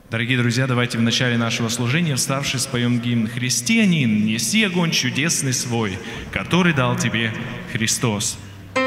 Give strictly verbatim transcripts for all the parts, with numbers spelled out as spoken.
Дорогие друзья, давайте в начале нашего служения, вставши, споем гимн «Христианин, неси огонь чудесный свой, который дал тебе Христос».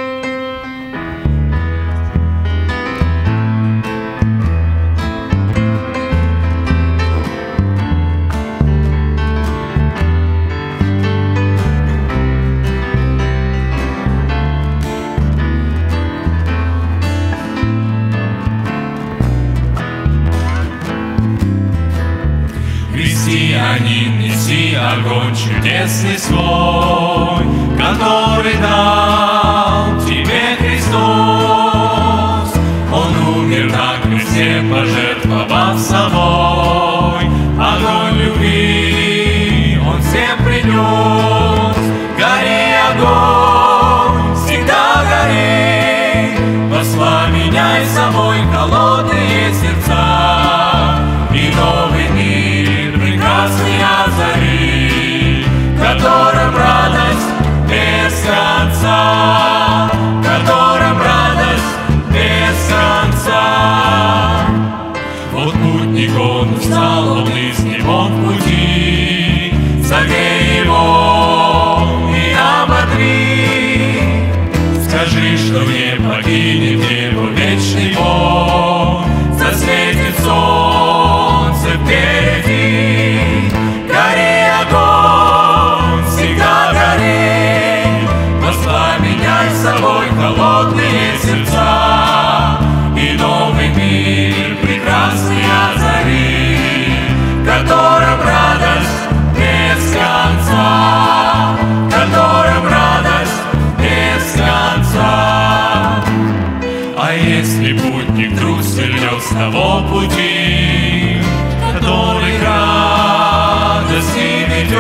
Христианин, неси огонь чудесный свой, который дал тебе Христос. Он умер на кресте, пожертвовав собой. Огонь любви Он всем принес. Гори, огонь, всегда гори, воспламеняй собой холодные сердца и новый мир прекрасный озари, в котором радость без конца, в котором радость без конца. Вот путник он устал, он изнемог в пути, согрей его и ободри. Скажи, что не покинет его вечный Бог, засветит солнце впереди. Гори, огонь, всегда гори, воспламеняй собой холодные сердца и новый мир прекрасный озари, в котором радость без конца, в котором радость без конца. А если путник вдруг свернет с того пути, который к радости ведет,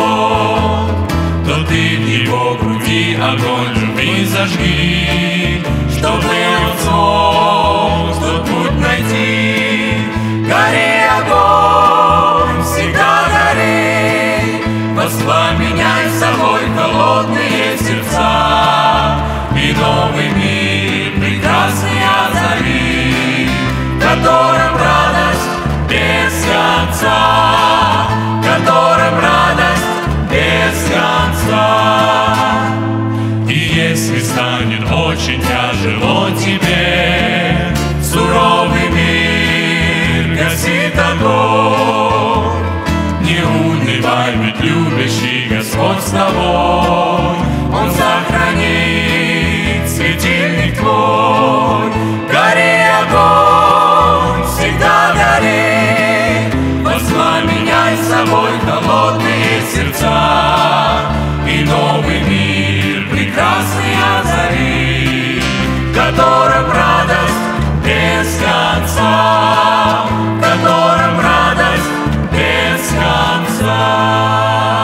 то ты в его груди огонь любви зажги, чтобы он смог тот путь найти. Гори, огонь, всегда гори, воспламеняй собой холодные сердца и новый мир прекрасный озари, в котором радость без конца, в котором радость без конца. И если станет очень тяжело тебе, суровый мир гасит огонь, не унывай, ведь любящий Господь с тобой, Он сохранит светильник твой. Гори, огонь, всегда гори, воспламеняй собой холодные сердца и новый мир прекрасный озари, в котором радость без конца, в котором радость без конца.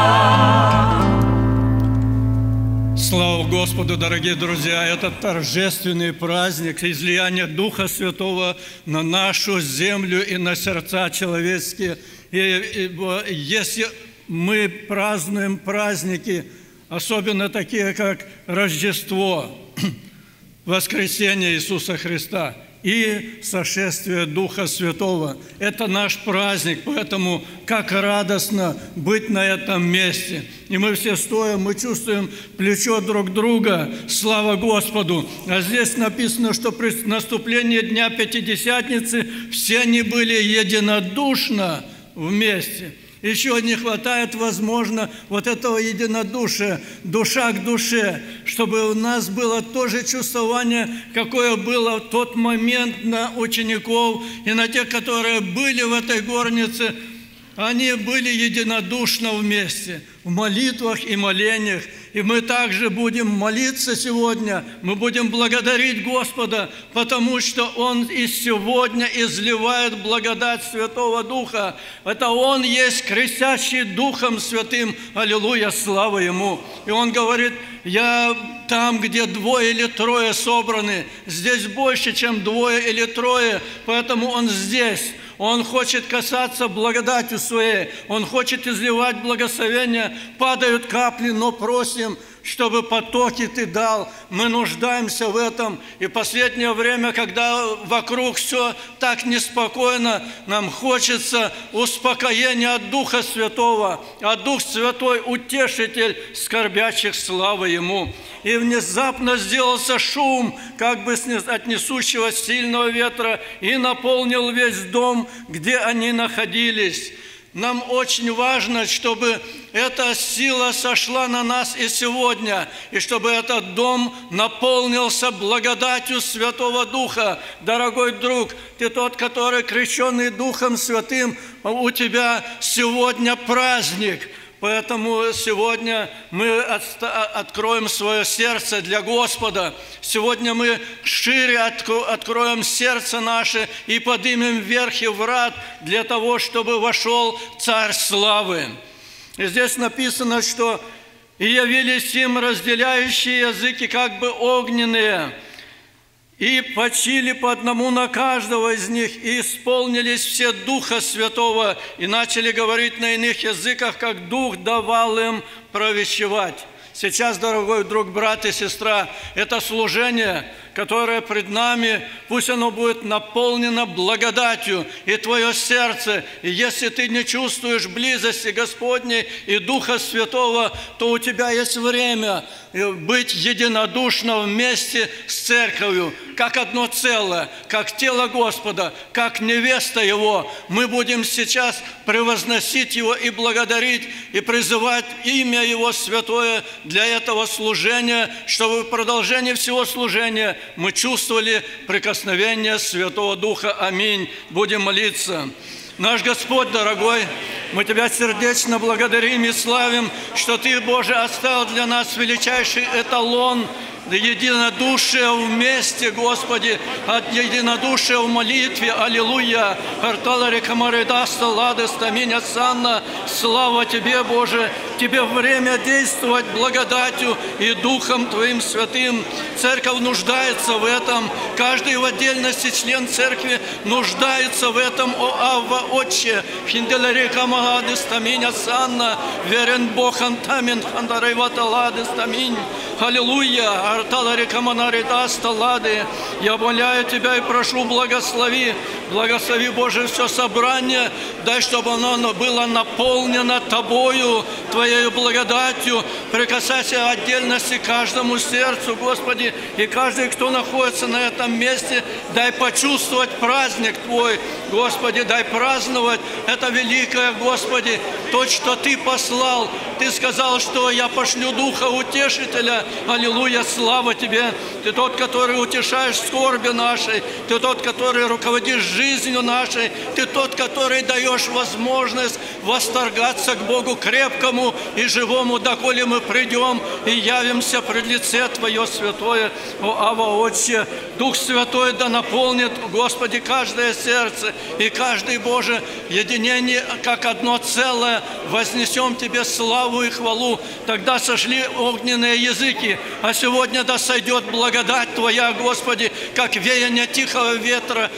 Слава Господу, дорогие друзья! Этот торжественный праздник излияния Духа Святого на нашу землю и на сердца человеческие. И, и если мы празднуем праздники, особенно такие, как Рождество, воскресение Иисуса Христа и сошествие Духа Святого. Это наш праздник, поэтому как радостно быть на этом месте. И мы все стоим, мы чувствуем плечо друг друга. Слава Господу! А здесь написано, что при наступлении Дня Пятидесятницы все они были единодушно вместе. Еще не хватает, возможно, вот этого единодушия, душа к душе, чтобы у нас было то же чувствование, какое было в тот момент на учеников и на тех, которые были в этой горнице. Они были единодушно вместе в молитвах и молениях. И мы также будем молиться сегодня, мы будем благодарить Господа, потому что Он и сегодня изливает благодать Святого Духа. Это Он есть крестящий Духом Святым. Аллилуйя, слава Ему. И Он говорит: я там, где двое или трое собраны, здесь больше, чем двое или трое, поэтому Он здесь. Он хочет касаться благодатью Своей, Он хочет изливать благословения, падают капли, но просим, чтобы потоки Ты дал. Мы нуждаемся в этом. И в последнее время, когда вокруг все так неспокойно, нам хочется успокоения от Духа Святого. А Дух Святой – утешитель скорбящих, слава Ему. И внезапно сделался шум, как бы от несущего сильного ветра, и наполнил весь дом, где они находились. Нам очень важно, чтобы эта сила сошла на нас и сегодня, и чтобы этот дом наполнился благодатью Святого Духа. Дорогой друг, ты тот, который крещенный Духом Святым, у тебя сегодня праздник. Поэтому сегодня мы откроем свое сердце для Господа. Сегодня мы шире откроем сердце наше и поднимем вверх и врат для того, чтобы вошел Царь Славы. И здесь написано, что «И явились им разделяющие языки, как бы огненные, и почили по одному на каждого из них, и исполнились все Духа Святого, и начали говорить на иных языках, как Дух давал им провещевать». Сейчас, дорогой друг, брат и сестра, это служение, которое пред нами, пусть оно будет наполнено благодатью, и твое сердце, и если ты не чувствуешь близости Господней и Духа Святого, то у тебя есть время быть единодушно вместе с Церковью, как одно целое, как тело Господа, как невеста Его. Мы будем сейчас превозносить Его и благодарить, и призывать имя Его святое для этого служения, чтобы в продолжении всего служения мы чувствовали прикосновение Святого Духа. Аминь. Будем молиться. Наш Господь, дорогой, мы Тебя сердечно благодарим и славим, что Ты, Боже, оставил для нас величайший эталон единодушие вместе, Господи, от единодушия в молитве. Аллилуйя! Слава Тебе, Боже! Тебе время действовать благодатью и Духом Твоим Святым. Церковь нуждается в этом. Каждый в отдельности член Церкви нуждается в этом. О Авва, Отче! Верен Бог Антамин Хандарайваталадестаминь. Аллилуйя! Я моляю Тебя и прошу, благослови, благослови, Боже, все собрание, дай, чтобы оно было наполнено Тобою, Твоей благодатью. Прикасайся отдельности каждому сердцу, Господи, и каждый, кто находится на этом месте, дай почувствовать праздник Твой, Господи, дай праздновать это великое, Господи, то, что Ты послал. Ты сказал, что я пошлю Духа Утешителя. Аллилуйя, слава Тебе! Ты тот, который утешаешь скорби нашей. Ты тот, который руководишь жизнью нашей. Ты тот, который даешь возможность восторгаться к Богу крепкому и живому, доколе мы придем и явимся пред лице Твое святое. О, Ава, Отче, Дух Святой да наполнит, Господи, каждое сердце и каждый, Боже, единение, как одно целое. Вознесем Тебе славу и хвалу. Тогда сошли огненные языки, а сегодня да сойдет благодать Твоя, Господи, как веяние тихого ветра.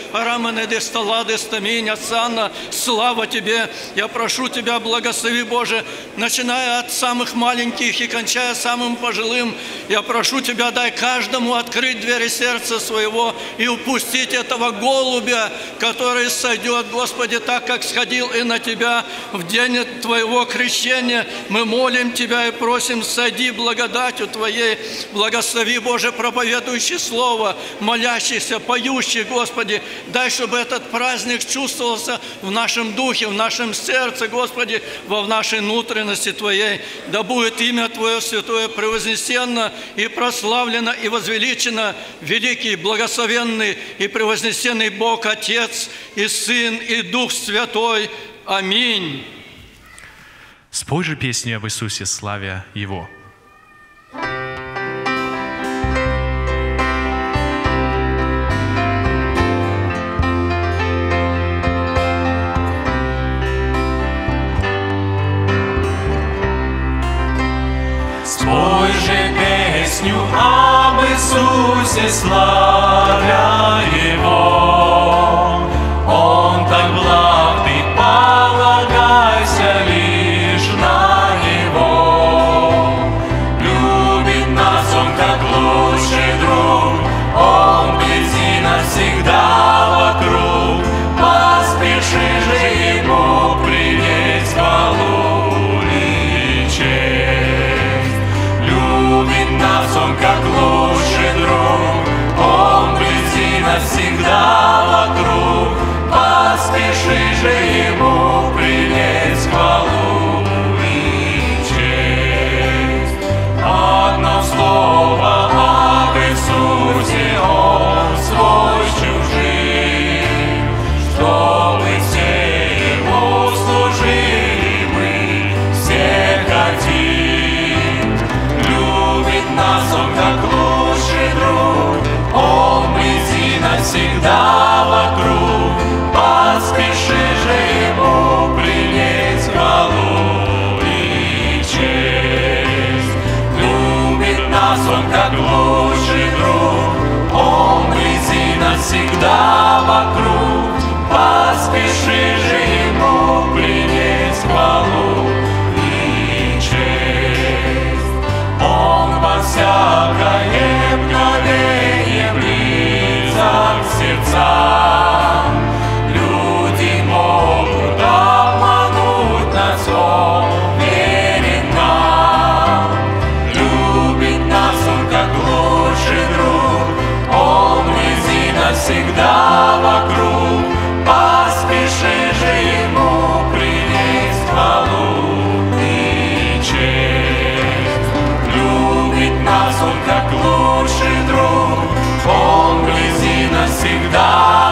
Слава Тебе! Я прошу Тебя, благослови, Боже, начиная от самых маленьких и кончая самым пожилым. Я прошу Тебя, дай каждому открыть двери сердца своего и упустить этого голубя, который сойдет, Господи, так, как сходил и на Тебя в день Твоего крещения. Мы молим Тебя и просим, сойди благодатью Твоей. Благослови, Боже, проповедующий Слово, молящийся, поющий, Господи. Дай, чтобы этот праздник чувствовался в нашем духе, в нашем сердце, Господи, во нашей внутренности Твоей. Да будет имя Твое святое превознесенно и прославлено и возвеличено, великий, благословенный и превознесенный Бог, Отец и Сын и Дух Святой. Аминь. Спой же песню об Иисусе, славя Его. Спой же песню об Иисусе, славя Его. Он так благ, ты полагайся лишь на Него. навсегда вокруг, поспеши же Ему принять хвалу и честь. Любит нас Он как лучший друг, Он вблизи навсегда вокруг, поспеши же Ему принять хвалу и честь. Он во всякое мгновение близок к сердцам. Люди могут обмануть нас, Он верен нам. Любит нас Он как лучший друг, Он вблизи навсегда вокруг, поспеши же Ему принять хвалу и честь. Любит нас Он как лучший друг, Он вблизи навсегда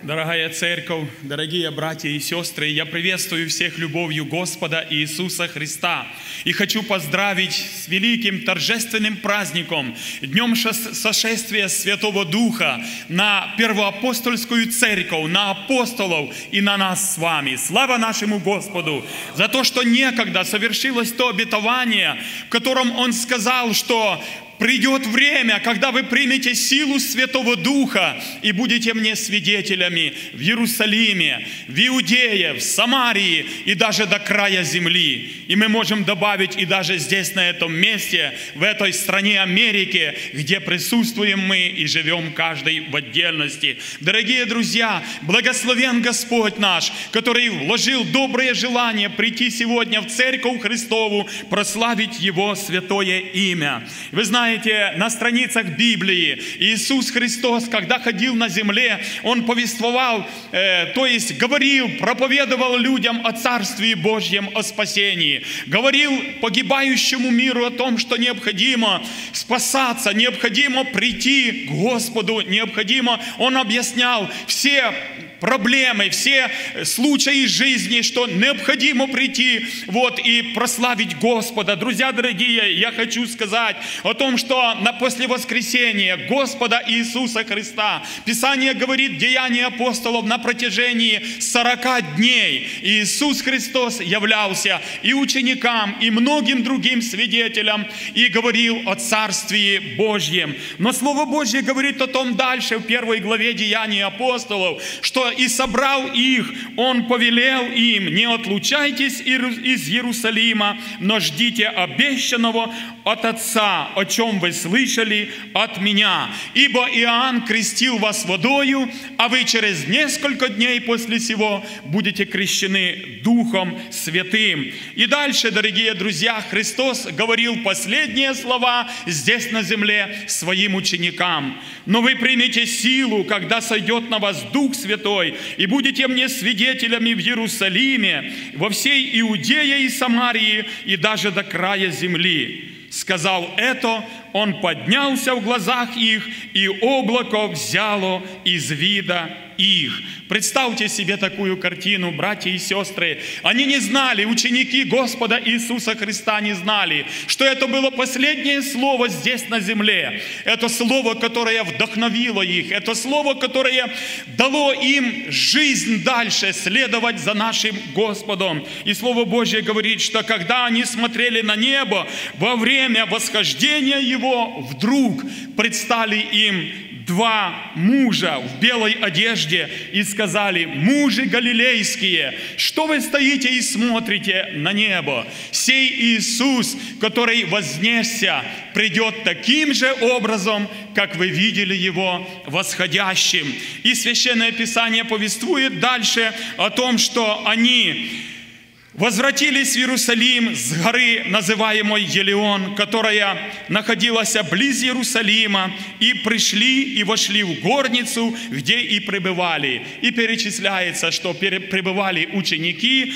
Дорогая церковь, дорогие братья и сестры, я приветствую всех любовью Господа Иисуса Христа. И хочу поздравить с великим торжественным праздником, Днем сошествия Святого Духа на первоапостольскую церковь, на апостолов и на нас с вами. Слава нашему Господу за то, что некогда совершилось то обетование, в котором Он сказал, что придет время, когда вы примете силу Святого Духа и будете мне свидетелями в Иерусалиме, в Иудее, в Самарии и даже до края земли. И мы можем добавить и даже здесь, на этом месте, в этой стране Америки, где присутствуем мы и живем каждый в отдельности. Дорогие друзья, благословен Господь наш, который вложил доброе желание прийти сегодня в Церковь Христову, прославить Его святое имя. Вы знаете, Знаете, на страницах Библии Иисус Христос, когда ходил на земле, Он повествовал, э, то есть говорил, проповедовал людям о Царстве Божьем, о спасении. Говорил погибающему миру о том, что необходимо спасаться, необходимо прийти к Господу, необходимо. Он объяснял все проблемы, все случаи жизни, что необходимо прийти вот, и прославить Господа. Друзья дорогие, я хочу сказать о том, что на после воскресения Господа Иисуса Христа Писание говорит, Деяния апостолов, на протяжении сорока дней Иисус Христос являлся и ученикам, и многим другим свидетелям, и говорил о Царствии Божьем. Но Слово Божье говорит о том дальше, в первой главе Деяний апостолов, что и собрал их, Он повелел им: не отлучайтесь из Иерусалима, но ждите обещанного от Отца, о чем вы слышали от меня. Ибо Иоанн крестил вас водою, а вы через несколько дней после сего будете крещены Духом Святым. И дальше, дорогие друзья, Христос говорил последние слова здесь на земле своим ученикам. Но вы примете силу, когда сойдет на вас Дух Святой, и будете мне свидетелями в Иерусалиме, во всей Иудее и Самарии, и даже до края земли. Сказал это, Он поднялся в глазах их, и облако взяло из вида их. Представьте себе такую картину, братья и сестры. Они не знали, ученики Господа Иисуса Христа не знали, что это было последнее слово здесь на земле. Это слово, которое вдохновило их. Это слово, которое дало им жизнь дальше, следовать за нашим Господом. И Слово Божье говорит, что когда они смотрели на небо, во время восхождения Его, вдруг предстали им два мужа в белой одежде и сказали: мужи галилейские, что вы стоите и смотрите на небо? Сей Иисус, который вознесся, придет таким же образом, как вы видели Его восходящим. И Священное Писание повествует дальше о том, что они возвратились в Иерусалим с горы, называемой Елеон, которая находилась близ Иерусалима, и пришли и вошли в горницу, где и пребывали. И перечисляется, что пребывали ученики,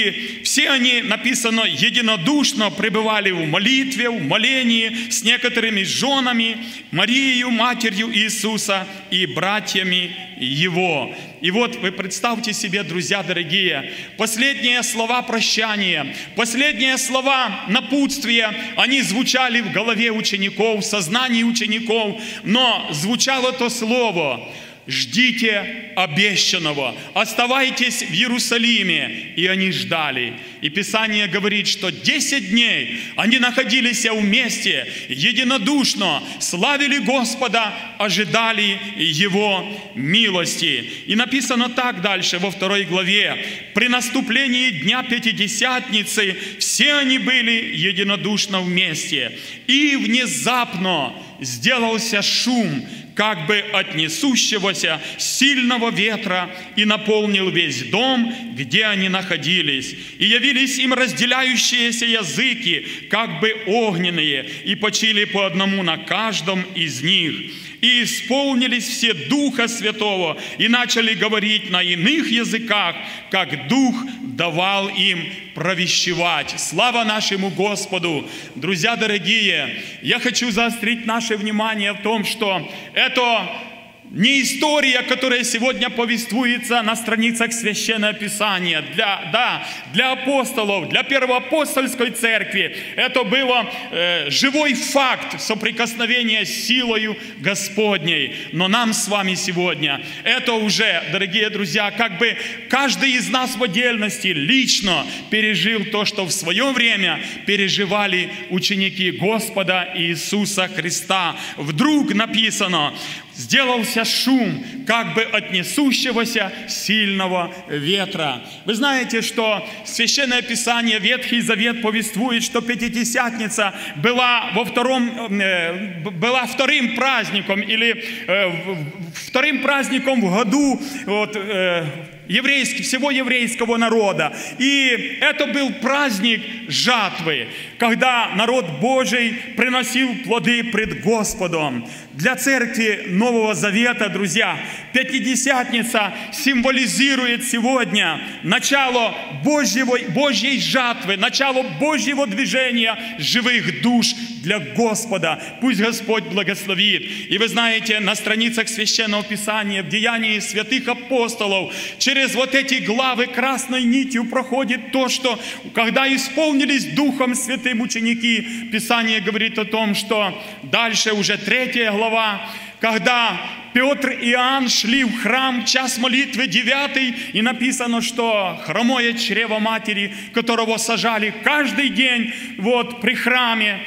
и все они, написано, единодушно пребывали в молитве, в молении с некоторыми женами, Марией, матерью Иисуса, и братьями Его. И вот вы представьте себе, друзья дорогие, последние слова прощания, последние слова напутствия, они звучали в голове учеников, в сознании учеников, но звучало то слово: ждите обещанного, оставайтесь в Иерусалиме. И они ждали. И Писание говорит, что десять дней они находились вместе, единодушно славили Господа, ожидали Его милости. И написано так дальше во второй главе: при наступлении Дня Пятидесятницы все они были единодушно вместе. И внезапно сделался шум, как бы от несущегося сильного ветра, и наполнил весь дом, где они находились. И явились им разделяющиеся языки, как бы огненные, и почили по одному на каждом из них. И исполнились все Духа Святого, и начали говорить на иных языках, как Дух давал им провещевать. Слава нашему Господу! Друзья дорогие, я хочу заострить наше внимание в том, что это не история, которая сегодня повествуется на страницах Священного Писания. Для, да, для апостолов, для первоапостольской церкви это был э, живой факт соприкосновения с силою Господней. Но нам с вами сегодня это уже, дорогие друзья, как бы каждый из нас в отдельности лично пережил то, что в свое время переживали ученики Господа Иисуса Христа. Вдруг написано: сделался шум, как бы от несущегося сильного ветра. Вы знаете, что Священное Писание, Ветхий Завет повествует, что Пятидесятница была, во втором, э, была вторым праздником, или э, вторым праздником в году вот, э, еврейский, всего еврейского народа. И это был праздник жатвы, когда народ Божий приносил плоды пред Господом. Для церкви Нового Завета, друзья, Пятидесятница символизирует сегодня начало Божьего, Божьей жатвы, начало Божьего движения живых душ для Господа. Пусть Господь благословит. И вы знаете, на страницах Священного Писания, в Деянии святых апостолов, через вот эти главы красной нитью проходит то, что когда исполнились Духом Святым ученики, Писание говорит о том, что дальше уже третья глава, когда Петр и Иоанн шли в храм, час молитвы девятый, и написано, что хромое чрево матери, которого сажали каждый день вот при храме,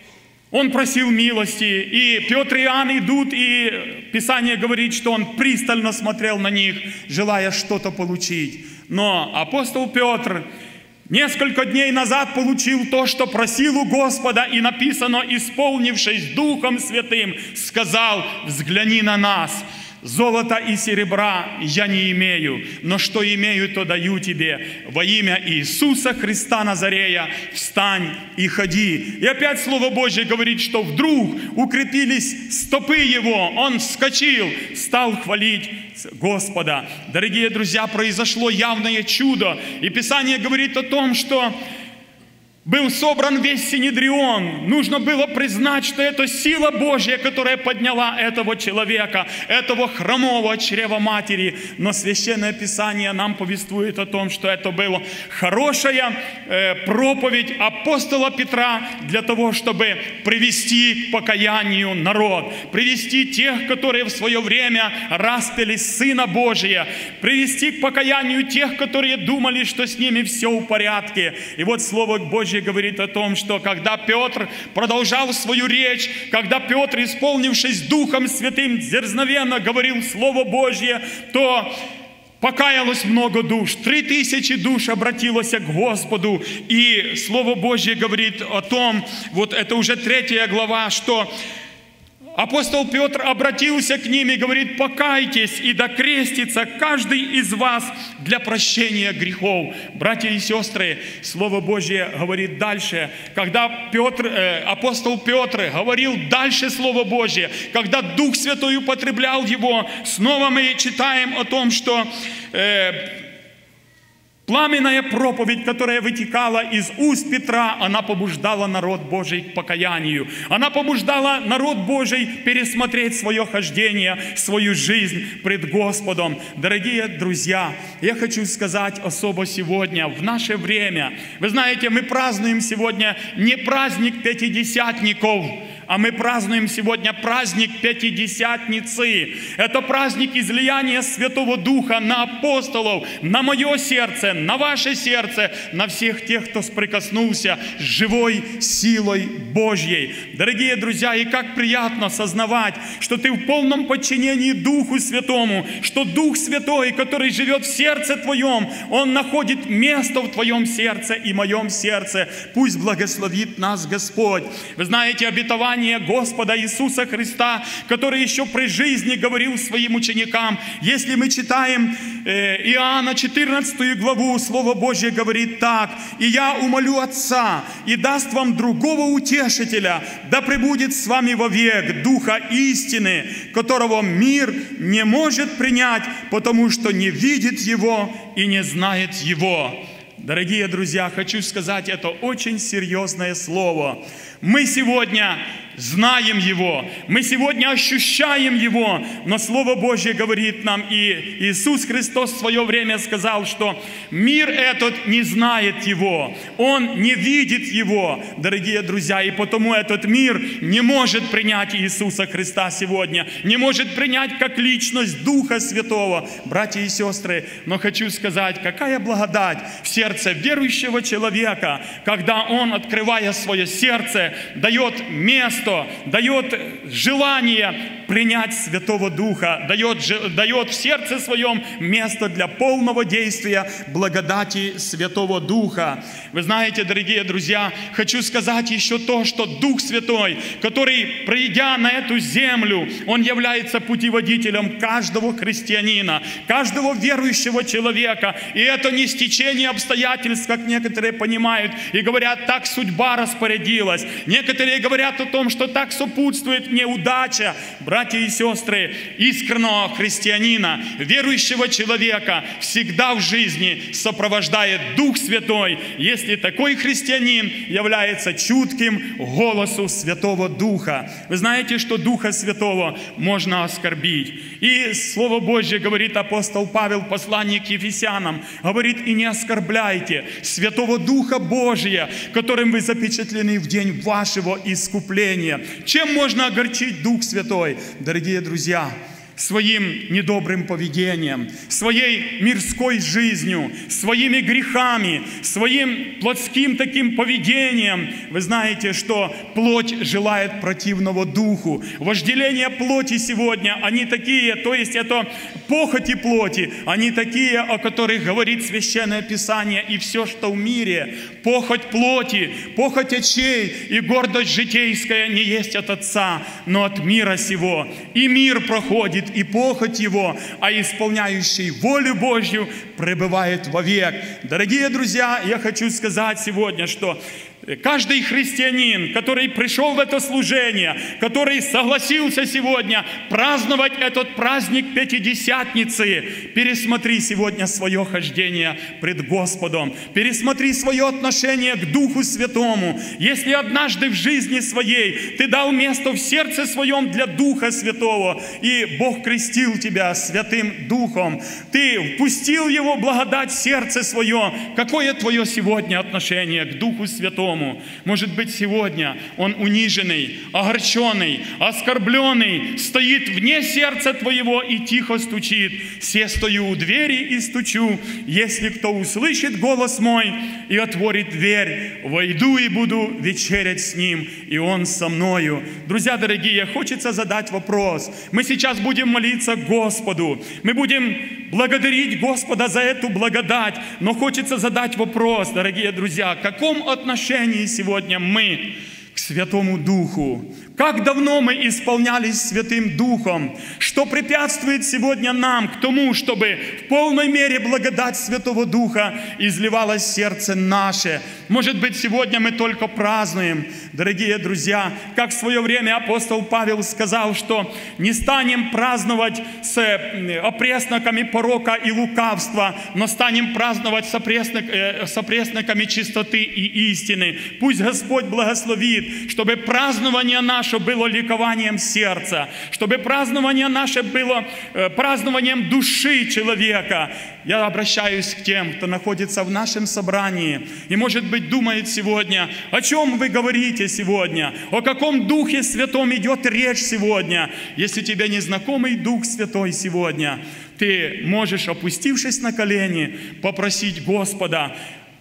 он просил милости, и Петр и Иоанн идут, и Писание говорит, что он пристально смотрел на них, желая что-то получить. Но апостол Петр несколько дней назад получил то, что просил у Господа, и написано: исполнившись Духом Святым, сказал: взгляни на нас. Золота и серебра я не имею, но что имею, то даю тебе. Во имя Иисуса Христа Назарея встань и ходи. И опять Слово Божье говорит, что вдруг укрепились стопы его, он вскочил, стал хвалить Господа. Дорогие друзья, произошло явное чудо. И Писание говорит о том, что был собран весь Синедрион. Нужно было признать, что это сила Божья, которая подняла этого человека, этого хромого чрева матери. Но Священное Писание нам повествует о том, что это была хорошая э, проповедь апостола Петра для того, чтобы привести к покаянию народ, привести тех, которые в свое время распяли Сына Божия, привести к покаянию тех, которые думали, что с ними все в порядке. И вот Слово Божье говорит о том, что когда Петр продолжал свою речь, когда Петр, исполнившись Духом Святым, дерзновенно говорил Слово Божье, то покаялось много душ. Три тысячи душ обратилось к Господу. И Слово Божье говорит о том, вот это уже третья глава, что апостол Петр обратился к ним и говорит: покайтесь и докрестится каждый из вас для прощения грехов. Братья и сестры, Слово Божье говорит дальше. Когда Петр, э, апостол Петр говорил дальше Слово Божье, когда Дух Святой употреблял его, снова мы читаем о том, что э, пламенная проповедь, которая вытекала из уст Петра, она побуждала народ Божий к покаянию. Она побуждала народ Божий пересмотреть свое хождение, свою жизнь пред Господом. Дорогие друзья, я хочу сказать особо сегодня, в наше время. Вы знаете, мы празднуем сегодня не праздник пятидесятников, а мы празднуем сегодня праздник Пятидесятницы. Это праздник излияния Святого Духа на апостолов, на мое сердце, на ваше сердце, на всех тех, кто соприкоснулся с живой силой Божьей. Дорогие друзья, и как приятно сознавать, что ты в полном подчинении Духу Святому, что Дух Святой, который живет в сердце твоем, Он находит место в твоем сердце и моем сердце. Пусть благословит нас Господь. Вы знаете, обетование Господа Иисуса Христа, который еще при жизни говорил своим ученикам. Если мы читаем э, Иоанна четырнадцатую главу, Слово Божье говорит так: «И я умолю Отца, и даст вам другого утешителя, да пребудет с вами вовек Духа истины, которого мир не может принять, потому что не видит Его и не знает Его». Дорогие друзья, хочу сказать, это очень серьезное слово. Мы сегодня знаем Его, мы сегодня ощущаем Его, но Слово Божье говорит нам, и Иисус Христос в свое время сказал, что мир этот не знает Его, он не видит Его, дорогие друзья, и потому этот мир не может принять Иисуса Христа сегодня, не может принять как личность Духа Святого, братья и сестры. Но хочу сказать, какая благодать в сердце верующего человека, когда он, открывая свое сердце, дает место, дает желание принять Святого Духа, дает, дает в сердце своем место для полного действия благодати Святого Духа. Вы знаете, дорогие друзья, хочу сказать еще то, что Дух Святой, который, придя на эту землю, Он является путеводителем каждого христианина, каждого верующего человека. И это не стечение обстоятельств, как некоторые понимают, и говорят, так судьба распорядилась. Некоторые говорят о том, что так сопутствует неудача. Братья и сестры, искреннего христианина, верующего человека всегда в жизни сопровождает Дух Святой, если такой христианин является чутким голосу Святого Духа. Вы знаете, что Духа Святого можно оскорбить. И Слово Божье, говорит апостол Павел, послание к Ефесянам, говорит, и не оскорбляйте Святого Духа Божия, которым вы запечатлены в день вашего искупления. Чем можно огорчить Дух Святой, дорогие друзья? Своим недобрым поведением, своей мирской жизнью, своими грехами, своим плотским таким поведением. Вы знаете, что плоть желает противного духу. Вожделение плоти сегодня, они такие, то есть это похоти плоти, они такие, о которых говорит Священное Писание, и все, что в мире, похоть плоти, похоть очей и гордость житейская не есть от Отца, но от мира сего. И мир проходит, и похоть его, а исполняющий волю Божью пребывает вовек. Дорогие друзья, я хочу сказать сегодня, что каждый христианин, который пришел в это служение, который согласился сегодня праздновать этот праздник Пятидесятницы, пересмотри сегодня свое хождение пред Господом, пересмотри свое отношение к Духу Святому. Если однажды в жизни своей ты дал место в сердце своем для Духа Святого, и Бог крестил тебя Святым Духом, ты впустил Его благодать в сердце свое, какое твое сегодня отношение к Духу Святому? Может быть, сегодня он униженный, огорченный, оскорбленный, стоит вне сердца твоего и тихо стучит. «Се стою у двери и стучу, если кто услышит голос мой и отворит дверь, войду и буду вечерять с ним, и он со мною». Друзья дорогие, хочется задать вопрос. Мы сейчас будем молиться Господу, мы будем благодарить Господа за эту благодать, но хочется задать вопрос, дорогие друзья, в каком отношении сегодня мы к Святому Духу? Как давно мы исполнялись Святым Духом? Что препятствует сегодня нам к тому, чтобы в полной мере благодать Святого Духа изливалась в сердце наше? Может быть, сегодня мы только празднуем, дорогие друзья, как в свое время апостол Павел сказал, что не станем праздновать с опресноками порока и лукавства, но станем праздновать с опресноками чистоты и истины. Пусть Господь благословит, чтобы празднование наше было ликованием сердца, чтобы празднование наше было э, празднованием души человека. Я обращаюсь к тем, кто находится в нашем собрании и, может быть, думает сегодня, о чем вы говорите сегодня, о каком Духе Святом идет речь сегодня. Если тебе не знакомый Дух Святой сегодня, ты можешь, опустившись на колени, попросить Господа: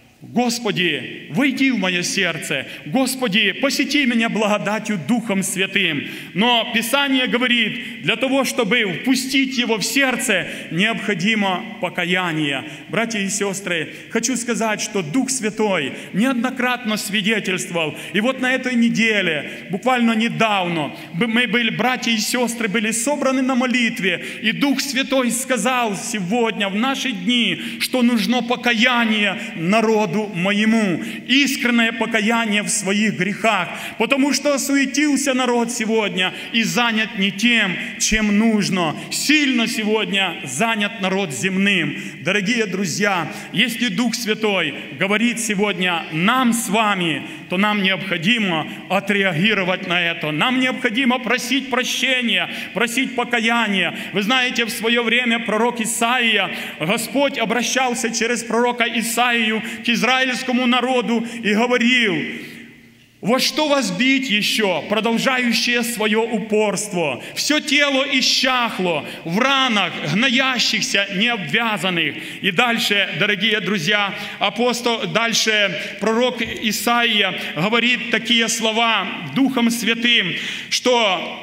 Господи, войди в мое сердце, Господи, посети меня благодатью Духом Святым. Но Писание говорит, для того, чтобы впустить Его в сердце, необходимо покаяние. Братья и сестры, хочу сказать, что Дух Святой неоднократно свидетельствовал. И вот на этой неделе, буквально недавно, мы были, братья и сестры, были собраны на молитве, и Дух Святой сказал сегодня, в наши дни, что нужно покаяние народу моему, искреннее покаяние в своих грехах, потому что осуетился народ сегодня и занят не тем, чем нужно. Сильно сегодня занят народ земным. Дорогие друзья, если Дух Святой говорит сегодня нам с вами, то нам необходимо отреагировать на это. Нам необходимо просить прощения, просить покаяния. Вы знаете, в свое время пророк Исаия, Господь обращался через пророка Исаию к израильскому народу и говорил: «Во что вас бить еще, продолжающее свое упорство? Все тело исчахло, в ранах, гноящихся, необвязанных». И дальше, дорогие друзья, апостол, дальше пророк Исаия говорит такие слова Духом Святым, что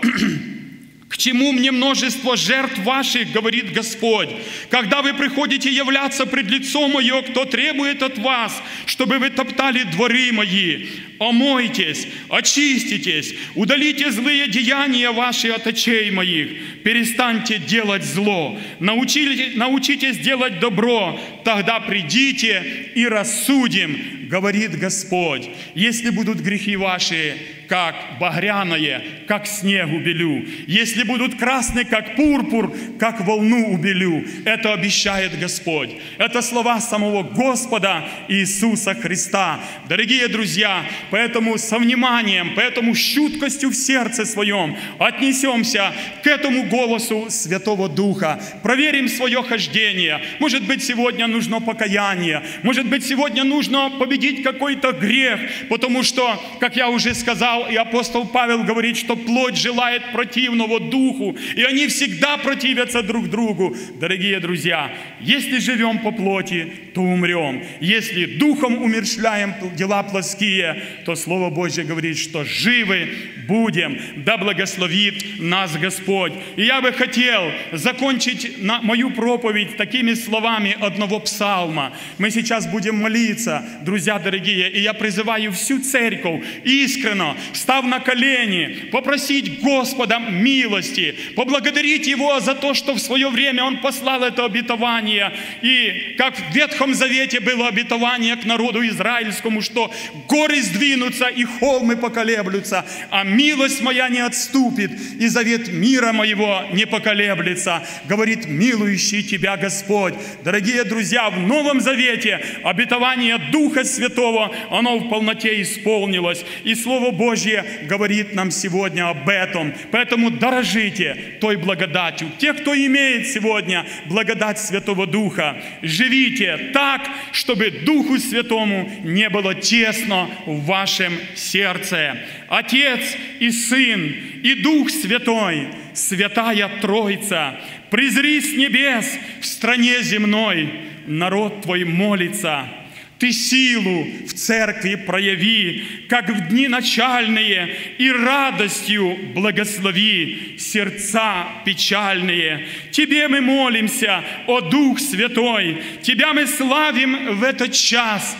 «К чему мне множество жертв ваших, говорит Господь, когда вы приходите являться пред лицо мое, кто требует от вас, чтобы вы топтали дворы мои? Омойтесь, очиститесь, удалите злые деяния ваши от очей моих, перестаньте делать зло, научитесь, научитесь делать добро, тогда придите и рассудим, говорит Господь. Если будут грехи ваши, как багряное, как снег убелю. Если будут красны, как пурпур, как волну убелю. Это обещает Господь. Это слова самого Господа Иисуса Христа. Дорогие друзья, поэтому со вниманием, поэтому с чуткостью в сердце своем отнесемся к этому голосу Святого Духа. Проверим свое хождение. Может быть, сегодня нужно покаяние. Может быть, сегодня нужно победить какой-то грех, потому что, как я уже сказал, и апостол Павел говорит, что плоть желает противного духу, и они всегда противятся друг другу. Дорогие друзья, если живем по плоти, то умрем. Если духом умерщвляем дела плотские, то Слово Божье говорит, что живы будем. Да благословит нас Господь. И я бы хотел закончить на мою проповедь такими словами одного псалма. Мы сейчас будем молиться, друзья дорогие, и я призываю всю церковь искренно, став на колени, попросить Господа милости, поблагодарить Его за то, что в свое время Он послал это обетование. И как в Ветхом Завете было обетование к народу израильскому, что горы сдвинутся и холмы поколеблются, а милость моя не отступит, и завет мира моего не поколеблется, говорит милующий тебя Господь. Дорогие друзья, в Новом Завете обетование Духа Святого, оно в полноте исполнилось, и Слово Божье говорит нам сегодня об этом. Поэтому дорожите той благодатью. Те, кто имеет сегодня благодать Святого Духа, живите так, чтобы Духу Святому не было тесно в вашем сердце. Отец и Сын и Дух Святой, Святая Троица, презри с небес в стране земной, народ Твой молится. Ты силу в церкви прояви, как в дни начальные, и радостью благослови сердца печальные. Тебе мы молимся, о Дух Святой, Тебя мы славим в этот час,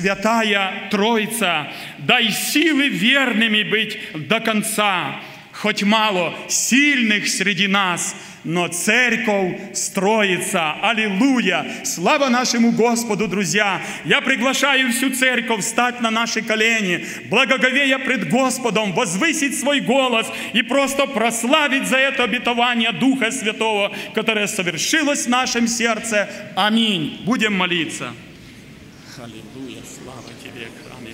Святая Троица. Дай силы верными быть до конца, хоть мало сильных среди нас, но церковь строится. Аллилуйя! Слава нашему Господу, друзья! Я приглашаю всю церковь встать на наши колени, благоговея пред Господом, возвысить свой голос и просто прославить за это обетование Духа Святого, которое совершилось в нашем сердце. Аминь. Будем молиться. Аллилуйя! Слава Тебе, храме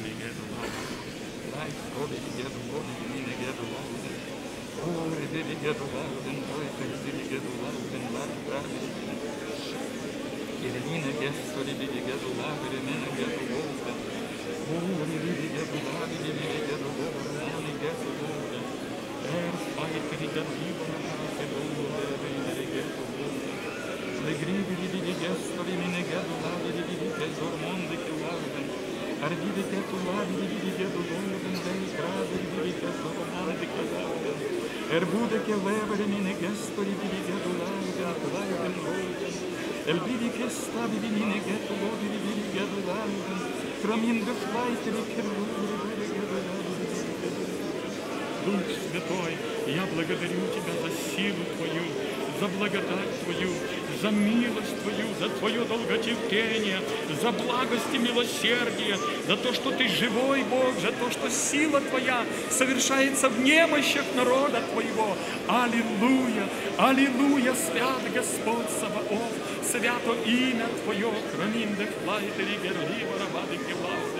Erbude che levere mine gestori di digadulauda, lauden roden. El vidi che stavi di mine getulodi di digadulauda, tramin de флайтери кервури di digadulauda. Дух Святой, я благодарю Тебя за силу Твою, за благодать Твою, за милость Твою, за Твое долготерпение, за благость и милосердие, за то, что Ты живой Бог, за то, что сила Твоя совершается в немощах народа Твоего. Аллилуйя! Аллилуйя! Свят Господь Саваоф, свято имя Твое, храним де флайтери герли барабады кевлаудем.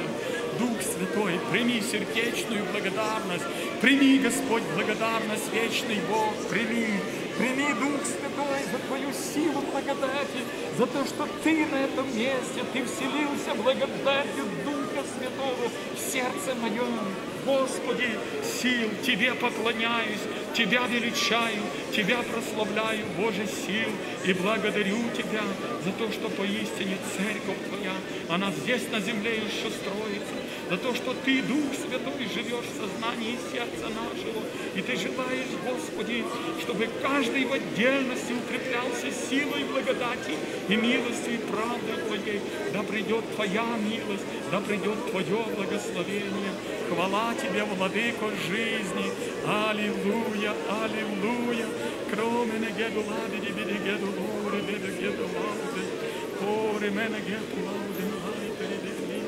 Дух Святой, прими сердечную благодарность. Прими, Господь, благодарность, вечный Бог, прими. Прими, Дух Святой, за Твою силу благодати, за то, что Ты на этом месте, Ты вселился благодатью Духа Святого в сердце моем. Господи, сил, Тебе поклоняюсь, Тебя величаю, Тебя прославляю, Боже, сил, и благодарю Тебя за то, что поистине Церковь Твоя, она здесь на земле еще строится, за то, что Ты, Дух Святой, живешь в сознании сердца нашего, и Ты желаешь, Господи, чтобы каждый в отдельности укреплялся силой благодати и милостью и правдой Твоей. Да придет Твоя милость, да придет Твое благословение. Хвала Тебе, Владыко жизни. Аллилуйя, аллилуйя. Кроме негеду лади, биди геду лоре, биди геду лауде. Хоре мене гету лауде, лайтери, биди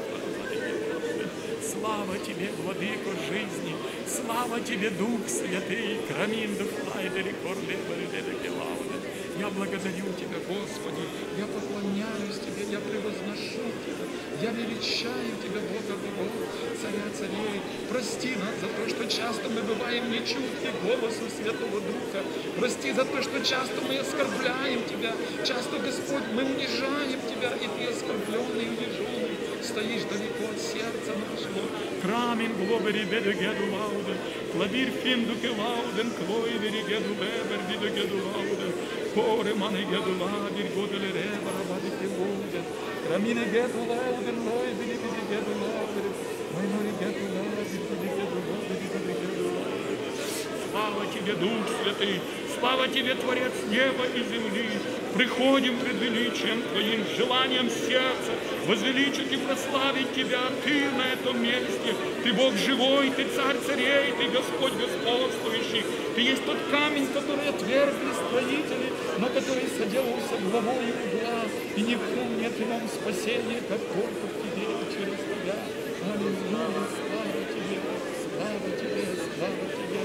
лауде. Слава Тебе, Владыко жизни. Слава Тебе, Дух Святый. Крамин дух лайтери, корде, биди лауде. Я благодарю Тебя, Господи. Я поклоняюсь Тебе, я превозношу Тебя. Я величаю Тебя, Бога богов, Царя царей. Прости нас за то, что часто мы бываем нечутки голосу Святого Духа. Прости за то, что часто мы оскорбляем Тебя. Часто, Господь, мы унижаем Тебя, и Ты оскорбленный и униженный стоишь далеко от сердца нашего. Крамин глобери бедегеду лауден, клавир финдуке лауден, клойдери геду лебер бидегеду лауден, коре манегеду ладир годеле ребара бадите лауден. Рамина гету лауден, лойдери бидегеду лауден, мойнори гету ладир бидегеду ладир бидегеду ладир. Слава Тебе, Дух Святый, слава Тебе, Творец неба и земли. Приходим пред величием Твоим, желанием сердца возвеличить и прославить Тебя. Ты на этом месте, Ты Бог живой, Ты Царь царей, Ты Господь господствующий. Ты есть тот камень, который отвергли строители, но который соделался главой угла. И ни в ком нет ином спасения, как только в Тебе и через Тебя. Аллилуйя, слава Тебе, слава Тебе, слава Тебе.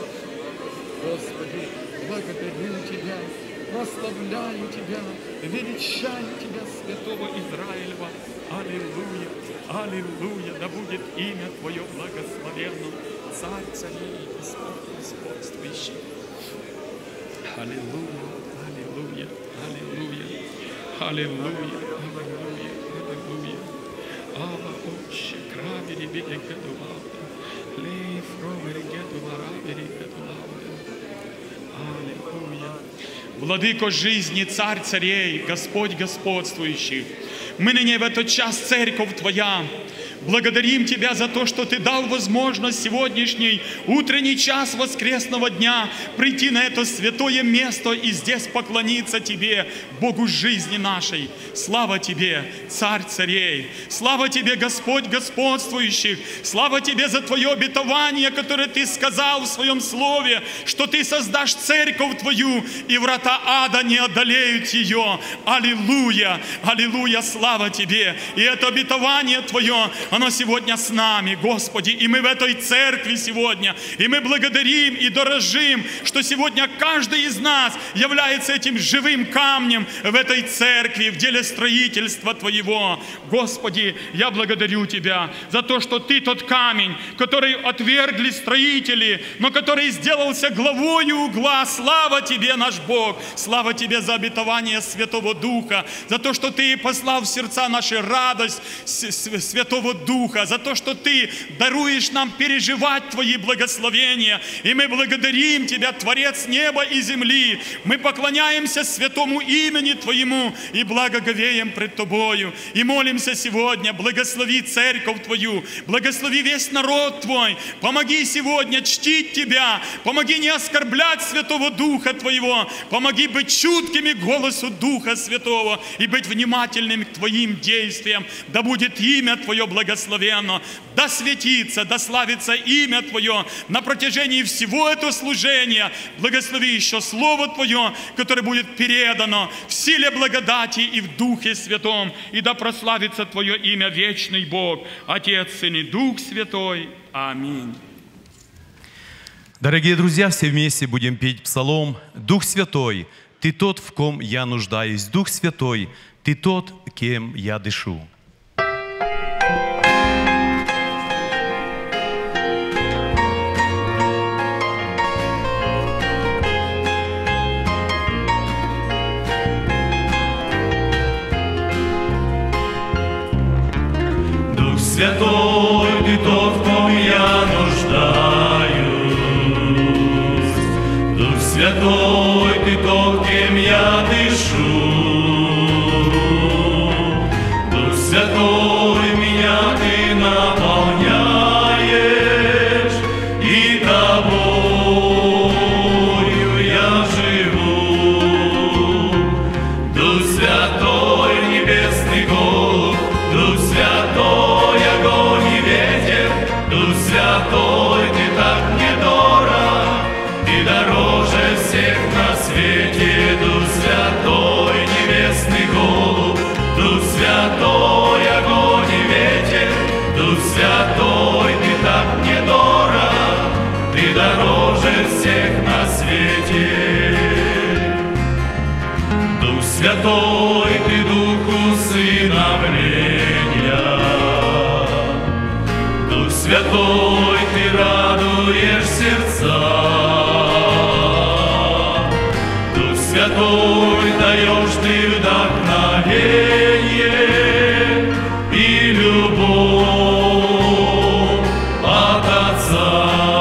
Господи, благодарю Тебя, прославляю Тебя, величаю Тебя, Святого Израилева. Аллилуйя, аллилуйя, да будет имя Твое благословенно, Царь царей и Господь господствующий. Аллилуйя, аллилуйя, аллилуйя, аллилуйя, аллилуйя, аллилуйя. Ава, Отче, крабери, биде, гедувалда, лей, фровери, гедуварабери, гедувалда. Аллилуйя. Владыко жизни, Царь царей, Господь господствующий, мы ныне в этот час, Церковь Твоя, благодарим Тебя за то, что Ты дал возможность сегодняшний утренний час воскресного дня прийти на это святое место и здесь поклониться Тебе, Богу жизни нашей. Слава Тебе, Царь царей! Слава Тебе, Господь господствующих! Слава Тебе за Твое обетование, которое Ты сказал в Своем Слове, что Ты создашь Церковь Твою, и врата ада не одолеют ее. Аллилуйя! Аллилуйя! Слава Тебе! И это обетование Твое, оно сегодня с нами, Господи, и мы в этой церкви сегодня, и мы благодарим и дорожим, что сегодня каждый из нас является этим живым камнем в этой церкви, в деле строительства Твоего. Господи, я благодарю Тебя за то, что Ты тот камень, который отвергли строители, но который сделался главою угла. Слава Тебе, наш Бог! Слава Тебе за обетование Святого Духа, за то, что Ты послал в сердца наши радость Святого Духа, за то, что Ты даруешь нам переживать Твои благословения. И мы благодарим Тебя, Творец неба и земли. Мы поклоняемся святому имени Твоему и благоговеем пред Тобою. И молимся сегодня, благослови церковь Твою, благослови весь народ Твой. Помоги сегодня чтить Тебя, помоги не оскорблять Святого Духа Твоего, помоги быть чуткими к голосу Духа Святого и быть внимательными к Твоим действиям. Да будет имя Твое благословенно, да светится, да славится имя Твое на протяжении всего этого служения. Благослови еще Слово Твое, которое будет передано в силе благодати и в Духе Святом, и да прославится Твое имя, вечный Бог, Отец, Сын и Дух Святой. Аминь. Дорогие друзья, все вместе будем петь псалом. Дух Святой, Ты тот, в ком я нуждаюсь. Дух Святой, Ты тот, кем я дышу. Святой, Ты тот, в ком я нуждаюсь. Дух Святой, Ты тот, кем я дышу. Дух Святой, меня Ты наполняешь, и Тобою я живу. Дух Святой, небесный голубь, Дух Святой, огонь и ветер, Дух Святой, Ты так мне дорог, Ты дороже всех на свете. Дух Святой, небесный голубь, Дух Святой, огонь и ветер, Дух Святой, Ты так мне дорог, Ты дороже всех на свете. Дух Святой, Ты дух усыновления. Дух Святой, Ты радуешь сердца. Дух Святой, даешь Ты вдохновение и любовь от Отца.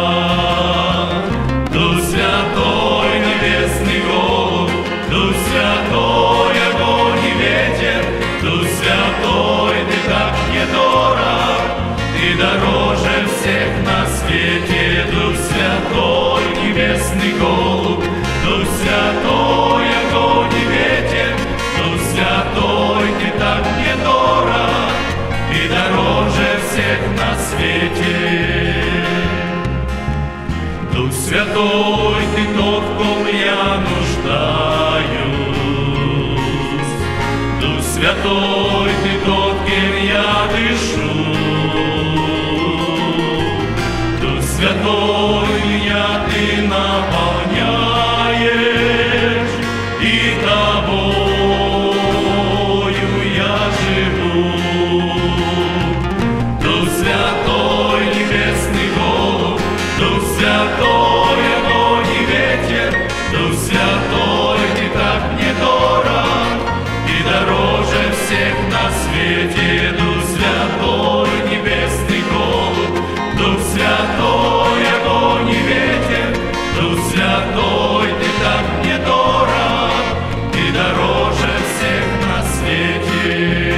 Дух Святой, небесный голубь, Дух Святой, огонь и ветер, Дух Святой, Ты так мне дорог, Ты дороже всех на свете. Дух Святой, небесный голубь, Дух Святой, огонь и ветер, Дух Святой, Ты так мне дорог, Ты дороже всех на свете. Дух Святой, Ты тот, в ком я нуждаюсь. Дух Святой, Ты тот, кем я дышу. Дух Святой, меня Ты наполняешь, и Тобою я живу. Дух Святой, небесный голубь, Дух Святой, огонь и ветер, Дух Святой, Ты так мне дорог, Ты дороже всех на свете. Дух Святой, небесный голубь, Дух Святой, огонь и ветер, Дух Святой, Ты так мне дорог, Ты дороже всех на свете.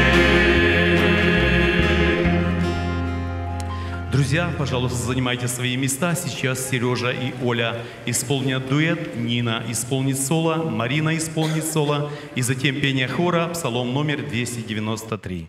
Друзья, пожалуйста, занимайте свои места. Сейчас Сережа и Оля исполнят дуэт, Нина исполнит соло, Марина исполнит соло, и затем пение хора, псалом номер двести девяносто три.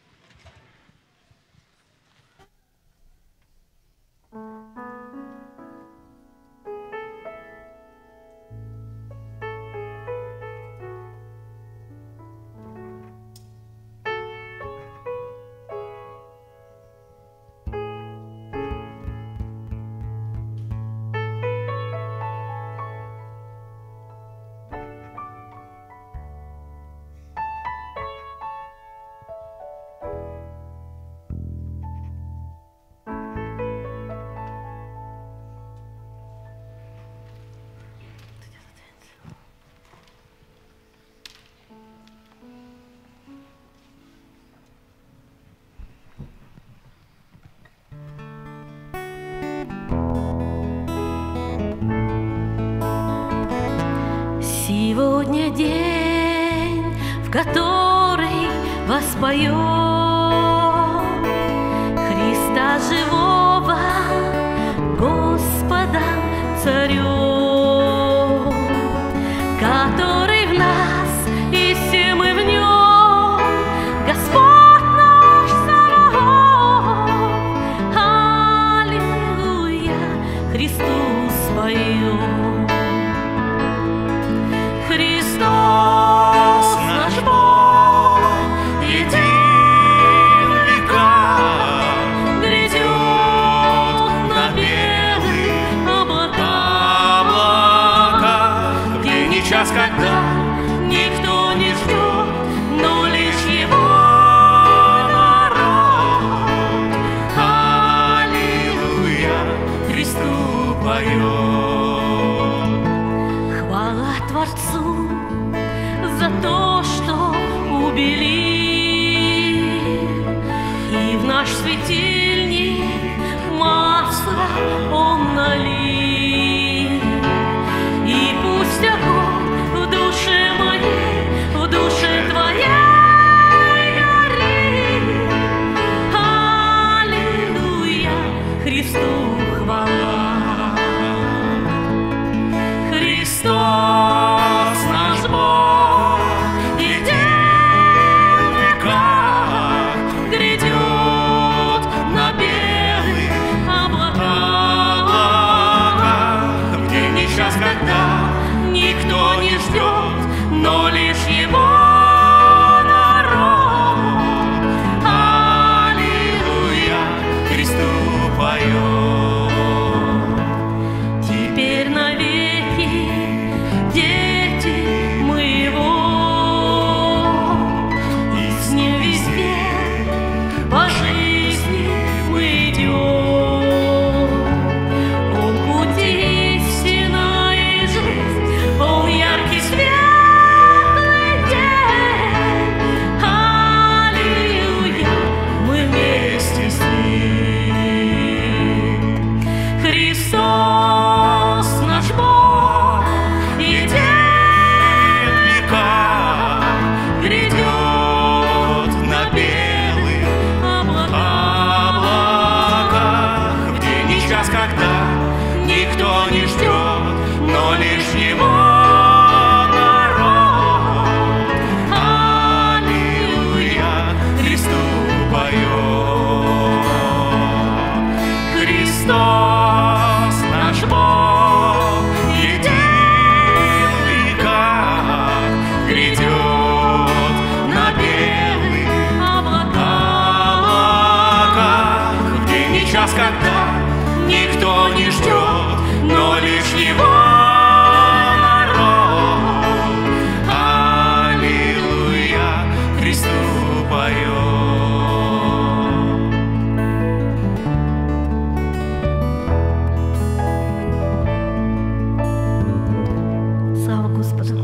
Сегодня день, в который воспоем Христа живого, Господа Царем, который в нас, и все мы в Нем, Господь наш Саваоф. Аллилуйя, Христу споем. Христос наш Бог, един в веках, грядет час, когда никто не ждет, но лишь Его народ. Аллилуйя, Христу поет. Слава Господу.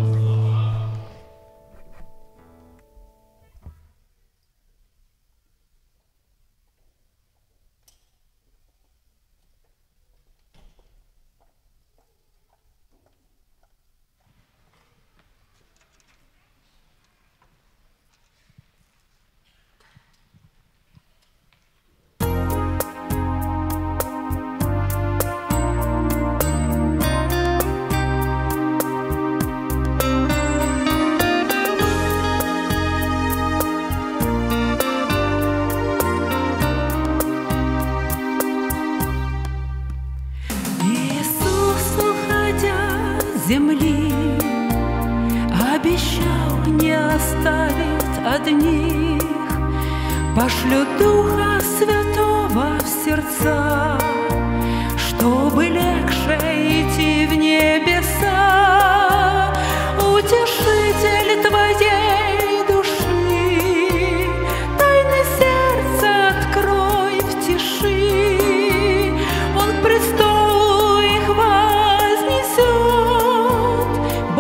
Земли обещал, не оставит одних, пошлет Духа Святого в сердца, чтобы легче идти в небеса. Утешитель твоей души, тайны сердца открой в тиши, Он престол их вознесет,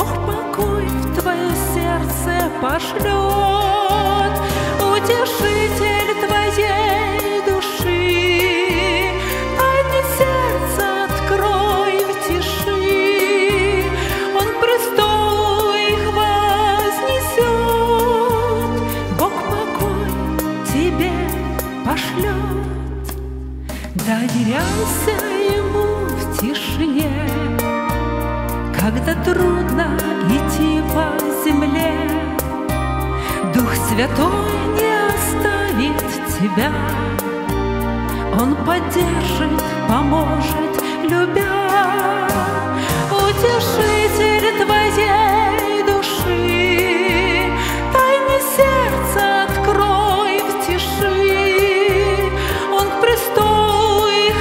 пошлет. Утешитель твоей души, тайны сердца открой в тиши, Он престол их вознесет, Бог покой тебе пошлет. Доверяйся Ему в тишине, когда трудно идти по земле. Дух Святой не оставит тебя, Он поддержит, поможет, любя. Утешитель твоей души, тайны сердца открой в тиши, Он к престолу их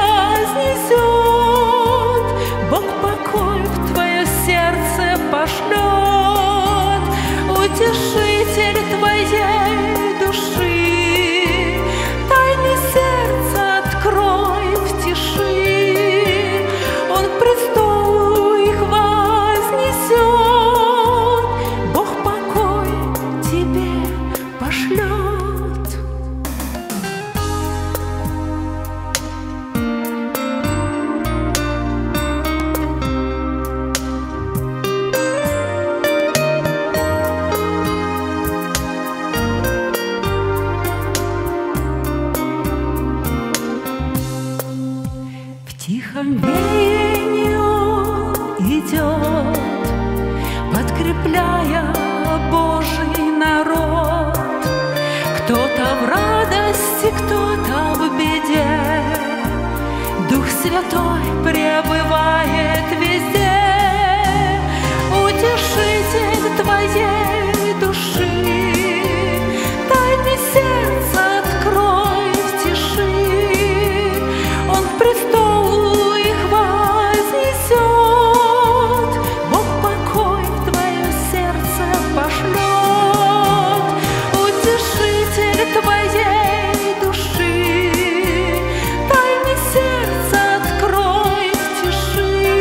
вознесет, Бог покой в твое сердце пошлет. Утешитель твоей души, тайны сердца открой в тиши, Он к престолу их вознесет, Бог покой тебе пошлет. В тихом веянии Он идет, подкрепляя Божий народ. Кто-то в радости, кто-то в беде, Дух Святой пребывает везде. Утешитель твоей души, тайны сердца открой в тиши, Он к престолу их вознесет, Бог покой в твое сердце пошлет. Утешитель твоей души, тайны сердца открой в тиши,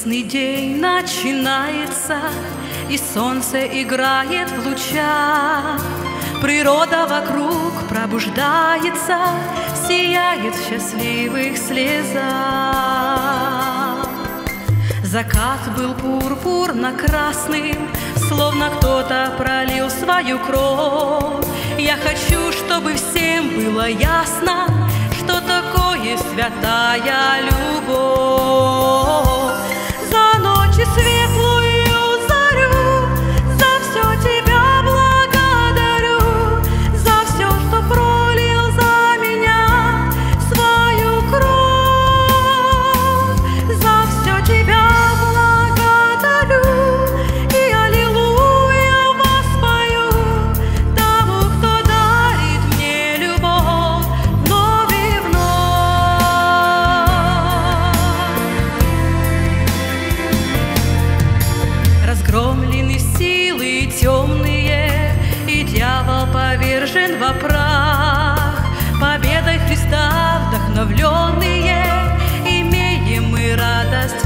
Чудесный день начинается, и солнце играет в лучах. Природа вокруг пробуждается, сияет в счастливых слезах. Закат был пурпурно-красным, словно кто-то пролил свою кровь. Я хочу, чтобы всем было ясно, что такое святая любовь. За ночь светлую зарю, за все тебя благодарю, за все, что пролил за меня свою кровь. За все тебя благодарю и аллилуйя воспою тому, кто дарит мне любовь вновь и вновь. Разгромлены силы темные, и дьявол повержен во прах. Победой Христа вдохновленные, имеем мы радость в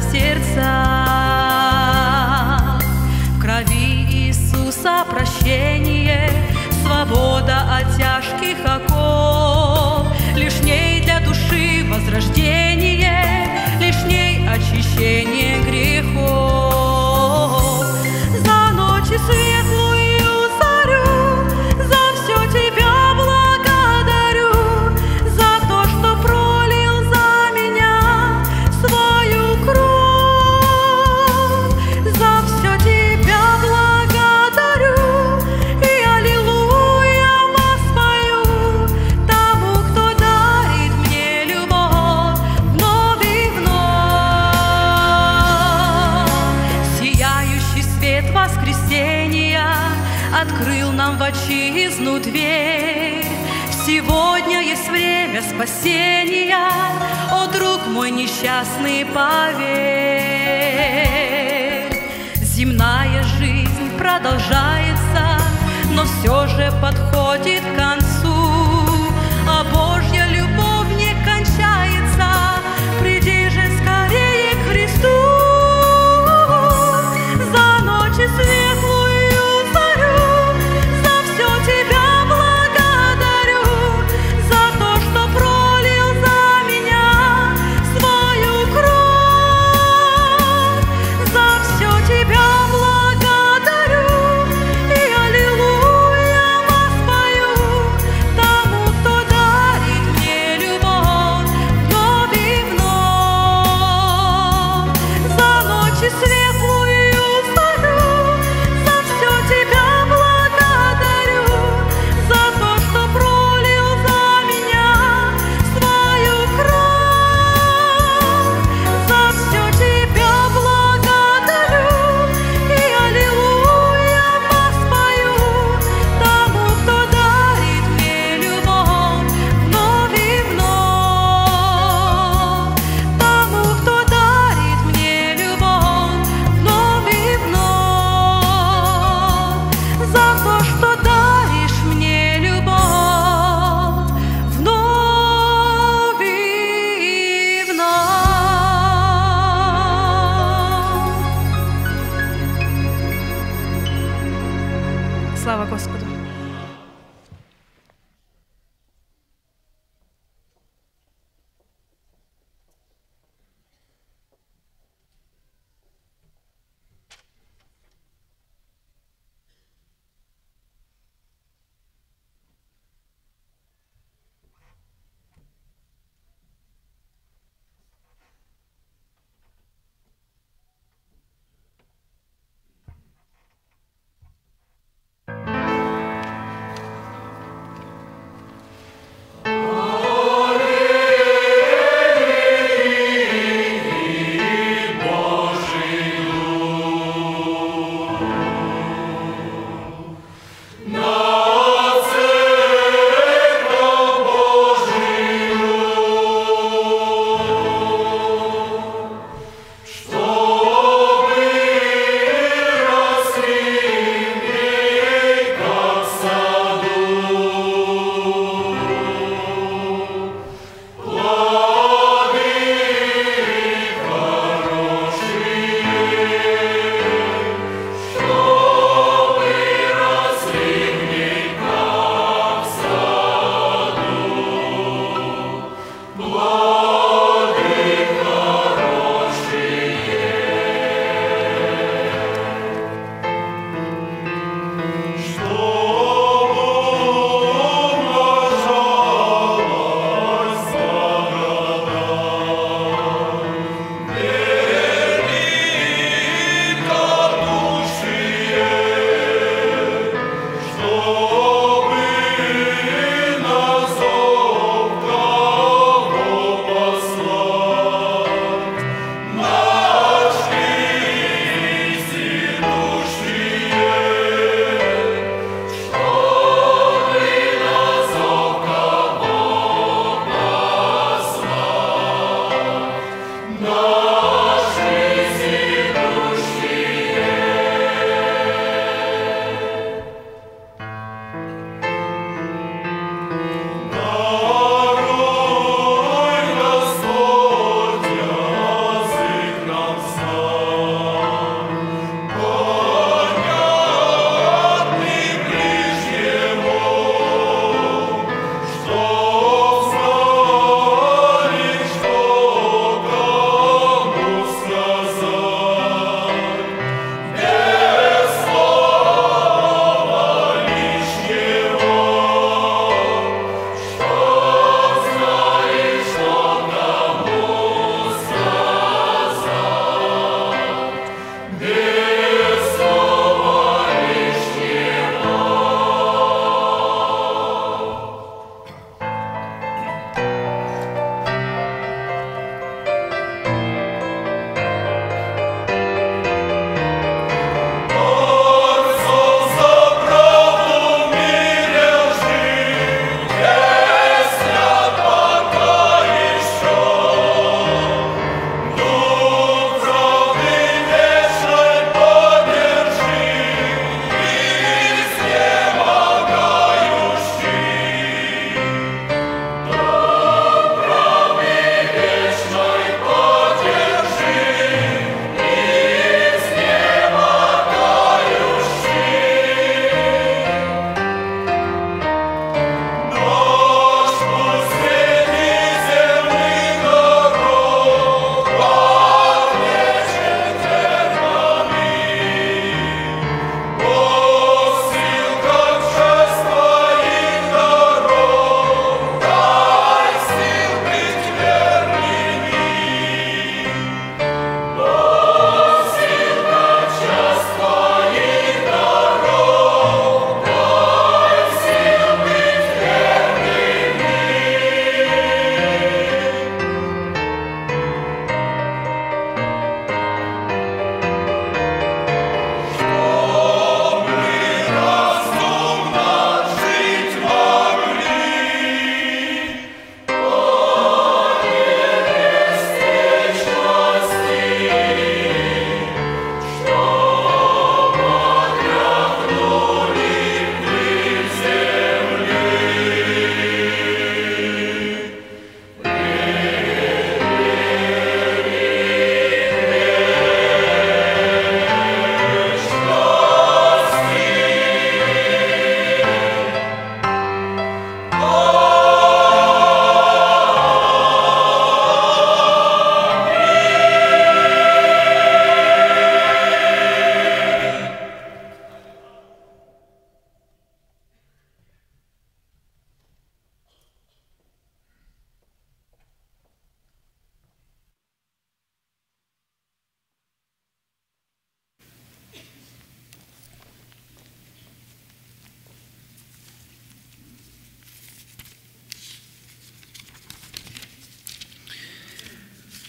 сердцах. В крови Иисуса прощение, свобода от тяжких оков. Лишь в ней для души возрождение, лишь в ней очищение грехов. За ночь светлую зарю, за все тебя благодарю, за то, что пролил за меня свою кровь. За все тебя благодарю и аллилуйя воспою тому, кто дарит мне любовь вновь и вновь. Сияющий свет воскресения открыл нам в отчизну дверь. Сегодня есть время спасения, о, друг мой несчастный, поверь. Земная жизнь продолжается, но все же подходит к концу, а Божья любовь не кончается. Приди же скорее к Христу. За ночь светлую зарю, за все тебя благодарю, за то, что пролил за меня свою кровь. За все тебя благодарю и аллилуйя воспою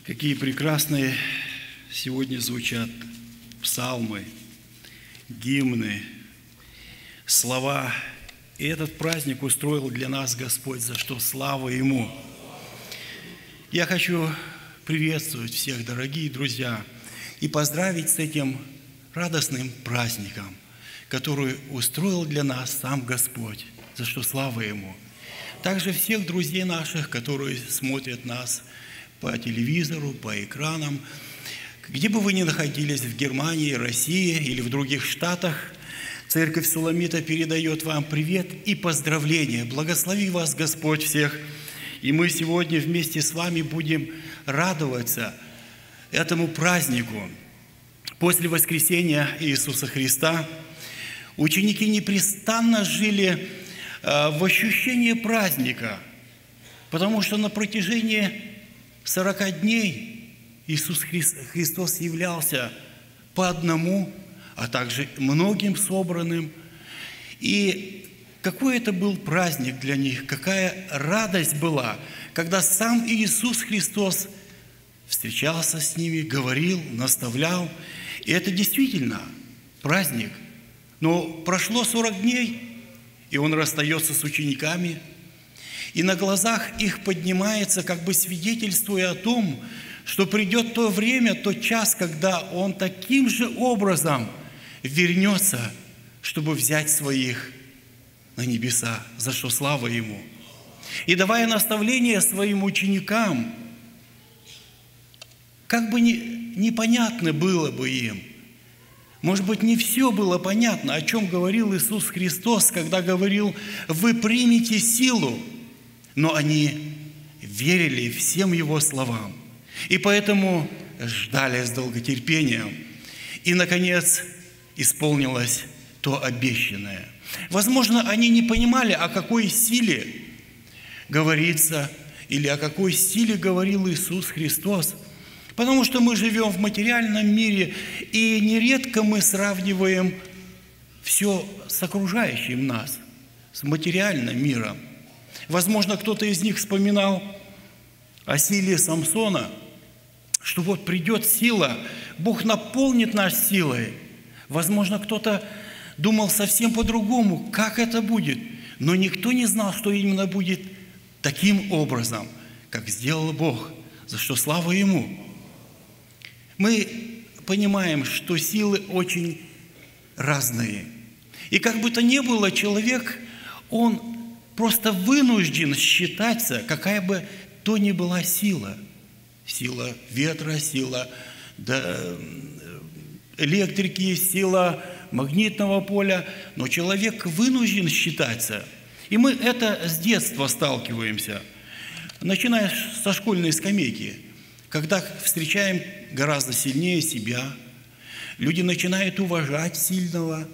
Какие прекрасные сегодня звучат псалмы, гимны, слова. И этот праздник устроил для нас Господь, за что слава Ему. Я хочу приветствовать всех, дорогие друзья, и поздравить с этим радостным праздником, который устроил для нас сам Господь, за что слава Ему. Также всех друзей наших, которые смотрят нас по телевизору, по экранам, где бы вы ни находились, в Германии, России или в других штатах, Церковь Суламита передает вам привет и поздравления. Благослови вас Господь всех. И мы сегодня вместе с вами будем радоваться этому празднику. После воскресения Иисуса Христа ученики непрестанно жили в ощущении праздника, потому что на протяжении сорока дней Иисус Христос являлся по одному, а также многим собранным. И какой это был праздник для них, какая радость была, когда сам Иисус Христос встречался с ними, говорил, наставлял. И это действительно праздник. Но прошло сорок дней, и Он расстается с учениками, и на глазах их поднимается, как бы свидетельствуя о том, что придет то время, тот час, когда Он таким же образом вернется, чтобы взять своих на небеса, за что слава Ему. И давая наставления своим ученикам, как бы не, непонятно было бы им, может быть, не все было понятно, о чем говорил Иисус Христос, когда говорил: «Вы примете силу». Но они верили всем Его словам. И поэтому ждали с долготерпением. И, наконец, исполнилось то обещанное. Возможно, они не понимали, о какой силе говорится, или о какой силе говорил Иисус Христос. Потому что мы живем в материальном мире, и нередко мы сравниваем все с окружающим нас, с материальным миром. Возможно, кто-то из них вспоминал о силе Самсона, что вот придет сила, Бог наполнит нас силой. Возможно, кто-то думал совсем по-другому, как это будет, но никто не знал, что именно будет таким образом, как сделал Бог, за что слава Ему. Мы понимаем, что силы очень разные. И как бы то ни было, человек, он просто вынужден считаться, какая бы то ни была сила. Сила ветра, сила электрики, сила магнитного поля. Но человек вынужден считаться. И мы это с детства сталкиваемся, начиная со школьной скамейки. Когда встречаем гораздо сильнее себя, люди начинают уважать сильного,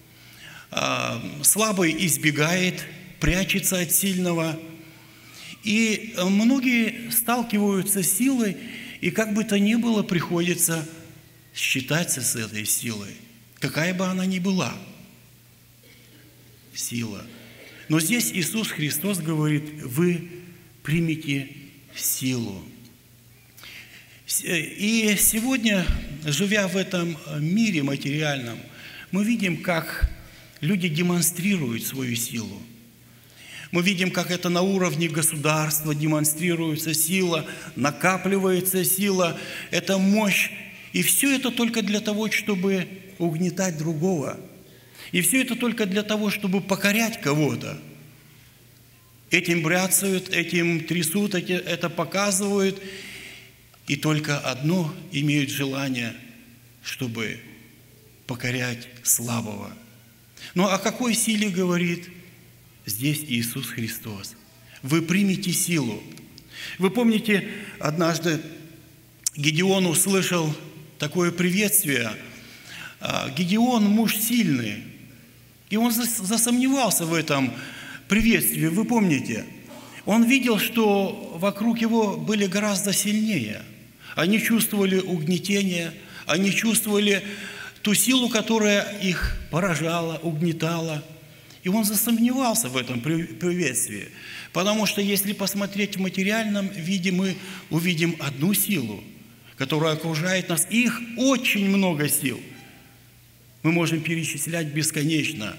слабый избегает, прячется от сильного. И многие сталкиваются с силой, и как бы то ни было, приходится считаться с этой силой, какая бы она ни была. Сила. Но здесь Иисус Христос говорит: вы примите силу. И сегодня, живя в этом мире материальном, мы видим, как люди демонстрируют свою силу. Мы видим, как это на уровне государства демонстрируется сила, накапливается сила, это мощь. И все это только для того, чтобы угнетать другого. И все это только для того, чтобы покорять кого-то. Этим бряцают, этим трясут, это показывают. И только одно имеют желание, чтобы покорять слабого. Но о какой силе говорит здесь Иисус Христос? Вы примете силу. Вы помните, однажды Гедеон услышал такое приветствие. Гедеон муж сильный. И он засомневался в этом приветствии. Вы помните? Он видел, что вокруг его были гораздо сильнее. Они чувствовали угнетение, они чувствовали ту силу, которая их поражала, угнетала. И он засомневался в этом приветствии. Потому что если посмотреть в материальном виде, мы увидим одну силу. которая окружает нас. Их очень много сил. Мы можем перечислять бесконечно.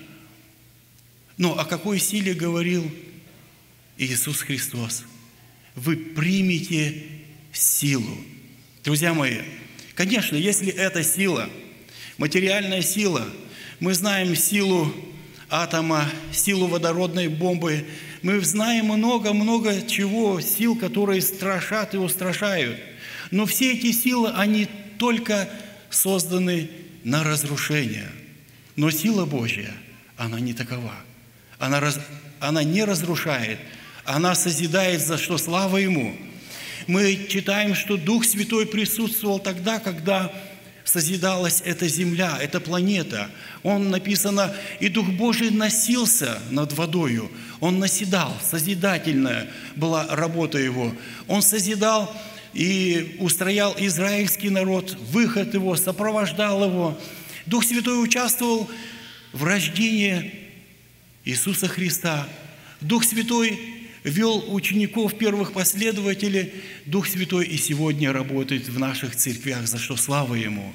Но о какой силе говорил Иисус Христос? Вы примете силу. Друзья мои, конечно, если это сила, материальная сила, мы знаем силу атома, силу водородной бомбы, мы знаем много-много чего, сил, которые страшат и устрашают. Но все эти силы, они только созданы на разрушение. Но сила Божья, она не такова. Она, раз, она не разрушает, она созидает, за что слава Ему. Мы читаем, что Дух Святой присутствовал тогда, когда созидалась эта земля, эта планета. Он, написано, и Дух Божий носился над водою. Он наседал, созидательная была работа Его. Он созидал и устроял израильский народ, выход его, сопровождал его. Дух Святой участвовал в рождении Иисуса Христа. Дух Святой вел учеников, первых последователей. Дух Святой и сегодня работает в наших церквях, за что слава Ему.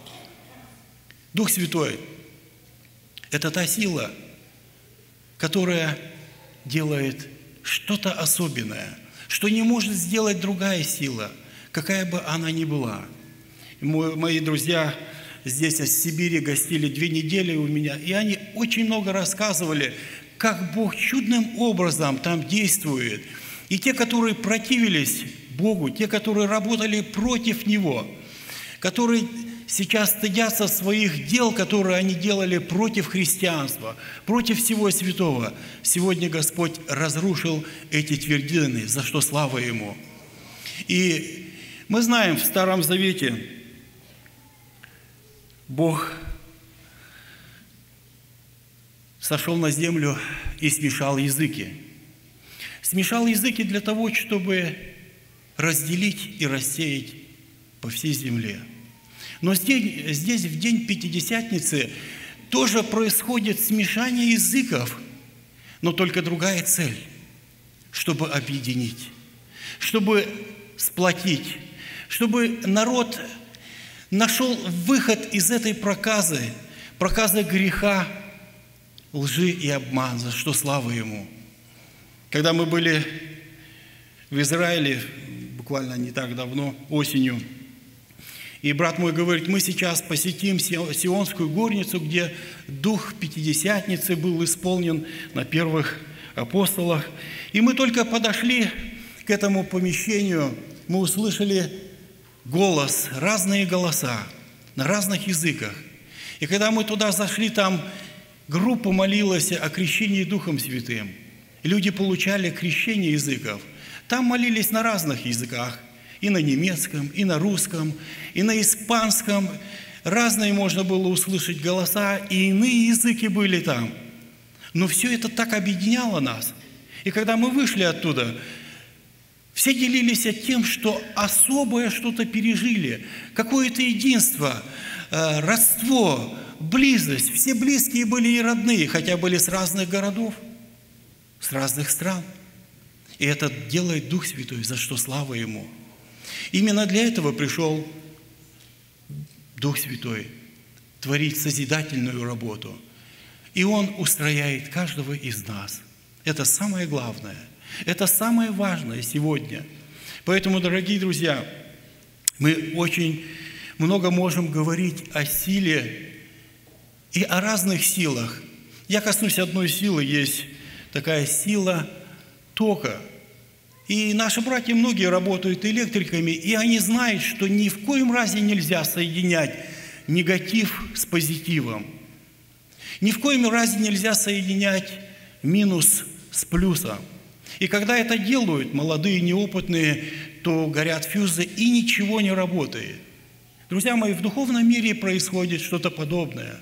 Дух Святой – это та сила, которая делает что-то особенное, что не может сделать другая сила, какая бы она ни была. Мои друзья здесь из Сибири гостили две недели у меня, и они очень много рассказывали, как Бог чудным образом там действует. И те, которые противились Богу, те, которые работали против Него, которые сейчас стыдятся своих дел, которые они делали против христианства, против всего святого, сегодня Господь разрушил эти твердыни, за что слава Ему. И мы знаем, в Старом Завете Бог сошел на землю и смешал языки. Смешал языки для того, чтобы разделить и рассеять по всей земле. Но здесь, здесь в день Пятидесятницы тоже происходит смешание языков, но только другая цель, чтобы объединить, чтобы сплотить, чтобы народ нашел выход из этой проказы, проказы греха, лжи и обмана, за что слава Ему. Когда мы были в Израиле, буквально не так давно, осенью, и брат мой говорит, мы сейчас посетим Сионскую горницу, где дух Пятидесятницы был исполнен на первых апостолах. И мы только подошли к этому помещению, мы услышали голос, разные голоса на разных языках. И когда мы туда зашли, там группа молилась о крещении Духом Святым. Люди получали крещение языков. Там молились на разных языках. И на немецком, и на русском, и на испанском. Разные можно было услышать голоса, и иные языки были там. Но все это так объединяло нас. И когда мы вышли оттуда, все делились тем, что особое что-то пережили. Какое-то единство, родство, близость. Все близкие были и родные, хотя были с разных городов, с разных стран. И это делает Дух Святой, за что слава Ему. Именно для этого пришел Дух Святой, творить созидательную работу. И Он устрояет каждого из нас. Это самое главное. Это самое важное сегодня. Поэтому, дорогие друзья, мы очень много можем говорить о силе и о разных силах. Я коснусь одной силы. Есть такая сила тока. И наши братья многие работают электриками, и они знают, что ни в коем разе нельзя соединять негатив с позитивом. Ни в коем разе нельзя соединять минус с плюсом. И когда это делают молодые, неопытные, то горят фьюзы, и ничего не работает. Друзья мои, в духовном мире происходит что-то подобное.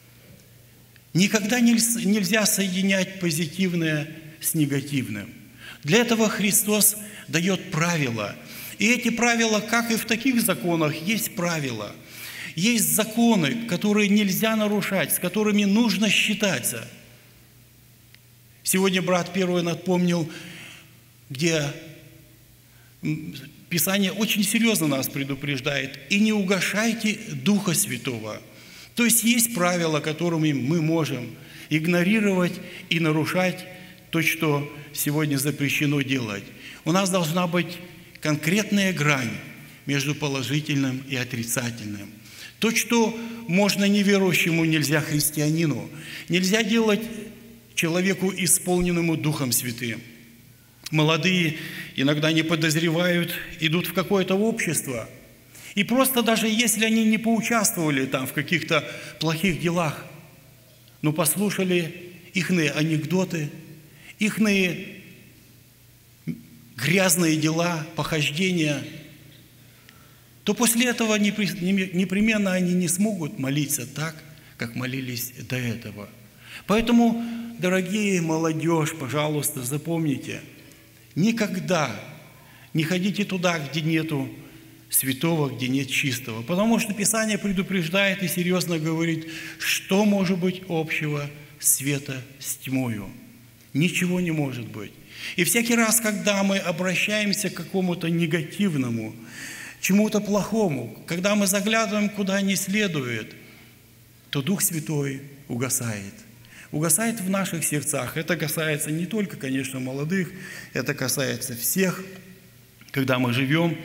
Никогда нельзя соединять позитивное с негативным. Для этого Христос дает правила. И эти правила, как и в таких законах, есть правила. Есть законы, которые нельзя нарушать, с которыми нужно считаться. Сегодня брат первый напомнил, где Писание очень серьезно нас предупреждает. «И не угашайте Духа Святого». То есть есть правила, которыми мы можем игнорировать и нарушать то, что сегодня запрещено делать. У нас должна быть конкретная грань между положительным и отрицательным. То, что можно неверующему, нельзя христианину. Нельзя делать человеку, исполненному Духом Святым. Молодые иногда не подозревают, идут в какое-то общество. И просто даже если они не поучаствовали там в каких-то плохих делах, но послушали ихные анекдоты, ихные грязные дела, похождения, то после этого непременно они не смогут молиться так, как молились до этого. Поэтому, дорогие молодежь, пожалуйста, запомните, никогда не ходите туда, где нету святого, где нет чистого. Потому что Писание предупреждает и серьезно говорит, что может быть общего света с тьмою. Ничего не может быть. И всякий раз, когда мы обращаемся к какому-то негативному, чему-то плохому, когда мы заглядываем куда не следует, то Дух Святой угасает. Угасает в наших сердцах. Это касается не только, конечно, молодых, это касается всех. Когда мы живем,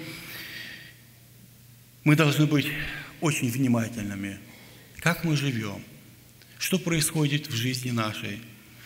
мы должны быть очень внимательными. Как мы живем? Что происходит в жизни нашей?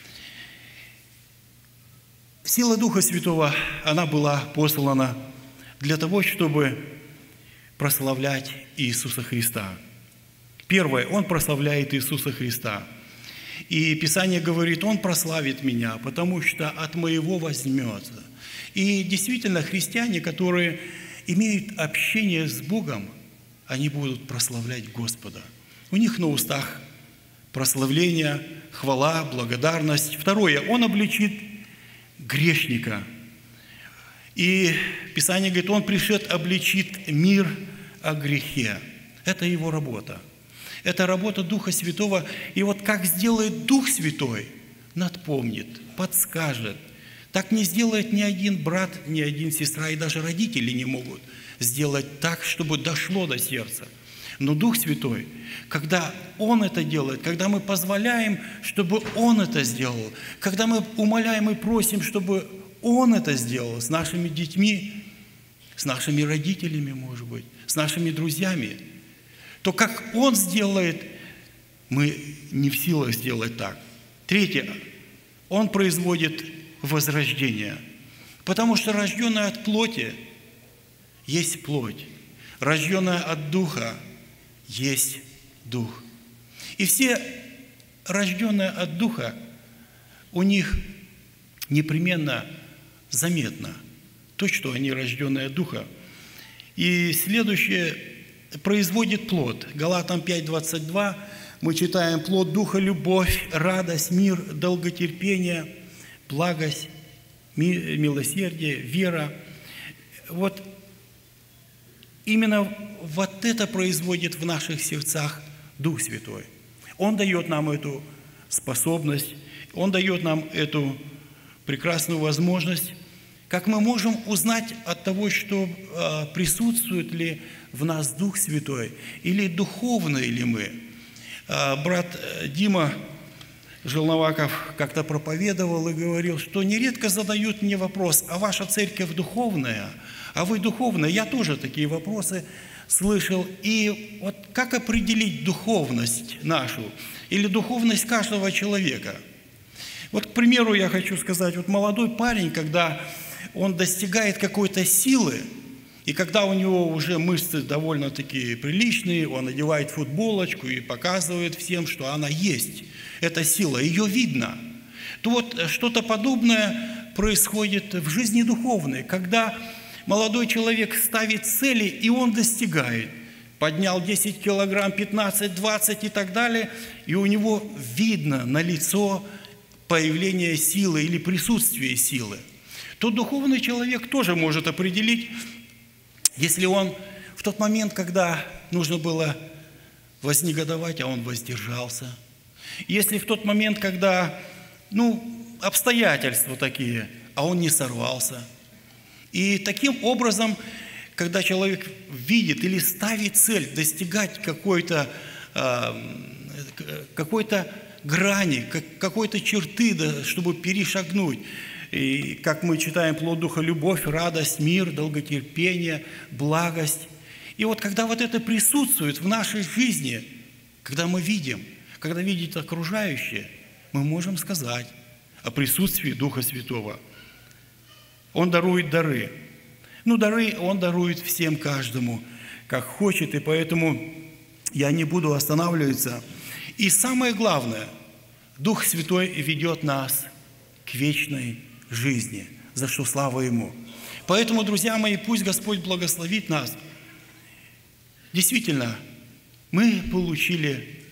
Сила Духа Святого, она была послана для того, чтобы прославлять Иисуса Христа. Первое, Он прославляет Иисуса Христа. И Писание говорит, Он прославит меня, потому что от моего возьмется. И действительно, христиане, которые имеют общение с Богом, они будут прославлять Господа. У них на устах прославление, хвала, благодарность. Второе, Он обличит грешника. И Писание говорит, Он пришед обличит мир о грехе. Это Его работа. Это работа Духа Святого. И вот как сделает Дух Святой, напомнит, подскажет. Так не сделает ни один брат, ни один сестра, и даже родители не могут сделать так, чтобы дошло до сердца. Но Дух Святой, когда Он это делает, когда мы позволяем, чтобы Он это сделал, когда мы умоляем и просим, чтобы Он это сделал с нашими детьми, с нашими родителями, может быть, с нашими друзьями, то как Он сделает, мы не в силах сделать так. Третье. Он производит возрождение. Потому что рожденное от плоти есть плоть. Рожденное от Духа есть Дух. И все рожденные от Духа, у них непременно заметно то, что они рожденные от Духа. И следующее производит плод. Галатам пять двадцать два мы читаем: плод Духа – любовь, радость, мир, долготерпение, благость, милосердие, вера. Вот именно вот это производит в наших сердцах Дух Святой. Он дает нам эту способность, Он дает нам эту прекрасную возможность. Как мы можем узнать от того, что э, присутствует ли в нас Дух Святой, или духовные ли мы? Э, брат Дима Желноваков как-то проповедовал и говорил, что нередко задают мне вопрос: а ваша церковь духовная? А вы духовная? Я тоже такие вопросы слышал. И вот как определить духовность нашу или духовность каждого человека? Вот, к примеру, я хочу сказать, вот молодой парень, когда он достигает какой-то силы, и когда у него уже мышцы довольно-таки приличные, он одевает футболочку и показывает всем, что она есть. Эта сила, ее видно. То вот что-то подобное происходит в жизни духовной, когда молодой человек ставит цели, и он достигает. Поднял десять килограмм, пятнадцать, двадцать и так далее, и у него видно на лицо появление силы или присутствие силы. То духовный человек тоже может определить, если он в тот момент, когда нужно было вознегодовать, а он воздержался. Если в тот момент, когда, ну, обстоятельства такие, а он не сорвался. И таким образом, когда человек видит или ставит цель достигать какой-то какой-то грани, какой-то черты, да, чтобы перешагнуть, и как мы читаем, плод Духа – любовь, радость, мир, долготерпение, благость. И вот когда вот это присутствует в нашей жизни, когда мы видим, когда видят окружающие, мы можем сказать о присутствии Духа Святого. Он дарует дары. Ну, дары Он дарует всем, каждому, как хочет, и поэтому я не буду останавливаться. И самое главное, Дух Святой ведет нас к вечной жизни, за что слава Ему. Поэтому, друзья мои, пусть Господь благословит нас. Действительно, мы получили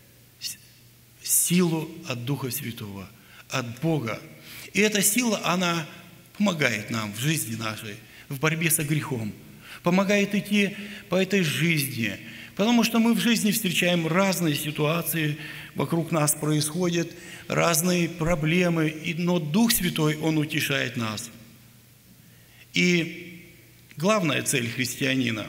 силу от Духа Святого, от Бога. И эта сила, она помогает нам в жизни нашей, в борьбе со грехом, помогает идти по этой жизни, потому что мы в жизни встречаем разные ситуации, вокруг нас происходят разные проблемы, но Дух Святой, Он утешает нас. И главная цель христианина,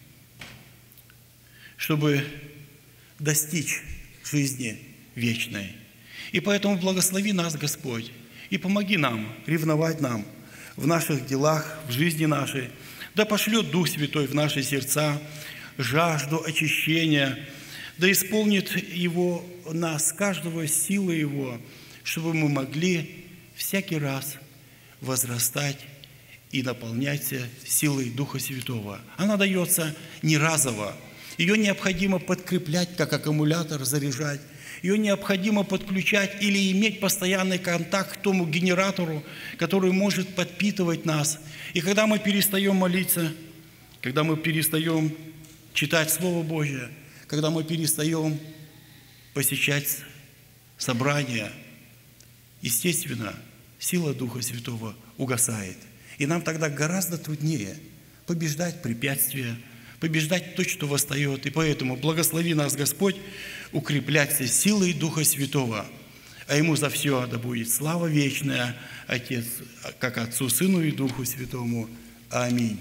чтобы достичь жизни вечной. И поэтому благослови нас, Господь, и помоги нам, ревновать нам в наших делах, в жизни нашей. Да пошлет Дух Святой в наши сердца жажду очищения, да исполнит Его нас, каждого силы Его, чтобы мы могли всякий раз возрастать и наполняться силой Духа Святого. Она дается не разово. Ее необходимо подкреплять, как аккумулятор, заряжать. Ее необходимо подключать или иметь постоянный контакт к тому генератору, который может подпитывать нас. И когда мы перестаем молиться, когда мы перестаем читать Слово Божие, когда мы перестаем посещать собрания, естественно, сила Духа Святого угасает. И нам тогда гораздо труднее побеждать препятствия, побеждать то, что восстает. И поэтому благослови нас, Господь, укрепляться силой Духа Святого. А Ему за все да будет слава вечная, Отец, как Отцу, Сыну и Духу Святому. Аминь.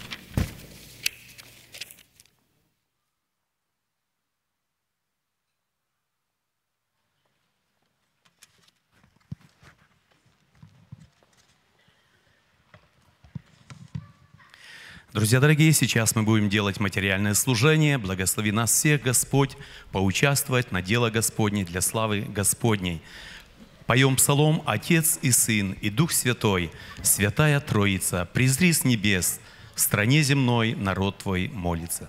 Друзья дорогие, сейчас мы будем делать материальное служение. Благослови нас всех, Господь, поучаствовать на дело Господне для славы Господней. Поем псалом «Отец и Сын и Дух Святой, Святая Троица, презри с небес, в стране земной народ Твой молится».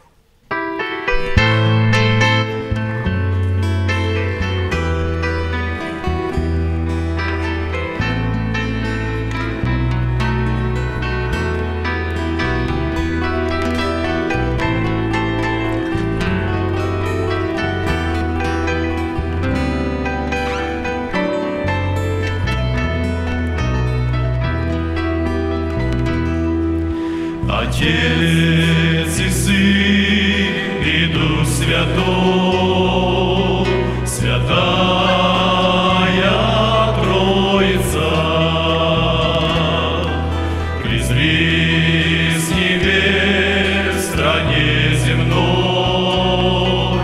Отец и Сын и Дух Святой, Святая Троица, презри с небес в стране земной,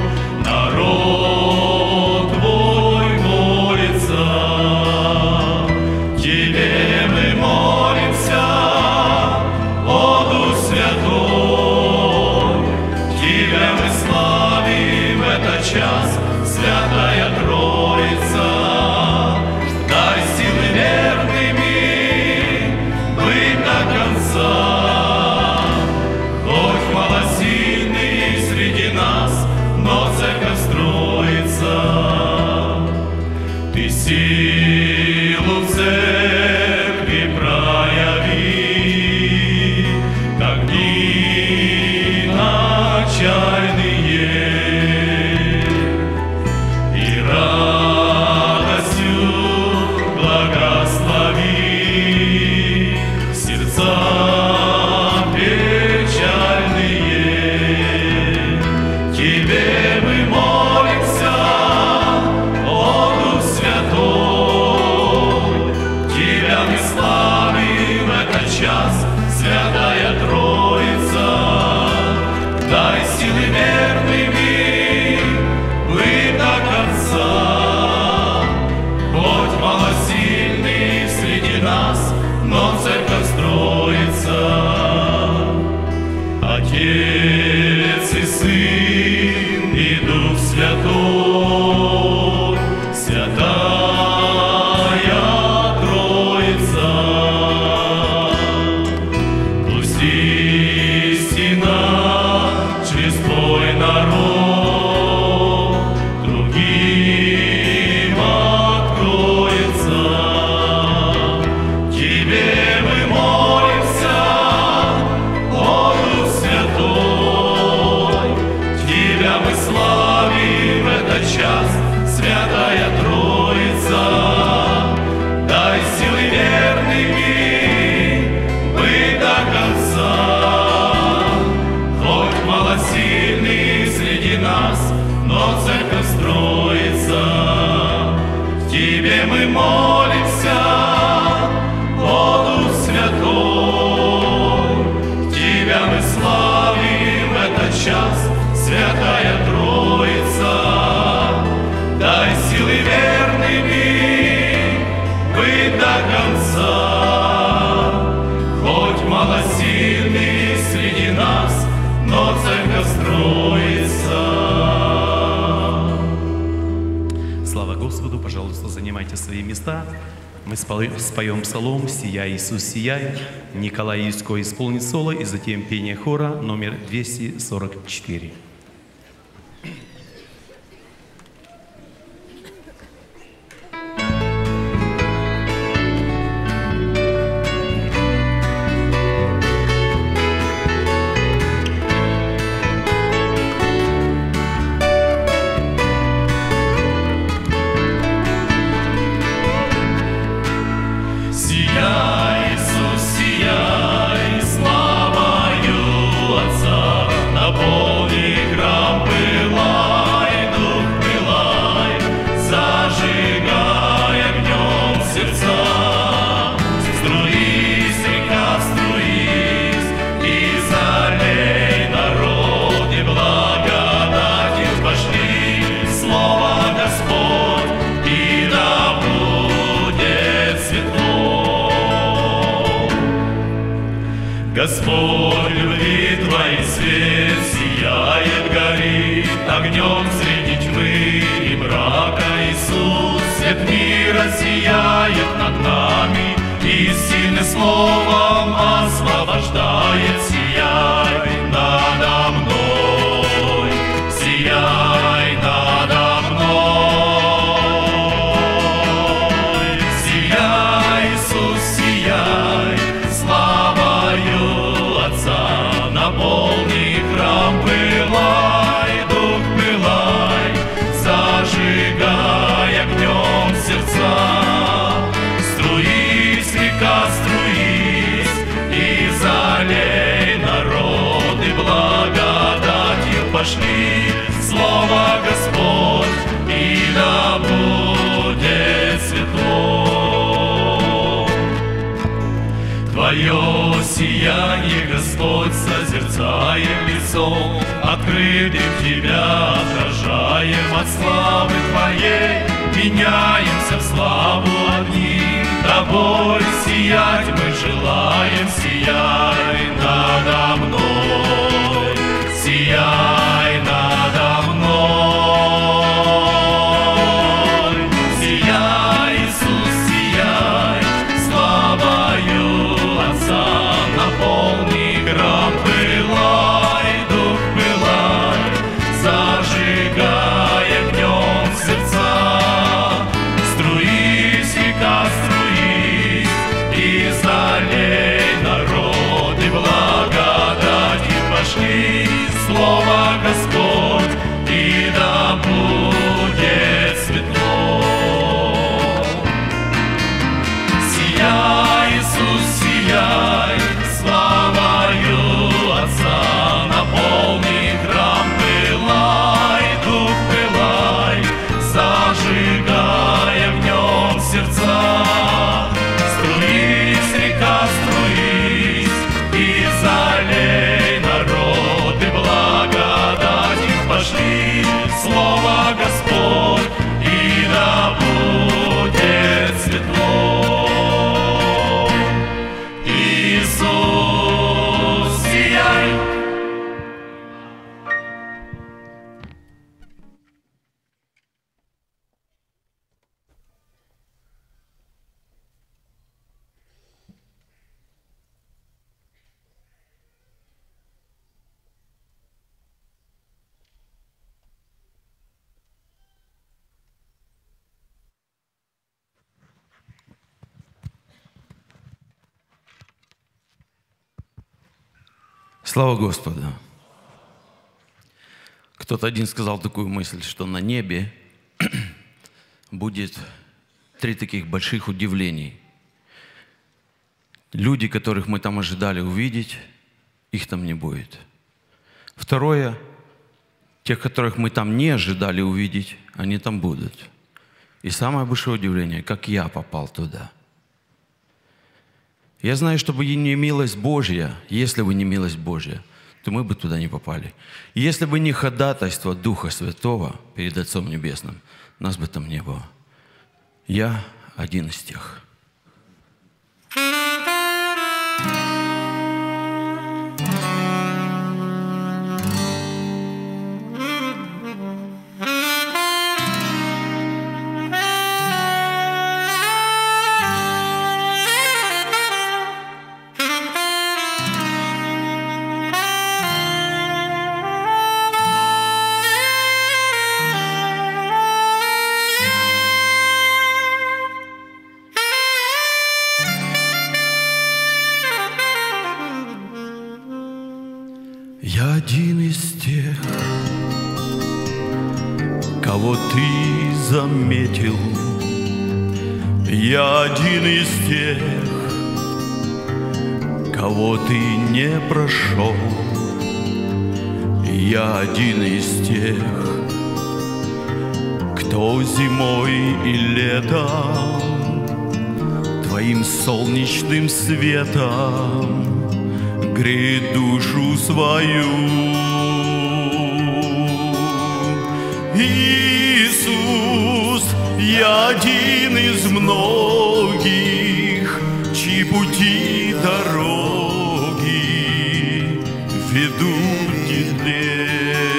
народ Твой молится, Тебе мы молимся, о Дух Святой, Тебя мы славим в это малосильный среди нас, но церковь строится. Слава Господу, пожалуйста, занимайте свои места. Мы споем псалом «Сияй, Иисус, сияй». Николай Юсько исполнит соло, и затем пение хора номер двести сорок четыре. Господь, любви Твоей свет сияет, горит огнем среди тьмы и мрака. Иисус, свет мира сияет над нами и сильным словом освобождает. Сияй надо мной, сияй надо мной. Сияй, Иисус, сияй, славою Отца наполни храм, пылай, дух пылай, зажигай огнем сердца. Струись, река, струись, и залей народы благодатью. Пошли слово Господь, и да будет светло. Твое сияние, Господь, созерцаем лицом, открытым Тебя отражаем от славы Твоей, меняемся в славу одним Тобой. Сиять мы желаем, сияй надо мной, сияй надо мной. Сияй, Иисус, сияй, славою Отца наполни храм, пылай, дух пылай, зажигай огнем сердца. Струись, река, струись, и залей народы благодатью. Пошли слово Господь, и да будет светло. Сияй, Иисус, сияй, славою Отца наполни храм, пылай, дух пылай, зажигай огнем сердца. Струись, река, струись, и залей народы благодатью. Пошли слово Господь, и да будет светло. Иисус, сияй. Слава Господу! Кто-то один сказал такую мысль, что на небе будет три таких больших удивлений. Люди, которых мы там ожидали увидеть, их там не будет. Второе, тех, которых мы там не ожидали увидеть, они там будут. И самое большое удивление, как я попал туда. Я знаю, что бы не милость Божья, если бы не милость Божья, то мы бы туда не попали. И если бы не ходатайство Духа Святого перед Отцом Небесным, нас бы там не было. Я один из тех. Я один из тех, кого ты заметил. Я один из тех, кого ты не прошел. Я один из тех, кто зимой и летом твоим солнечным светом греет душу свою. Иисус, я один из многих, чьи пути дороги ведут к тебе.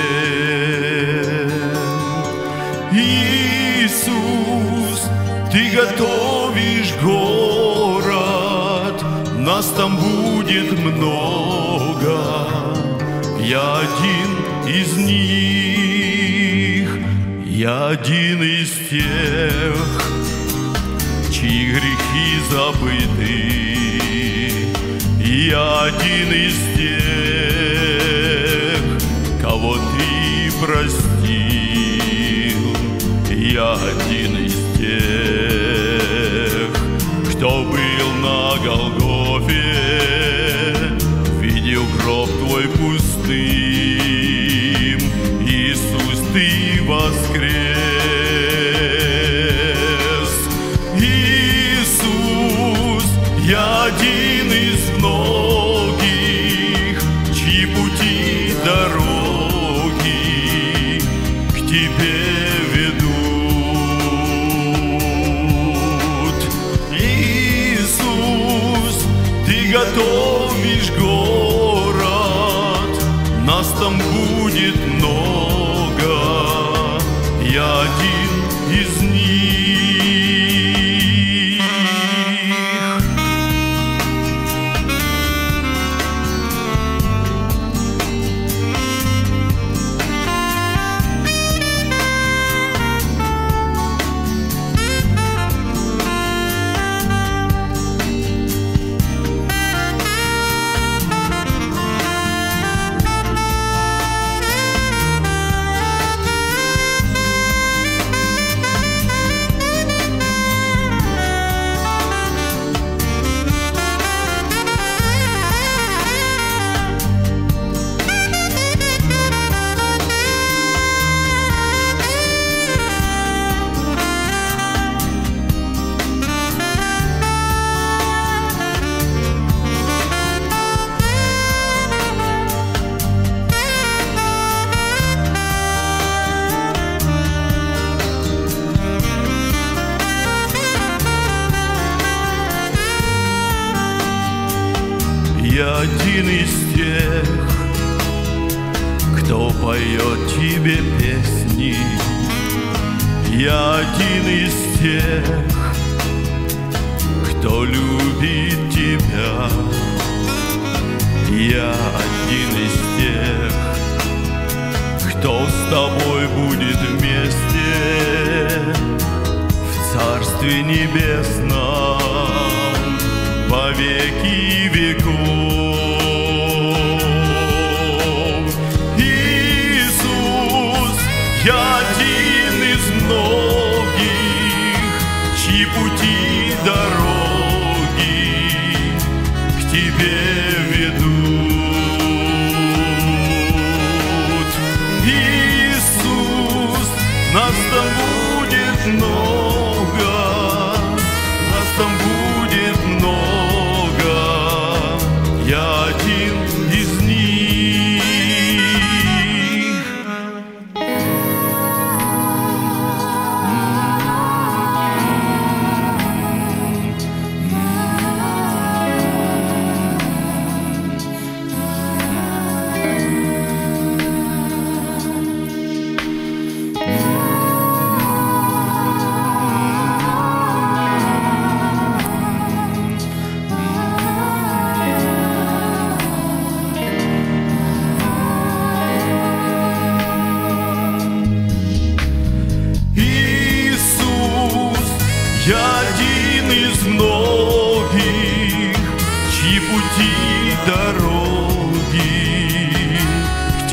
Иисус, ты готовишь город, нас там будет много. Я один из них, я один из тех, чьи грехи забыты. Я один из тех, кого ты простил. Я один из тех, кто был на Голгофе, видел гроб твой пустым. Иисус, ты воскрес. Иисус, я один из многих, чьи пути дороги к тебе ведут. Иисус, ты готовишь город, нас там будет много. Я один из них. Я один из тех, кто поет тебе песни. Я один из тех, кто любит тебя. Я один из тех, кто с тобой будет вместе в Царстве Небесном во веки веков. Иисус, я один из многих, чьи пути дороги к тебе ведут. Иисус, нас там будет много, нас там будет много. Я один из них.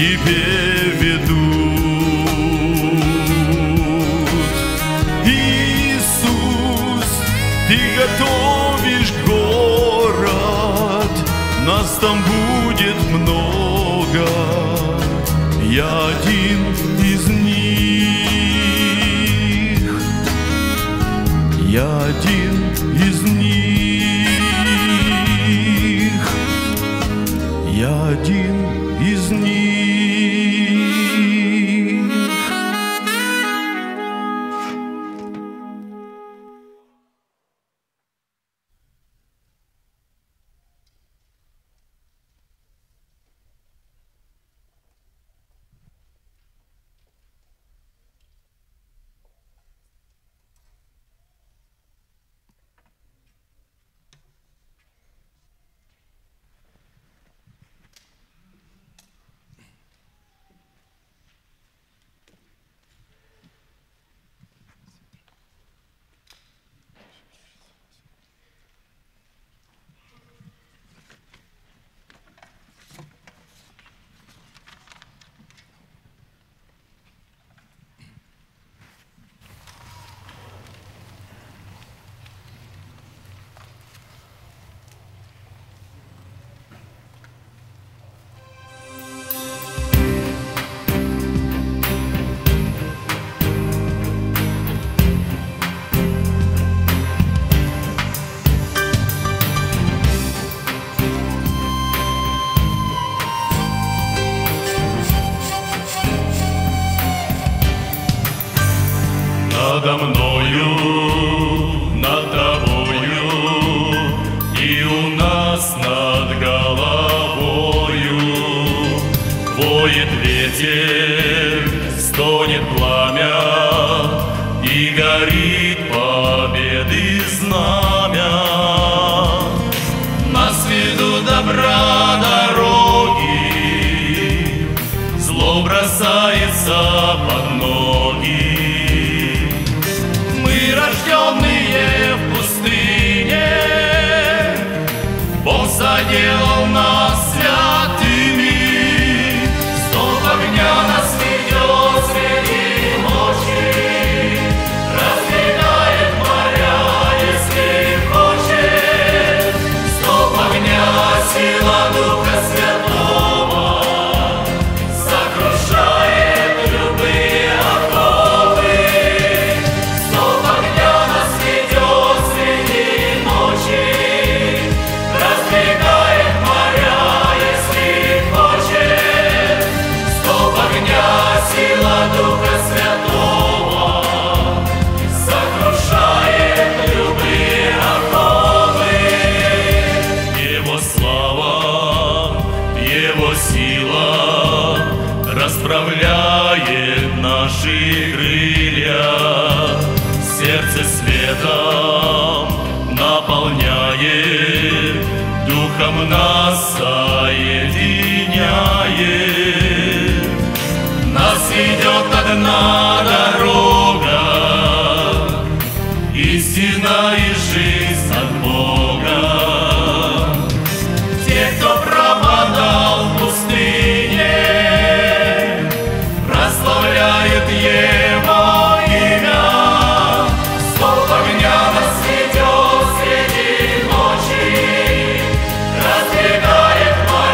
тебе ведут. Иисус, ты готовишь город, нас там будет много. Я один из них, я один из них, я один из них. Надо мною, над тобою, и у нас над головою воет ветер, стонет пламя, и горит победы знамя. Нас ведут добра дороги, зло бросается под ноги. Рожденные в пустыне, Бог заделал нас святыми. Столб огня нас ведет среди ночи, раздвигает моря, если хочет. Столб огня, сила Духа Святого, сокрушает любые оковы. Сила Духа Святого сокрушает любые оковы. Его слава, Его сила расправляет наши крылья. Сердце светом наполняет, Духом нас соединяет. Нас ведет одна дорога, истина и жизнь от Бога. Те, кто пропадал в пустыне, прославляют Его имя. Столб огня нас ведет среди ночи, раздвигает моря.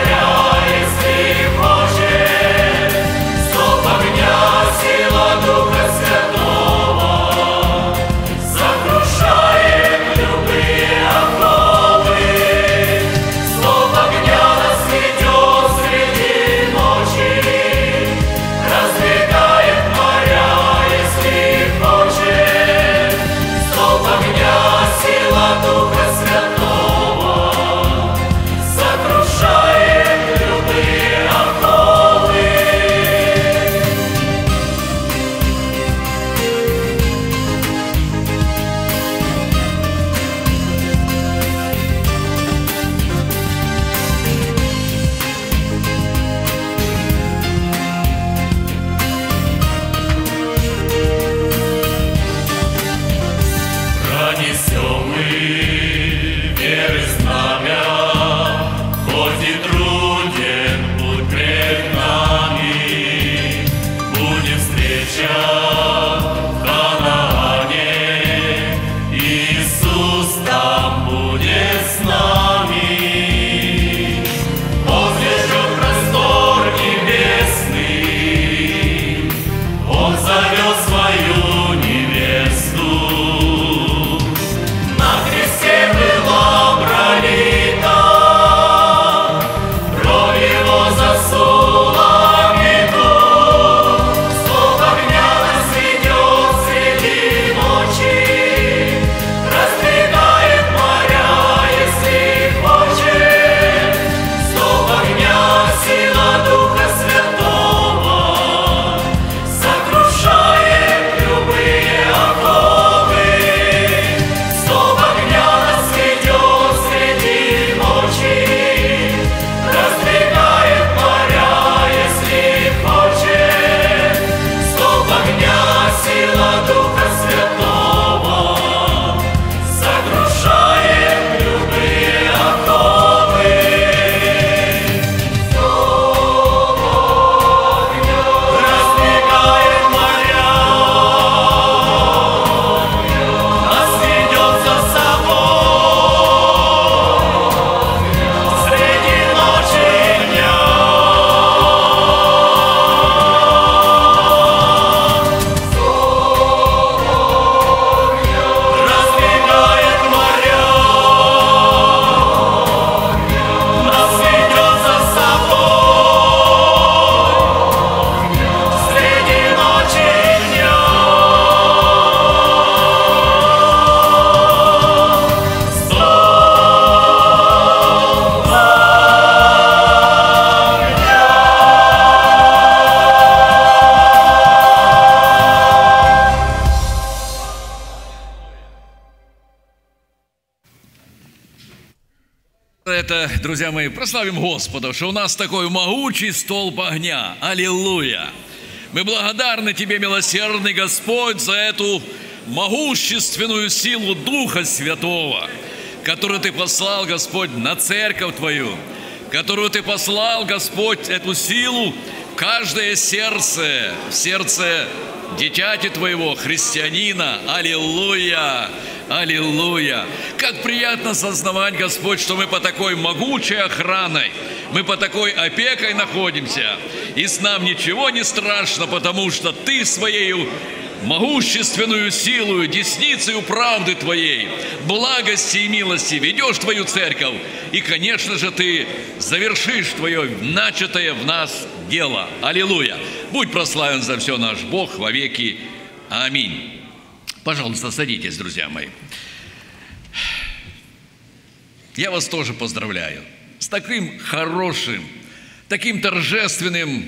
друзья мои, прославим Господа, что у нас такой могучий столб огня. Аллилуйя! Мы благодарны Тебе, милосердный Господь, за эту могущественную силу Духа Святого, которую Ты послал, Господь, на церковь Твою, которую Ты послал, Господь, эту силу в каждое сердце, в сердце дитяти Твоего, христианина. Аллилуйя! Аллилуйя! Как приятно сознавать, Господь, что мы по такой могучей охраной, мы по такой опекой находимся, и с нам ничего не страшно, потому что Ты своей могущественную силу, десницею правды Твоей, благости и милости ведешь Твою церковь, и, конечно же, Ты завершишь Твое начатое в нас дело. Аллилуйя! Будь прославлен за все наш Бог во веки. Аминь. Пожалуйста, садитесь, друзья мои. Я вас тоже поздравляю с таким хорошим, таким торжественным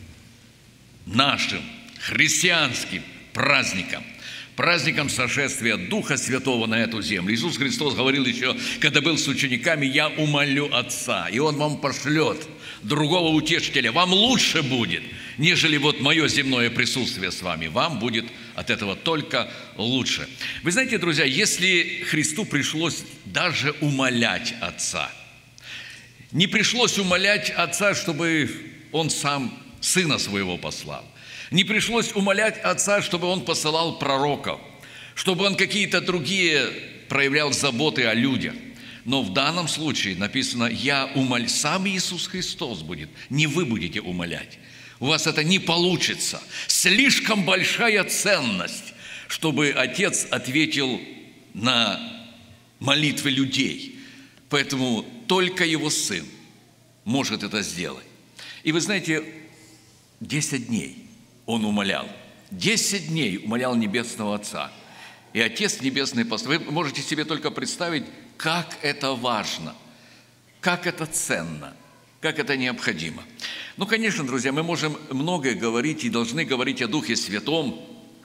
нашим христианским праздником, праздником сошествия Духа Святого на эту землю. Иисус Христос говорил еще, когда был с учениками: «Я умолю Отца, и Он вам пошлет другого утешителя. Вам лучше будет, нежели вот мое земное присутствие с вами. Вам будет от этого только лучше». Вы знаете, друзья, если Христу пришлось даже умолять Отца, не пришлось умолять Отца, чтобы Он сам Сына Своего послал, не пришлось умолять Отца, чтобы Он посылал пророков, чтобы Он какие-то другие проявлял заботы о людях. Но в данном случае написано: «Я умоляю». Сам Иисус Христос будет, не вы будете умолять. У вас это не получится. Слишком большая ценность, чтобы Отец ответил на молитвы людей. Поэтому только Его Сын может это сделать. И вы знаете, десять дней Он умолял. Десять дней умолял Небесного Отца. И Отец Небесный послал. Вы можете себе только представить, как это важно, как это ценно, как это необходимо. Ну, конечно, друзья, мы можем многое говорить и должны говорить о Духе Святом,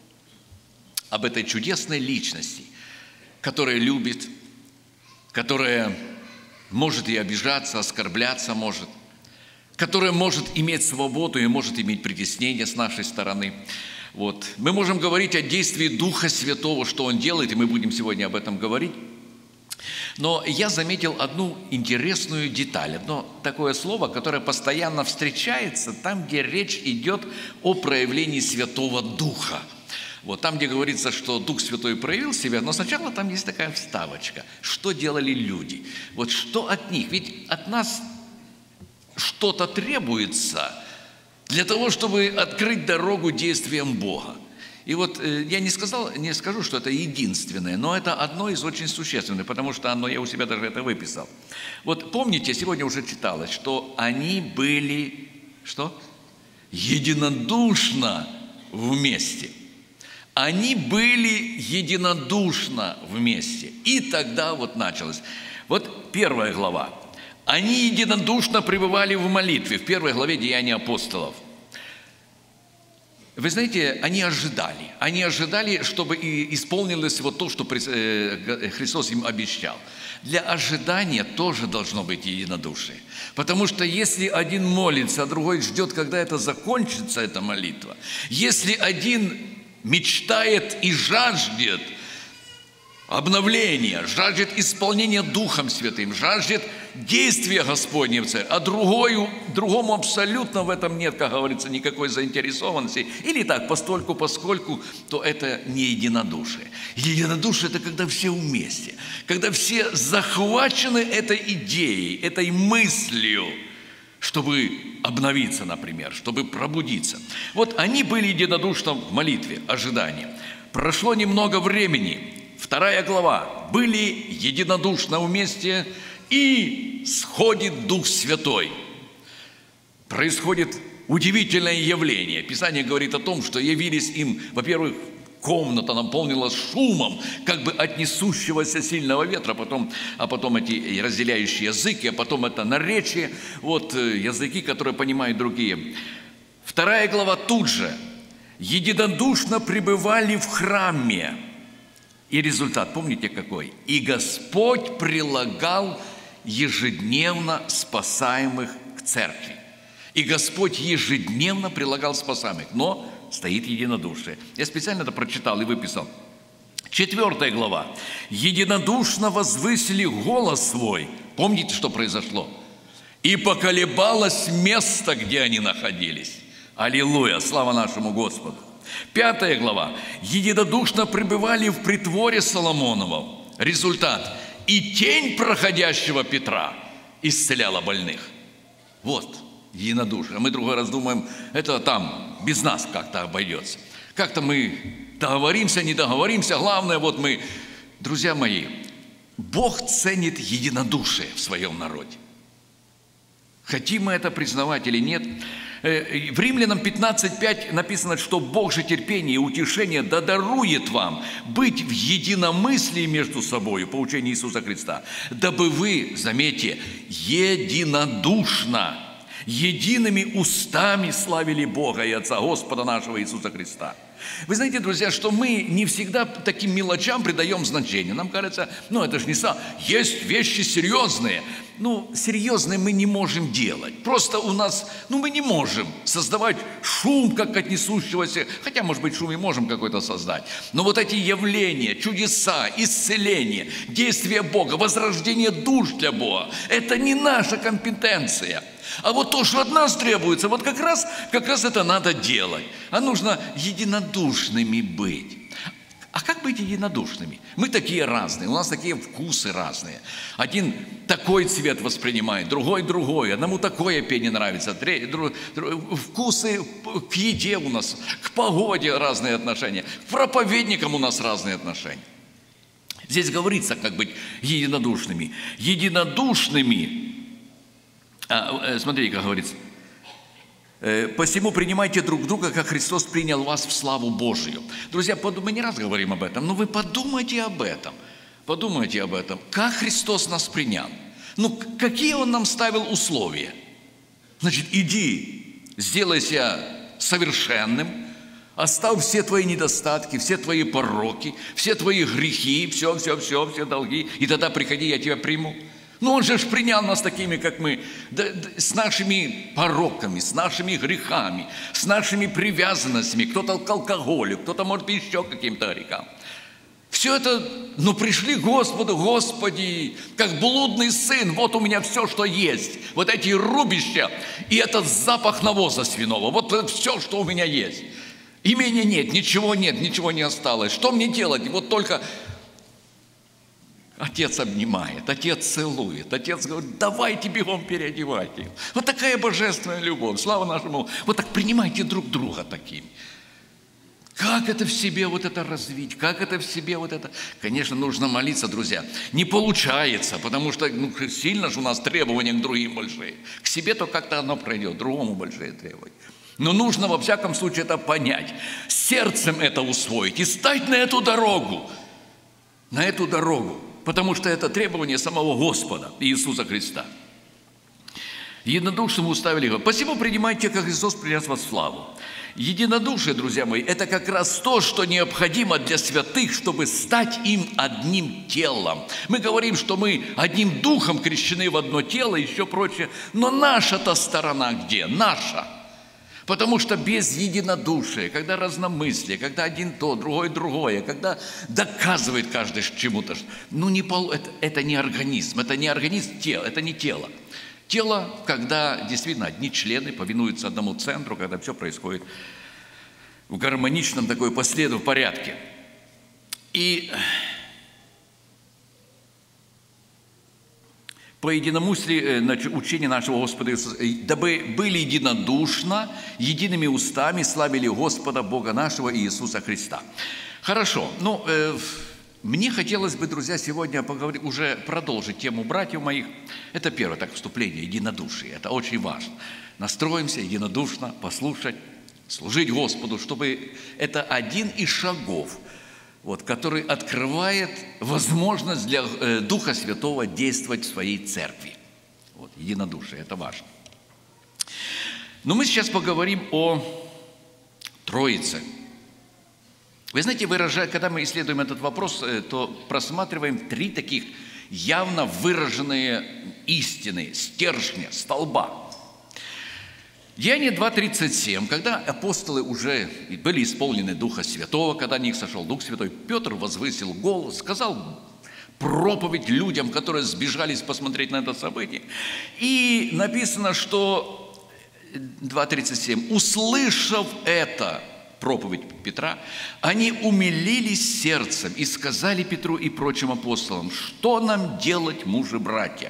об этой чудесной личности, которая любит, которая может и обижаться, оскорбляться может, которая может иметь свободу и может иметь притеснение с нашей стороны. Вот. Мы можем говорить о действии Духа Святого, что Он делает, и мы будем сегодня об этом говорить. Но я заметил одну интересную деталь, одно такое слово, которое постоянно встречается там, где речь идет о проявлении Святого Духа. Вот там, где говорится, что Дух Святой проявил себя, но сначала там есть такая вставочка. Что делали люди? Вот что от них? Ведь от нас что-то требуется для того, чтобы открыть дорогу действиям Бога. И вот я не сказал, не скажу, что это единственное, но это одно из очень существенных, потому что оно, я у себя даже это выписал. Вот помните, сегодня уже читалось, что они были, что? Единодушно вместе. Они были единодушно вместе. И тогда вот началось. Вот первая глава. Они единодушно пребывали в молитве, в первой главе Деяний апостолов. Вы знаете, они ожидали. Они ожидали, чтобы и исполнилось вот то, что Христос им обещал. Для ожидания тоже должно быть единодушие. Потому что если один молится, а другой ждет, когда это закончится, эта молитва, если один мечтает и жаждет обновления, жаждет исполнения Духом Святым, жаждет действия Господня в церкви, а другой, другому абсолютно в этом нет, как говорится, никакой заинтересованности, или так, постольку, поскольку, то это не единодушие. Единодушие – это когда все вместе, когда все захвачены этой идеей, этой мыслью, чтобы обновиться, например, чтобы пробудиться. Вот они были единодушны в молитве, ожидании. Прошло немного времени. Вторая глава. Были единодушно вместе, и сходит Дух Святой. Происходит удивительное явление. Писание говорит о том, что явились им, во-первых, комната наполнилась шумом, как бы от несущегося сильного ветра, потом, а потом эти разделяющие языки, а потом это наречие, вот языки, которые понимают другие. Вторая глава тут же. Единодушно пребывали в храме. И результат, помните какой? И Господь прилагал ежедневно спасаемых к церкви. И Господь ежедневно прилагал спасаемых, но стоит единодушие. Я специально это прочитал и выписал. Четвертая глава. «Единодушно возвысили голос свой». Помните, что произошло? «И поколебалось место, где они находились». Аллилуйя! Слава нашему Господу! Пятая глава. «Единодушно пребывали в притворе Соломоновом». Результат. «И тень проходящего Петра исцеляла больных». Вот, единодушие. Мы другой раз думаем, это там без нас как-то обойдется. Как-то мы договоримся, не договоримся. Главное, вот мы, друзья мои, Бог ценит единодушие в своем народе. Хотим мы это признавать или нет. В Римлянам пятнадцать пять написано, что Бог же терпение и утешение да дарует вам быть в единомыслии между собой по учению Иисуса Христа, дабы вы, заметьте, единодушно, едиными устами славили Бога и Отца Господа нашего Иисуса Христа. Вы знаете, друзья, что мы не всегда таким мелочам придаем значение. Нам кажется, ну это же не сам. Есть вещи серьезные. Ну, серьезные мы не можем делать. Просто у нас, ну мы не можем создавать шум, как от несущегося. Хотя, может быть, шум и можем какой-то создать. Но вот эти явления, чудеса, исцеление, действия Бога, возрождение душ для Бога, это не наша компетенция. А вот то, что от нас требуется, вот как раз, как раз это надо делать. А нужно единодушными быть. А как быть единодушными? Мы такие разные, у нас такие вкусы разные. Один такой цвет воспринимает, другой другой. Одному такое пение нравится, третий, друг, друг, вкусы к еде у нас, к погоде разные отношения, к проповедникам у нас разные отношения. Здесь говорится, как быть единодушными. Единодушными. А, смотрите, как говорится. «Посему принимайте друг друга, как Христос принял вас в славу Божию». Друзья, мы не раз говорим об этом, но вы подумайте об этом. Подумайте об этом. Как Христос нас принял? Ну, какие Он нам ставил условия? Значит, иди, сделайся совершенным, оставь все твои недостатки, все твои пороки, все твои грехи, все, все, все, все долги, и тогда приходи, я тебя приму. Но Он же принял нас такими, как мы, да, да, с нашими пороками, с нашими грехами, с нашими привязанностями. Кто-то к алкоголю, кто-то, может быть, еще к каким-то грехам. Все это, ну, пришли к Господу, Господи, как блудный сын, вот у меня все, что есть. Вот эти рубища и этот запах навоза свиного, вот это все, что у меня есть. Имения нет, ничего нет, ничего не осталось. Что мне делать? Вот только... Отец обнимает, отец целует, отец говорит, давайте бегом переодевайте. Вот такая божественная любовь, слава нашему. Вот так принимайте друг друга такими. Как это в себе вот это развить? Как это в себе вот это? Конечно, нужно молиться, друзья. Не получается, потому что ну, сильно же у нас требования к другим большие. К себе-то как-то оно пройдет, другому большие требования. Но нужно во всяком случае это понять, сердцем это усвоить и стать на эту дорогу. На эту дорогу. Потому что это требование самого Господа Иисуса Христа. Единодушно уставили его. «Посему принимайте, как Христос принес вас в славу». Единодушие, друзья мои, это как раз то, что необходимо для святых, чтобы стать им одним телом. Мы говорим, что мы одним духом крещены в одно тело и еще прочее. Но наша-то сторона где? Наша. Потому что без единодушия, когда разномыслие, когда один то, другой другое, когда доказывает каждый чему-то, ну не пол, это, это не организм, это не организм тела, это не тело. Тело, когда действительно одни члены повинуются одному центру, когда все происходит в гармоничном такой последовательном порядке. И по единомыслию учения нашего Господа Иисуса, дабы были единодушно, едиными устами славили Господа Бога нашего и Иисуса Христа. Хорошо, ну, э, мне хотелось бы, друзья, сегодня поговорить, уже продолжить тему братьев моих. Это первое, так, вступление, единодушие, это очень важно. Настроимся единодушно, послушать, служить Господу, чтобы это один из шагов, вот, который открывает возможность для э, Духа Святого действовать в своей церкви. Вот, единодушие, это важно. Но мы сейчас поговорим о Троице. Вы знаете, выражая, когда мы исследуем этот вопрос, то просматриваем три таких явно выраженные истины, стержня, столба. Деяние два тридцать семь, когда апостолы уже были исполнены Духа Святого, когда на них сошел Дух Святой, Петр возвысил голос, сказал проповедь людям, которые сбежались посмотреть на это событие. И написано, что два тридцать семь, услышав это, проповедь Петра, они умилились сердцем и сказали Петру и прочим апостолам: что нам делать, мужи-братья?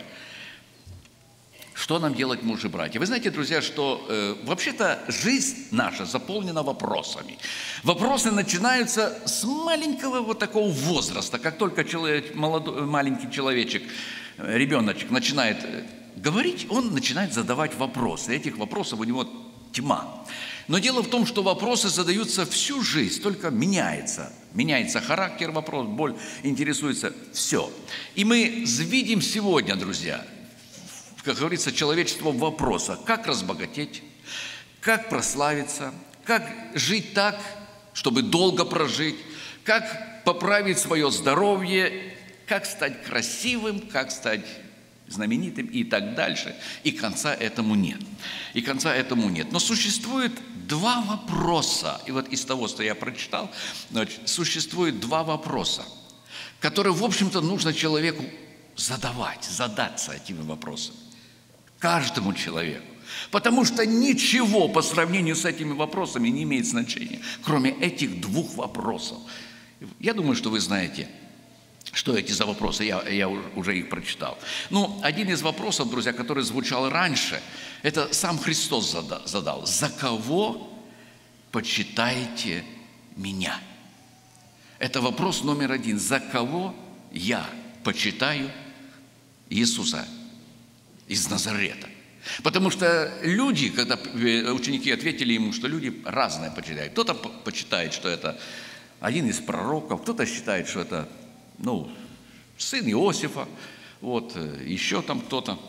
Что нам делать, мужи-братья? Вы знаете, друзья, что э, вообще-то жизнь наша заполнена вопросами. Вопросы начинаются с маленького вот такого возраста. Как только человек, молодой, маленький человечек, ребеночек начинает говорить, он начинает задавать вопросы. Этих вопросов у него тьма. Но дело в том, что вопросы задаются всю жизнь, только меняется. Меняется характер вопроса, боль интересуется, все. И мы видим сегодня, друзья, как говорится, человечество в вопросах: как разбогатеть, как прославиться, как жить так, чтобы долго прожить, как поправить свое здоровье, как стать красивым, как стать знаменитым и так дальше. И конца этому нет. И конца этому нет. Но существует два вопроса. И вот из того, что я прочитал, значит, существует два вопроса, которые, в общем-то, нужно человеку задавать, задаться этими вопросами. Каждому человеку. Потому что ничего по сравнению с этими вопросами не имеет значения, кроме этих двух вопросов. Я думаю, что вы знаете, что эти за вопросы. Я, я уже их прочитал. Ну, один из вопросов, друзья, который звучал раньше, это сам Христос задал. За кого почитаете меня? Это вопрос номер один. За кого я почитаю Иисуса из Назарета? Потому что люди, когда ученики ответили ему, что люди разные почитают. Кто-то почитает, что это один из пророков, кто-то считает, что это, ну, сын Иосифа, вот, еще там кто-то.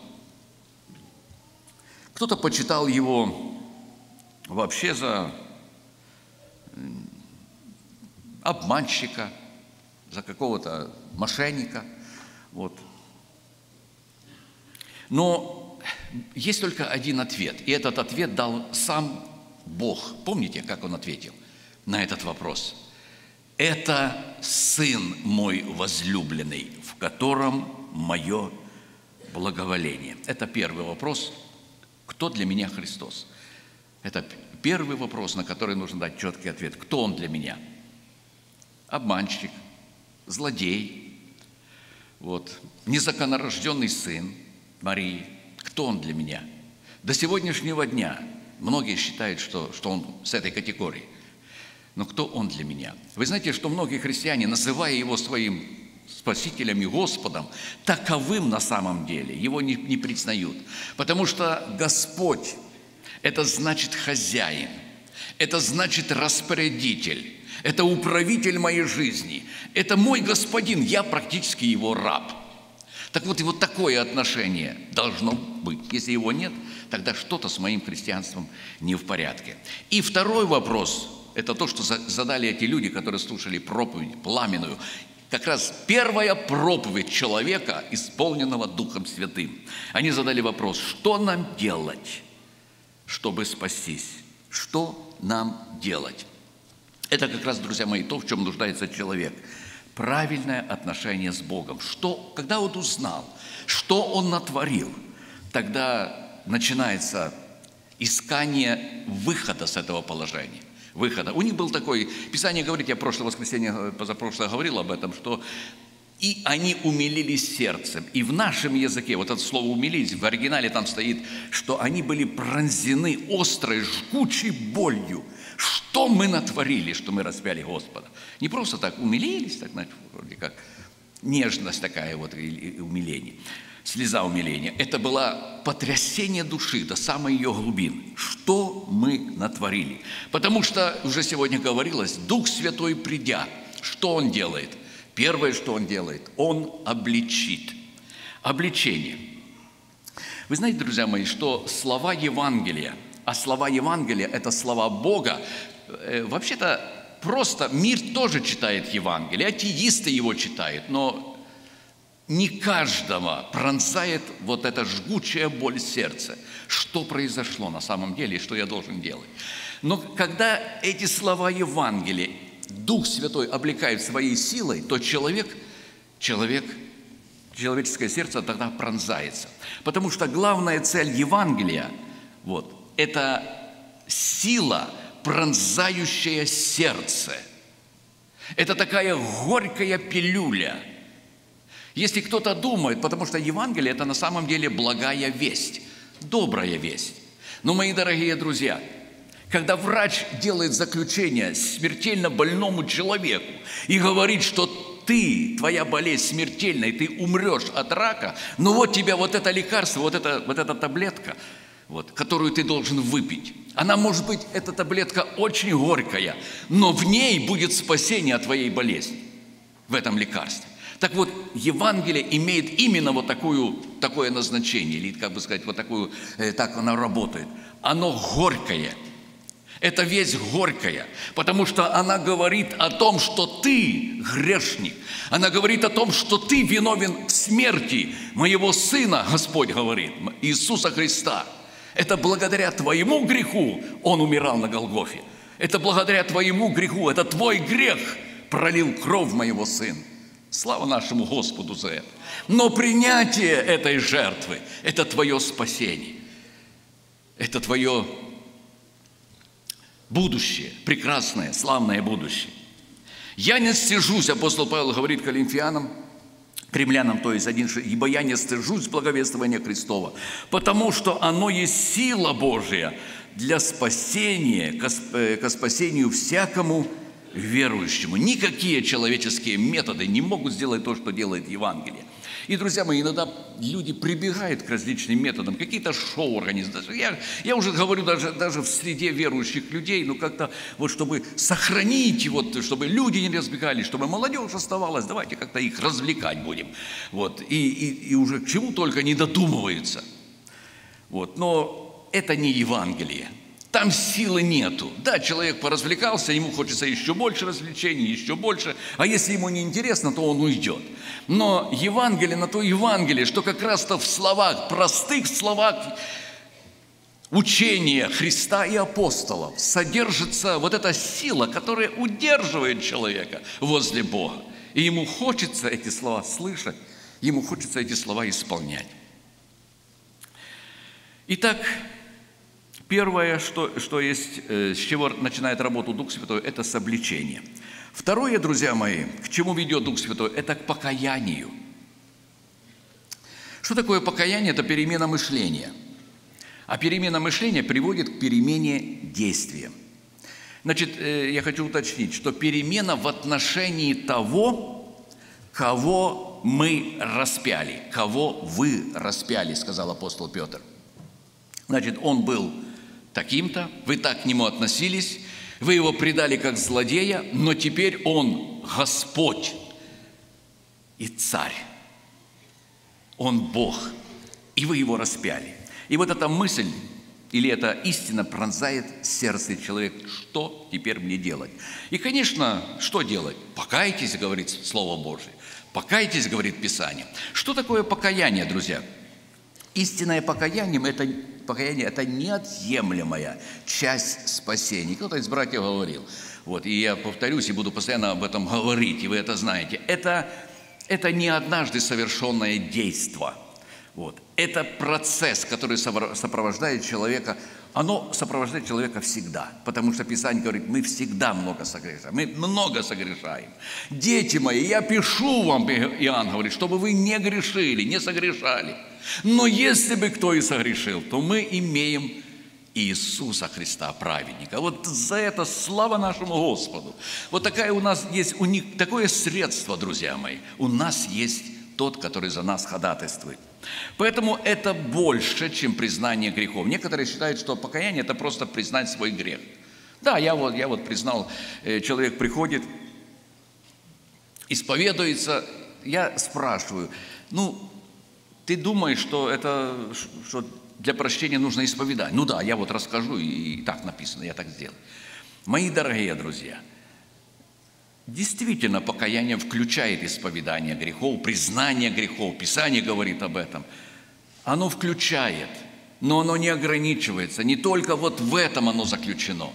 Кто-то почитал его вообще за обманщика, за какого-то мошенника, вот. Но есть только один ответ, и этот ответ дал сам Бог. Помните, как Он ответил на этот вопрос? Это Сын мой возлюбленный, в котором мое благоволение. Это первый вопрос. Кто для меня Христос? Это первый вопрос, на который нужно дать четкий ответ. Кто Он для меня? Обманщик, злодей, вот, незаконнорожденный сын Марии. Кто Он для меня? До сегодняшнего дня многие считают, что, что Он с этой категории. Но кто Он для меня? Вы знаете, что многие христиане, называя Его своим Спасителем и Господом, таковым на самом деле Его не, не признают. Потому что Господь – это значит хозяин, это значит распорядитель, это управитель моей жизни, это мой господин, я практически Его раб. Так вот, и вот такое отношение должно быть. Если его нет, тогда что-то с моим христианством не в порядке. И второй вопрос – это то, что задали эти люди, которые слушали проповедь пламенную. Как раз первая проповедь человека, исполненного Духом Святым. Они задали вопрос: что нам делать, чтобы спастись? Что нам делать? Это как раз, друзья мои, то, в чем нуждается человек. Правильное отношение с Богом. Что, когда он узнал, что он натворил, тогда начинается искание выхода с этого положения. Выхода. У них был такой, Писание говорит, я прошлое воскресенье, позапрошлое говорил об этом, что и они умилились сердцем. И в нашем языке, вот это слово «умилились», в оригинале там стоит, что они были пронзены острой, жгучей болью. Что мы натворили, что мы распяли Господа? Не просто так умилились, так, значит, вроде как нежность такая вот, и умиление, слеза умиления. Это было потрясение души до самой ее глубины. Что мы натворили? Потому что, уже сегодня говорилось, Дух Святой придя, что Он делает? Первое, что Он делает, Он обличит. Обличение. Вы знаете, друзья мои, что слова Евангелия, а слова Евангелия – это слова Бога, э, вообще-то просто мир тоже читает Евангелие, атеисты его читают, но не каждого пронзает вот эта жгучая боль сердца. Что произошло на самом деле и что я должен делать? Но когда эти слова Евангелия Дух Святой облекает своей силой, то человек, человек, человеческое сердце тогда пронзается. Потому что главная цель Евангелия вот, – это сила, пронзающая сердце. Это такая горькая пилюля. Если кто-то думает, потому что Евангелие – это на самом деле благая весть, добрая весть. Но, мои дорогие друзья, когда врач делает заключение смертельно больному человеку и говорит, что ты, твоя болезнь смертельная, и ты умрешь от рака, ну вот тебе вот это лекарство, вот, это, вот эта таблетка, вот, которую ты должен выпить. Она, может быть, эта таблетка очень горькая, но в ней будет спасение от твоей болезни, в этом лекарстве. Так вот, Евангелие имеет именно вот такую, такое назначение, или, как бы сказать, вот такую, э, так оно работает. Оно горькое. Эта весть горькая, потому что она говорит о том, что ты грешник. Она говорит о том, что ты виновен в смерти моего Сына, Господь говорит, Иисуса Христа. Это благодаря твоему греху Он умирал на Голгофе. Это благодаря твоему греху, это твой грех пролил кровь моего Сына. Слава нашему Господу за это. Но принятие этой жертвы – это твое спасение. Это твое будущее, прекрасное, славное будущее. Я не стыжусь, апостол Павел говорит Коринфянам, к римлянам, то есть один, ибо я не стыжусь благовествования Христова, потому что оно есть сила Божия для спасения, ко спасению всякому верующему. Никакие человеческие методы не могут сделать то, что делает Евангелие. И, друзья мои, иногда люди прибегают к различным методам, какие-то шоу организуют. Я, я уже говорю даже, даже в среде верующих людей, ну как-то вот чтобы сохранить, вот, чтобы люди не разбегались, чтобы молодежь оставалась, давайте как-то их развлекать будем. Вот, и, и, и уже к чему только не додумываются. Вот, но это не Евангелие. Там силы нету. Да, человек поразвлекался, ему хочется еще больше развлечений, еще больше. А если ему не интересно, то он уйдет. Но Евангелие на то Евангелие, что как раз-то в словах, простых словах учения Христа и апостолов содержится вот эта сила, которая удерживает человека возле Бога. И ему хочется эти слова слышать, ему хочется эти слова исполнять. Итак, первое, что, что есть, с чего начинает работу Дух Святой, это с обличения. Второе, друзья мои, к чему ведет Дух Святой, это к покаянию. Что такое покаяние? Это перемена мышления. А перемена мышления приводит к перемене действия. Значит, я хочу уточнить, что перемена в отношении того, кого мы распяли, кого вы распяли, сказал апостол Петр. Значит, он был таким-то, вы так к нему относились, вы его предали как злодея, но теперь он Господь и Царь. Он Бог, и вы его распяли. И вот эта мысль или эта истина пронзает сердце человека. Что теперь мне делать? И, конечно, что делать? Покайтесь, говорит Слово Божие. Покайтесь, говорит Писание. Что такое покаяние, друзья? Истинное покаяние – это, покаяние – это неотъемлемая часть спасения. Кто-то из братьев говорил, вот, и я повторюсь, и буду постоянно об этом говорить, и вы это знаете. Это, это не однажды совершенное действие. Вот. Это процесс, который сопровождает человека, оно сопровождает человека всегда, потому что Писание говорит, мы всегда много согрешаем, мы много согрешаем. Дети мои, я пишу вам, Иоанн говорит, чтобы вы не грешили, не согрешали. Но если бы кто и согрешил, то мы имеем Иисуса Христа, праведника. Вот за это слава нашему Господу. Вот такая у нас есть, у них такое средство, друзья мои. У нас есть тот, который за нас ходатайствует. Поэтому это больше, чем признание грехов. Некоторые считают, что покаяние – это просто признать свой грех. Да, я вот, я вот признал, человек приходит, исповедуется, я спрашиваю, ну, ты думаешь, что это что для прощения нужно исповедать? Ну да, я вот расскажу, и, и так написано, я так сделал. Мои дорогие друзья, Действительно, покаяние включает исповедание грехов, признание грехов. Писание говорит об этом. Оно включает, но оно не ограничивается. Не только вот в этом оно заключено.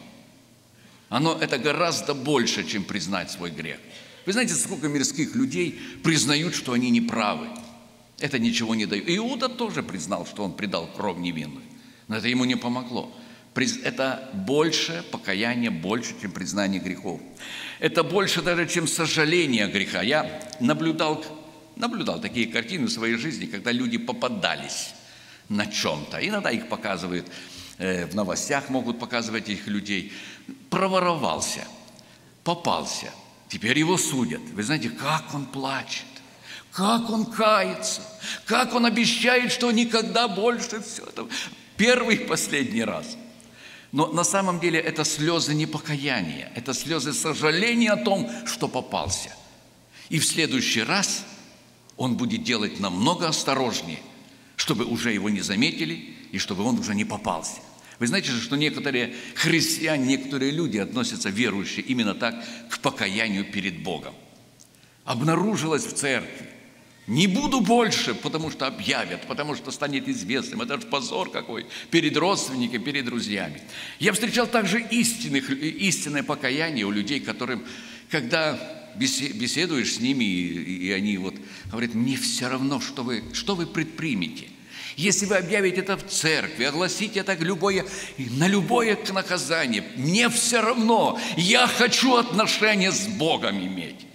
Оно это гораздо больше, чем признать свой грех. Вы знаете, сколько мирских людей признают, что они неправы. Это ничего не дает. Иуда тоже признал, что он предал кровь невинную. Но это ему не помогло. Это больше покаяние, больше, чем признание грехов. Это больше даже, чем сожаление греха. Я наблюдал, наблюдал такие картины в своей жизни, когда люди попадались на чем-то. Иногда их показывают, э, в новостях могут показывать этих людей. Проворовался, попался. Теперь его судят. Вы знаете, как он плачет, как он кается, как он обещает, что никогда больше все это. Первый и последний раз. Но на самом деле это слезы не покаяния, это слезы сожаления о том, что попался. И в следующий раз он будет делать намного осторожнее, чтобы уже его не заметили и чтобы он уже не попался. Вы знаете же, что некоторые христиане, некоторые люди относятся, верующие, именно так к покаянию перед Богом. Обнаружилось в церкви. Не буду больше, потому что объявят, потому что станет известным. Это же позор какой перед родственниками, перед друзьями. Я встречал также истинных, истинное покаяние у людей, которым, когда беседуешь с ними, и, и они вот говорят, мне все равно, что вы, что вы предпримете. Если вы объявите это в церкви, огласите это любое, на любое наказание, мне все равно, я хочу отношения с Богом иметь.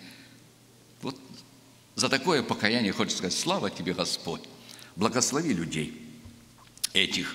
Вот за такое покаяние хочется сказать, слава тебе, Господь, благослови людей этих.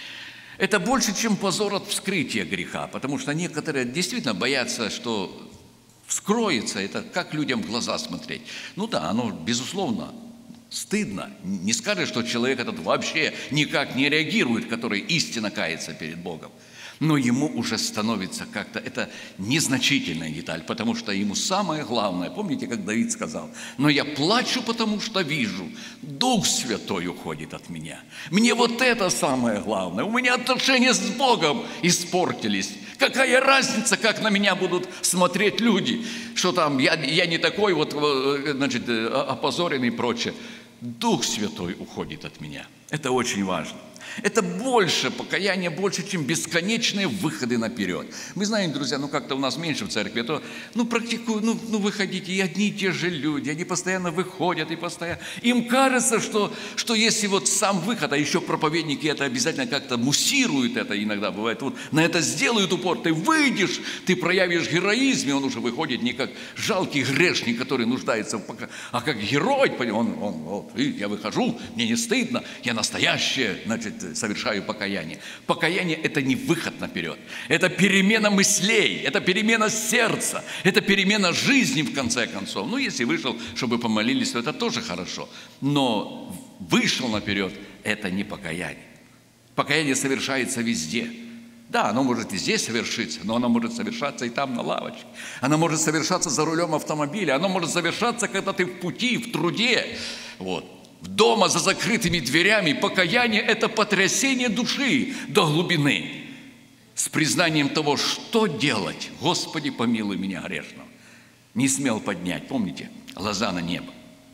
Это больше, чем позор от вскрытия греха, потому что некоторые действительно боятся, что вскроется, это как людям в глаза смотреть. Ну да, оно, безусловно, стыдно. Не скажешь, что человек этот вообще никак не реагирует, который истинно кается перед Богом. Но ему уже становится как-то, это незначительная деталь, потому что ему самое главное, помните, как Давид сказал, но я плачу, потому что вижу, Дух Святой уходит от меня. Мне вот это самое главное, у меня отношения с Богом испортились. Какая разница, как на меня будут смотреть люди, что там я, я не такой вот, значит, опозоренный и прочее. Дух Святой уходит от меня. Это очень важно. Это больше, покаяние больше, чем бесконечные выходы наперед. Мы знаем, друзья, ну как-то у нас меньше в церкви, то, ну, практикуют, ну, ну, выходите, и одни и те же люди, они постоянно выходят, и постоянно... Им кажется, что, что если вот сам выход, а еще проповедники это обязательно как-то муссируют, это иногда бывает, вот на это сделают упор, ты выйдешь, ты проявишь героизм, и он уже выходит не как жалкий грешник, который нуждается в покаянии, а как герой, он, он, вот, я выхожу, мне не стыдно, я настоящее, значит, совершаю покаяние. Покаяние – это не выход наперед. Это перемена мыслей, это перемена сердца, это перемена жизни, в конце концов. Ну, если вышел, чтобы помолились, то это тоже хорошо. Но вышел наперед – это не покаяние. Покаяние совершается везде. Да, оно может и здесь совершиться, но оно может совершаться и там, на лавочке. Оно может совершаться за рулем автомобиля, оно может совершаться, когда ты в пути, в труде. Вот. Дома за закрытыми дверями. Покаяние – это потрясение души до глубины. С признанием того, что делать. Господи, помилуй меня грешного. Не смел поднять, помните, глаза на небо.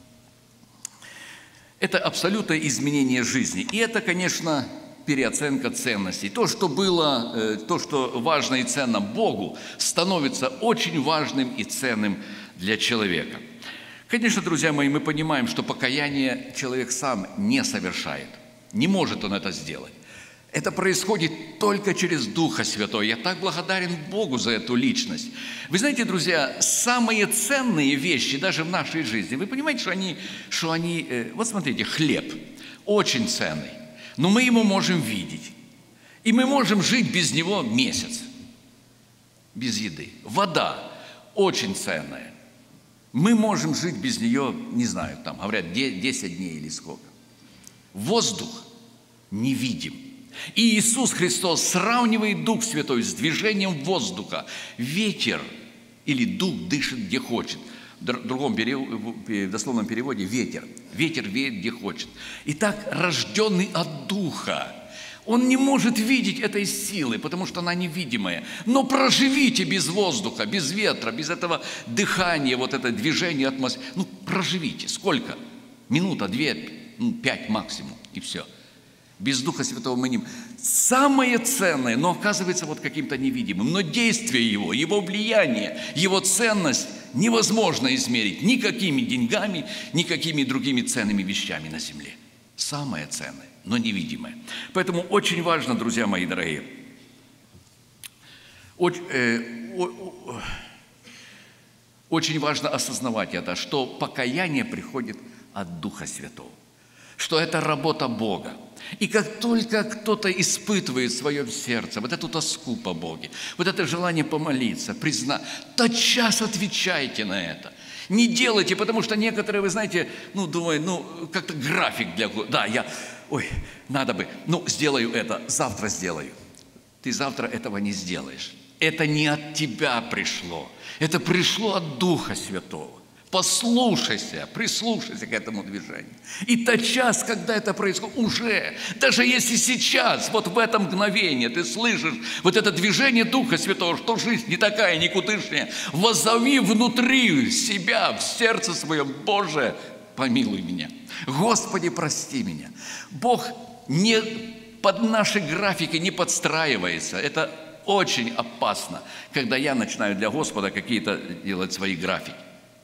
Это абсолютное изменение жизни. И это, конечно, переоценка ценностей. То, что было, то, что важно и ценно Богу, становится очень важным и ценным для человека. Конечно, друзья мои, мы понимаем, что покаяние человек сам не совершает. Не может он это сделать. Это происходит только через Духа Святого. Я так благодарен Богу за эту личность. Вы знаете, друзья, самые ценные вещи даже в нашей жизни, вы понимаете, что они, что они вот смотрите, хлеб очень ценный, но мы его можем видеть. И мы можем жить без него месяц, без еды. Вода очень ценная. Мы можем жить без нее, не знаю, там, говорят, десять дней или сколько. Воздух невидим. И Иисус Христос сравнивает Дух Святой с движением воздуха. Ветер или дух дышит где хочет. В другом в дословном переводе ветер. Ветер веет где хочет. Итак, рожденный от Духа, Он не может видеть этой силы, потому что она невидимая. Но проживите без воздуха, без ветра, без этого дыхания, вот это движение атмосферы. Ну, проживите. Сколько? Минута, две, ну, пять максимум, и все. Без Духа Святого мы не... Самое ценное, но оказывается вот каким-то невидимым. Но действие Его, Его влияние, Его ценность невозможно измерить никакими деньгами, никакими другими ценными вещами на земле. Самое ценное, но невидимое. Поэтому очень важно, друзья мои дорогие, очень, э, о, очень важно осознавать это, что покаяние приходит от Духа Святого, что это работа Бога. И как только кто-то испытывает в своем сердце вот эту тоску по Боге, вот это желание помолиться, признать, тотчас отвечайте на это. Не делайте, потому что некоторые, вы знаете, ну, думают, ну, как-то график для... Да, я, ой, надо бы, ну, сделаю это, завтра сделаю. Ты завтра этого не сделаешь. Это не от тебя пришло. Это пришло от Духа Святого. Послушайся, прислушайся к этому движению. И тотчас, когда это происходит, уже, даже если сейчас, вот в это мгновение ты слышишь вот это движение Духа Святого, что жизнь не такая никудышняя, возови внутри себя, в сердце своем: Боже, помилуй меня. Господи, прости меня. Бог не под наши графики не подстраивается. Это очень опасно, когда я начинаю для Господа какие-то делать свои графики.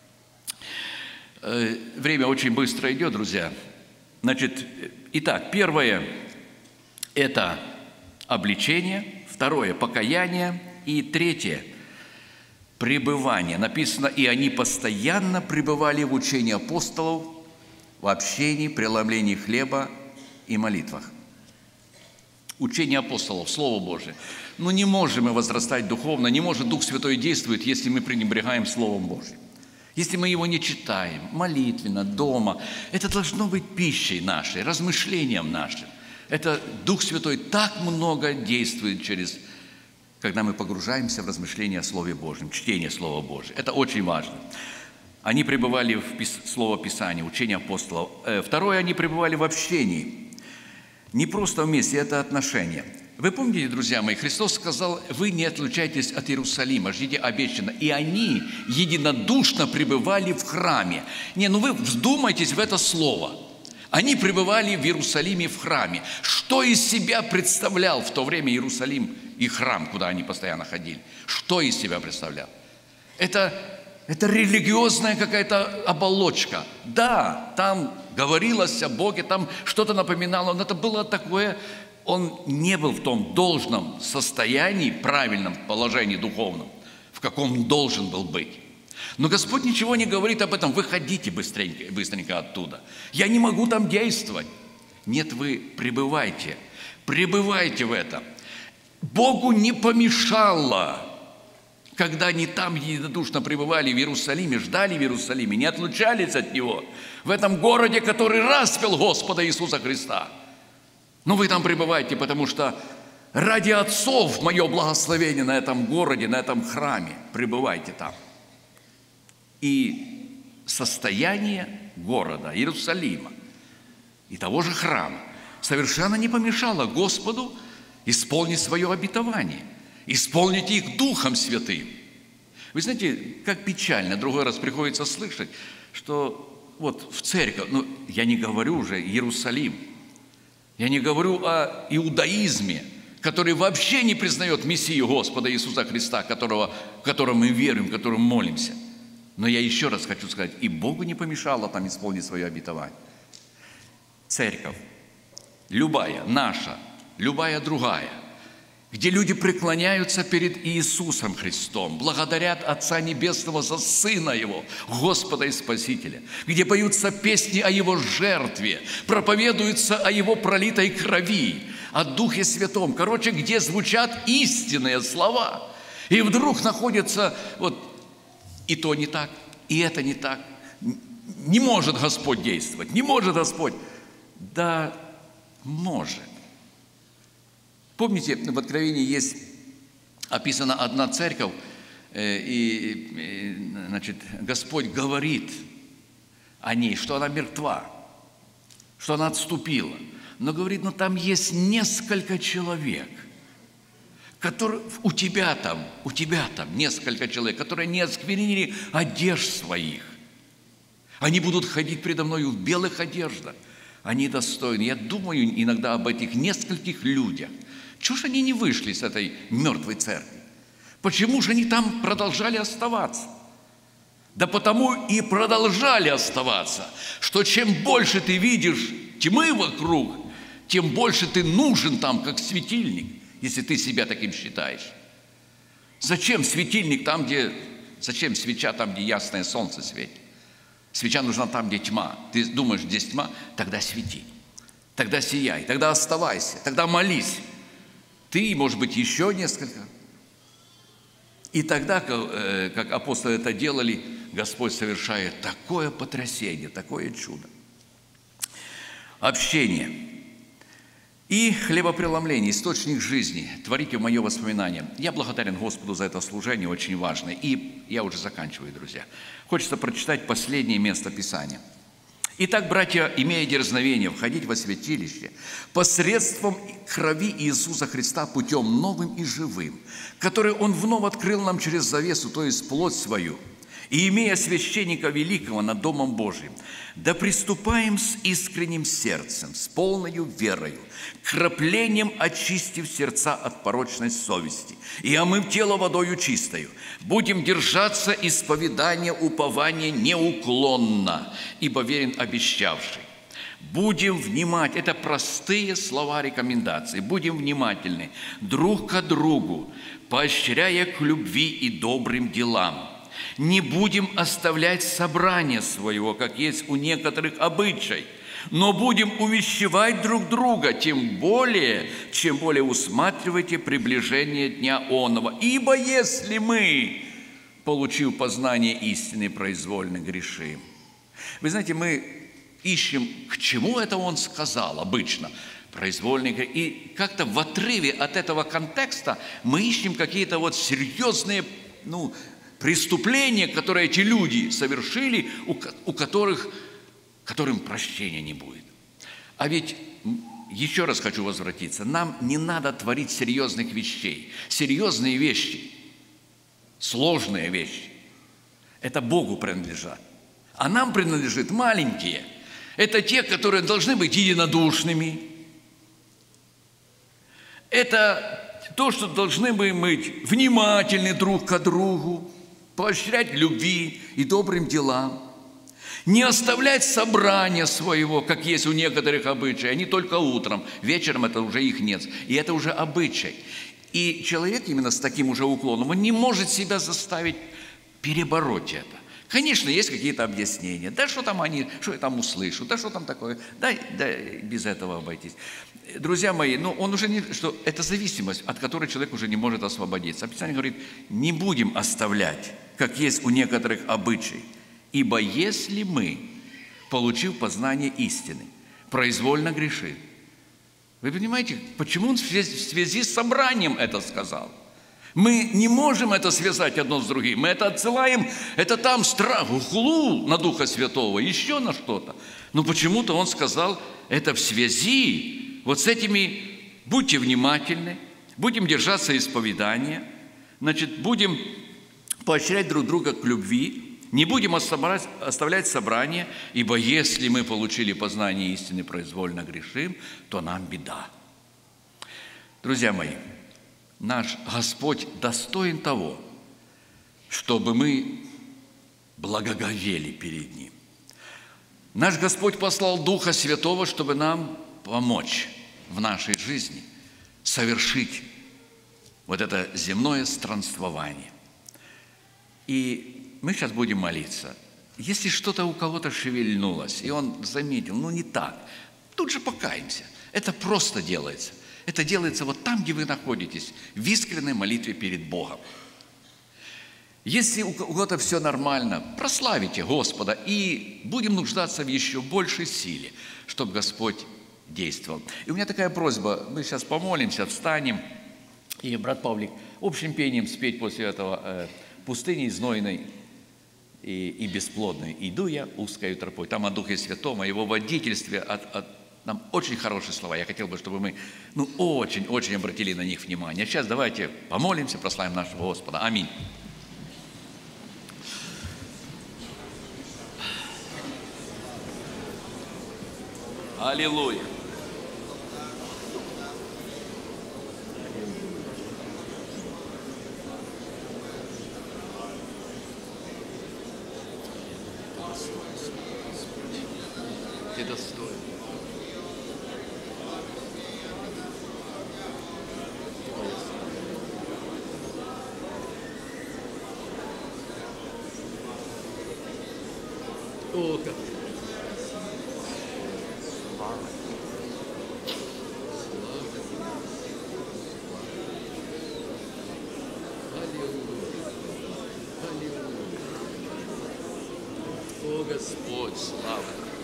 Время очень быстро идет, друзья. Значит, итак, первое – это обличение, второе – покаяние, и третье – пребывание. Написано: «И они постоянно пребывали в учении апостолов, в общении, преломлении хлеба и молитвах». Учение апостолов, Слово Божие. Но не можем мы возрастать духовно, не может Дух Святой действовать, если мы пренебрегаем Словом Божьим. Если мы его не читаем, молитвенно, дома, это должно быть пищей нашей, размышлением нашим. Это Дух Святой так много действует через, когда мы погружаемся в размышления о Слове Божьем, чтение Слова Божьего. Это очень важно. Они пребывали в Слово Писания, учение апостолов. Второе, они пребывали в общении. Не просто вместе, это отношения. Вы помните, друзья мои, Христос сказал: «Вы не отлучайтесь от Иерусалима, ждите обещанно». И они единодушно пребывали в храме. Не, ну вы вдумайтесь в это слово. Они пребывали в Иерусалиме в храме. Что из себя представлял в то время Иерусалим и храм, куда они постоянно ходили? Что из себя представлял? Это, это религиозная какая-то оболочка. Да, там говорилось о Боге, там что-то напоминало, но это было такое... Он не был в том должном состоянии, правильном положении духовном, в каком он должен был быть. Но Господь ничего не говорит об этом. Выходите быстренько, быстренько оттуда. Я не могу там действовать. Нет, вы пребывайте. Пребывайте в этом. Богу не помешало, когда они там единодушно пребывали в Иерусалиме, ждали в Иерусалиме, не отлучались от Него, в этом городе, который распял Господа Иисуса Христа. Но вы там пребываете, потому что ради отцов мое благословение на этом городе, на этом храме. Пребывайте там. И состояние города, Иерусалима и того же храма совершенно не помешало Господу исполнить свое обетование, исполнить их Духом Святым. Вы знаете, как печально другой раз приходится слышать, что вот в церковь, ну, я не говорю уже Иерусалим, я не говорю о иудаизме, который вообще не признает Мессию Господа Иисуса Христа, которого, в которого мы верим, в котором молимся. Но я еще раз хочу сказать, и Богу не помешало там исполнить свое обетование. Церковь, любая, наша, любая другая, где люди преклоняются перед Иисусом Христом, благодарят Отца Небесного за Сына Его, Господа и Спасителя, где поются песни о Его жертве, проповедуются о Его пролитой крови, о Духе Святом, короче, где звучат истинные слова, и вдруг находится вот и то не так, и это не так. Не может Господь действовать, не может Господь. Да, может. Помните, в Откровении есть описана одна церковь, и, и значит, Господь говорит о ней, что она мертва, что она отступила. Но говорит, ну там есть несколько человек, которые у тебя там, у тебя там несколько человек, которые не осквернили одежд своих. Они будут ходить предо мною в белых одеждах. Они достойны. Я думаю иногда об этих нескольких людях. Чего же они не вышли с этой мертвой церкви? Почему же они там продолжали оставаться? Да потому и продолжали оставаться, что чем больше ты видишь тьмы вокруг, тем больше ты нужен там, как светильник, если ты себя таким считаешь. Зачем светильник там, где... Зачем свеча там, где ясное солнце светит? Свеча нужна там, где тьма. Ты думаешь, здесь тьма? Тогда свети. Тогда сияй. Тогда оставайся. Тогда молись. Ты, может быть, еще несколько. И тогда, как апостолы это делали, Господь совершает такое потрясение, такое чудо. Общение. И хлебопреломление, источник жизни. Творите в мое воспоминание. Я благодарен Господу за это служение, очень важное. И я уже заканчиваю, друзья. Хочется прочитать последнее место Писания. Итак, братья, имея дерзновение входить во святилище посредством крови Иисуса Христа путем новым и живым, который Он вновь открыл нам через завесу, то есть плоть свою, и имея священника великого над Домом Божиим, да приступаем с искренним сердцем, с полною верою, краплением очистив сердца от порочной совести и омыв тело водою чистою, будем держаться исповедания упования неуклонно, ибо верен обещавший. Будем внимать, это простые слова рекомендации, будем внимательны друг к другу, поощряя к любви и добрым делам. Не будем оставлять собрание своего, как есть у некоторых обычай, но будем увещевать друг друга, тем более, чем более усматривайте приближение дня оного. Ибо если мы, получив познание истины, произвольно грешим. Вы знаете, мы ищем, к чему это он сказал обычно, произвольный грех. И как-то в отрыве от этого контекста мы ищем какие-то вот серьезные, ну, преступления, которые эти люди совершили, у которых, которым прощения не будет. А ведь, еще раз хочу возвратиться, нам не надо творить серьезных вещей. Серьезные вещи, сложные вещи, это Богу принадлежат. А нам принадлежат маленькие. Это те, которые должны быть единодушными. Это то, что должны быть внимательны друг к другу, поощрять любви и добрым делам, не оставлять собрания своего, как есть у некоторых обычаев, они только утром, вечером это уже их нет, и это уже обычай. И человек именно с таким уже уклоном, он не может себя заставить перебороть это. Конечно, есть какие-то объяснения, да что там они, что я там услышу, да что там такое, да, да без этого обойтись. Друзья мои, ну он уже не, что это зависимость, от которой человек уже не может освободиться. Писание говорит, не будем оставлять, как есть у некоторых обычай, ибо если мы, получив познание истины, произвольно грешим. Вы понимаете, почему он в связи с собранием это сказал? Мы не можем это связать одно с другим. Мы это отсылаем, это там страх, хулу на Духа Святого, еще на что-то. Но почему-то он сказал это в связи вот с этими, будьте внимательны, будем держаться исповедания, значит, будем поощрять друг друга к любви, не будем оставлять собрание, ибо если мы получили познание истины, произвольно грешим, то нам беда. Друзья мои, наш Господь достоин того, чтобы мы благоговели перед Ним. Наш Господь послал Духа Святого, чтобы нам помочь в нашей жизни совершить вот это земное странствование. И мы сейчас будем молиться. Если что-то у кого-то шевельнулось, и он заметил, ну не так, тут же покаемся. Это просто делается. Это делается вот там, где вы находитесь, в искренней молитве перед Богом. Если у кого-то все нормально, прославите Господа и будем нуждаться в еще большей силе, чтобы Господь действовал. И у меня такая просьба, мы сейчас помолимся, встанем, и брат Павлик общим пением спеть после этого э, «Пустыни знойной и, и бесплодной. Иду я узкою тропой». Там о Духе Святом, о Его водительстве, от, от Нам очень хорошие слова. Я хотел бы, чтобы мы ну, очень-очень обратили на них внимание. Сейчас давайте помолимся, прославим нашего Господа. Аминь. Аллилуйя. Ты достоин. О, как О, Господь, слава.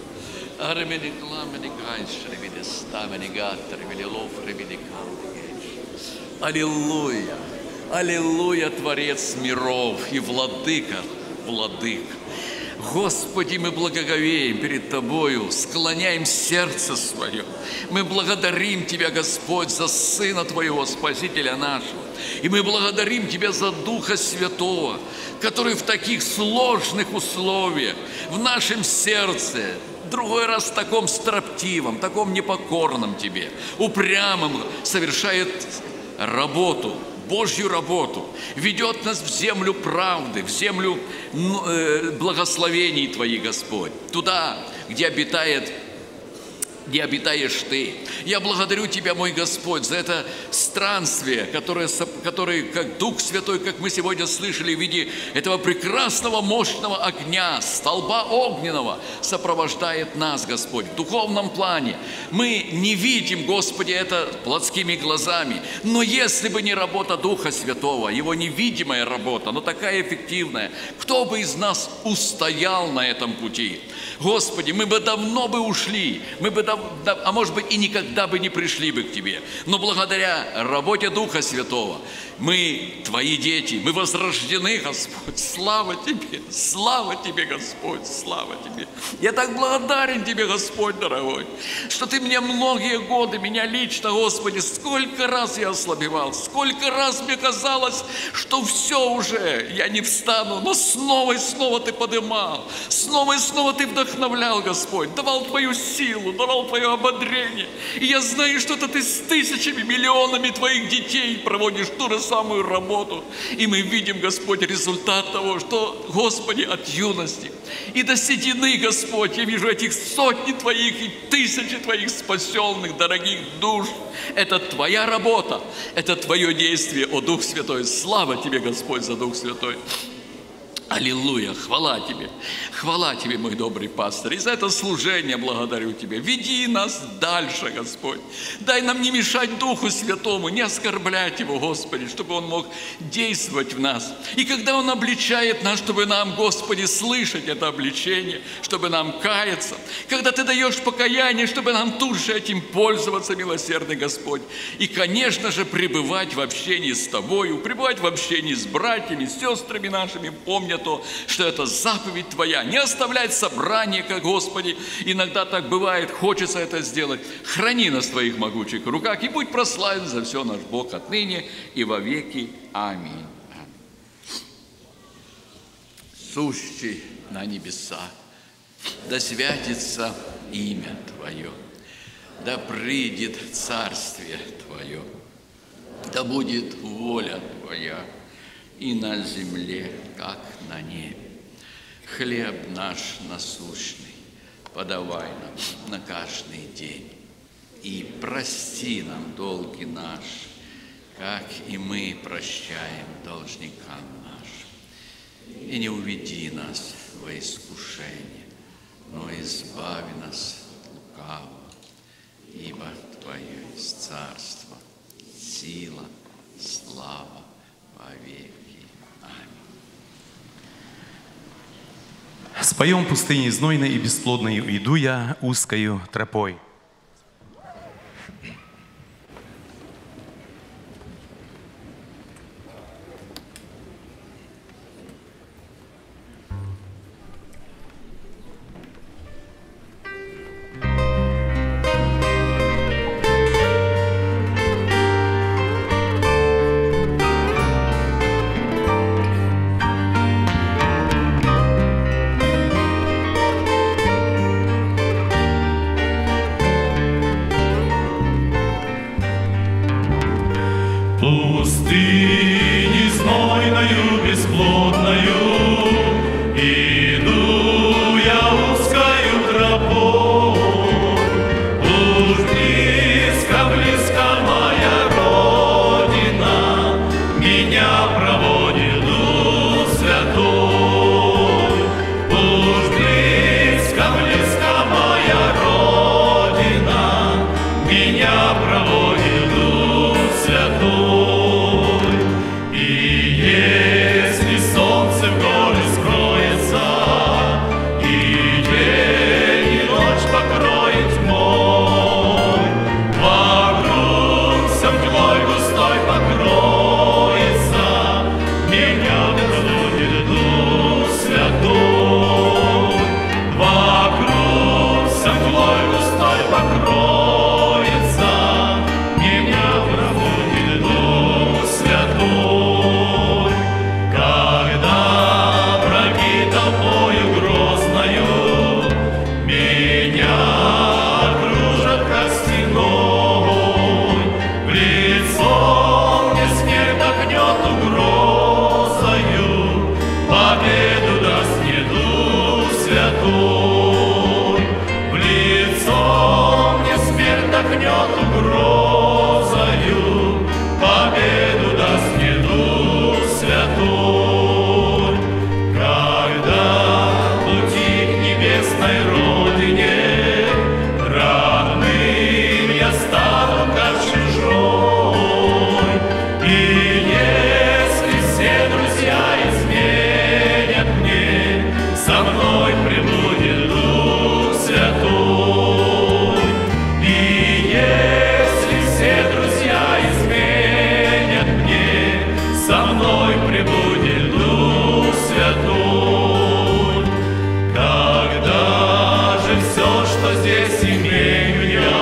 Армени кламени ганшри виде ставени гаттер велилов ребиди кандигеш. Аллилуйя. Аллилуйя, Творец миров и Владыка, Владыка. Господи, мы благоговеем перед Тобою, склоняем сердце свое. Мы благодарим Тебя, Господь, за Сына Твоего, Спасителя нашего. И мы благодарим Тебя за Духа Святого, который в таких сложных условиях, в нашем сердце, другой раз в таком строптивом, таком непокорном Тебе, упрямом, совершает работу, Божью работу, ведет нас в землю правды, в землю благословений Твоих, Господь, туда, где обитает, где обитаешь Ты. Я благодарю Тебя, мой Господь, за это странствие, которое, которое, как Дух Святой, как мы сегодня слышали, в виде этого прекрасного, мощного огня, столба огненного, сопровождает нас, Господь, в духовном плане. Мы не видим, Господи, это плотскими глазами, но если бы не работа Духа Святого, Его невидимая работа, но такая эффективная, кто бы из нас устоял на этом пути? Господи, мы бы давно бы ушли, мы бы давно, а может быть и никогда бы не пришли бы к Тебе. Но благодаря работе Духа Святого мы Твои дети, мы возрождены, Господь. Слава Тебе, слава Тебе, Господь, слава Тебе. Я так благодарен Тебе, Господь, дорогой, что Ты мне многие годы, меня лично, Господи, сколько раз я ослабевал, сколько раз мне казалось, что все уже, я не встану, но снова и снова Ты поднимал, снова и снова Ты вдохновлял, Господь, давал Твою силу, давал Твое ободрение. И я знаю, что это Ты с тысячами, миллионами Твоих детей проводишь ту же самую работу. И мы видим, Господь, результат того, что, Господи, от юности и до седины, Господь, я вижу этих сотни Твоих и тысячи Твоих спасенных, дорогих душ. Это Твоя работа, это Твое действие, о Дух Святой. Слава Тебе, Господь, за Дух Святой. Аллилуйя, хвала Тебе, хвала Тебе, мой добрый пастор, и за это служение благодарю Тебя. Веди нас дальше, Господь. Дай нам не мешать Духу Святому, не оскорблять Его, Господи, чтобы Он мог действовать в нас. И когда Он обличает нас, чтобы нам, Господи, слышать это обличение, чтобы нам каяться. Когда Ты даешь покаяние, чтобы нам тут же этим пользоваться, милосердный Господь. И, конечно же, пребывать в общении с Тобою, пребывать в общении с братьями, с сестрами нашими, помня то, что это заповедь Твоя. Не оставлять собрание, как, Господи, иногда так бывает, хочется это сделать. Храни нас в Твоих могучих руках и будь прославлен за все наш Бог отныне и во веки. Аминь. Сущий на небесах, да святится имя Твое, да придет царствие Твое, да будет воля Твоя и на земле, как на небе. Хлеб наш насущный подавай нам на каждый день. И прости нам долги наши, как и мы прощаем должникам нашим. И не уведи нас во искушение, но избави нас от лукавого, ибо Твое есть царство, сила, слава во веки. Споем пустыни знойной и бесплодной, иду я узкою тропой. пустыни знойною, бесплодною, иду я узкою тропой. Уж близко, близко моя Родина, меня проводит Дух Святой. Уж близко, близко моя Родина, меня проводит Дух Святой. И если солнце в горы скроется, и день, и ночь покроет тьмой, вокруг всем твой густой покроется, меня проводит Дух Святой. Вокруг всем твой густой покроется, меня проводит Дух Святой. Когда враги толпою грозною меня окружат как стеной, в лицо мне смерть огнет угрозою, победу даст мне Дух Святой. В лицо мне смерть огнет угрозою, победу даст мне Дух Святой. Когда пути к небесной Родине, родным я стану как чужой. И если все друзья изменят мне, со мной пребудет Дух Святой. И если все друзья изменят мне, со мной пребудет Дух Святой. Когда же все, что здесь имею я,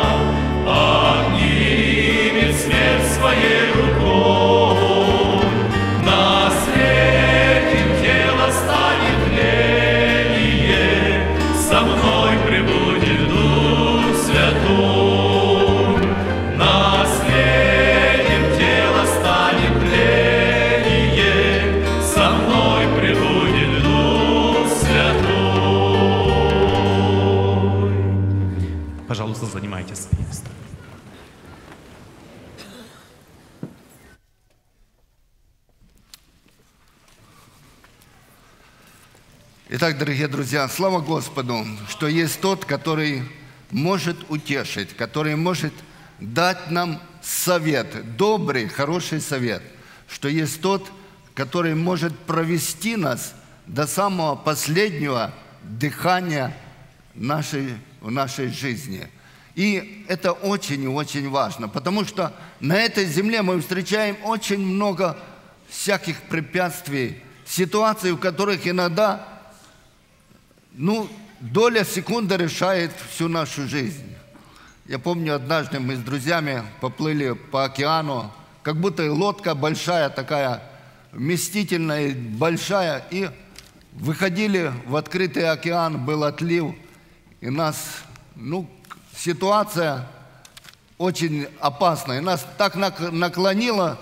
отнимет смерть своей рукой, наследием тела станет тление, со мной пребудет Дух Святой. Наследием тела станет тление, со мной пребудет Дух Святой. Пожалуйста, занимайте свои места. Итак, дорогие друзья, слава Господу, что есть тот, который может утешить, который может дать нам совет, добрый, хороший совет, что есть тот, который может провести нас до самого последнего дыхания нашей, в нашей жизни. И это очень и очень важно, потому что на этой земле мы встречаем очень много всяких препятствий, ситуаций, в которых иногда, ну, доля секунды решает всю нашу жизнь. Я помню, однажды мы с друзьями поплыли по океану, как будто лодка большая такая, вместительная, большая, и выходили в открытый океан, был отлив, и нас, ну, ситуация очень опасная, нас так наклонило,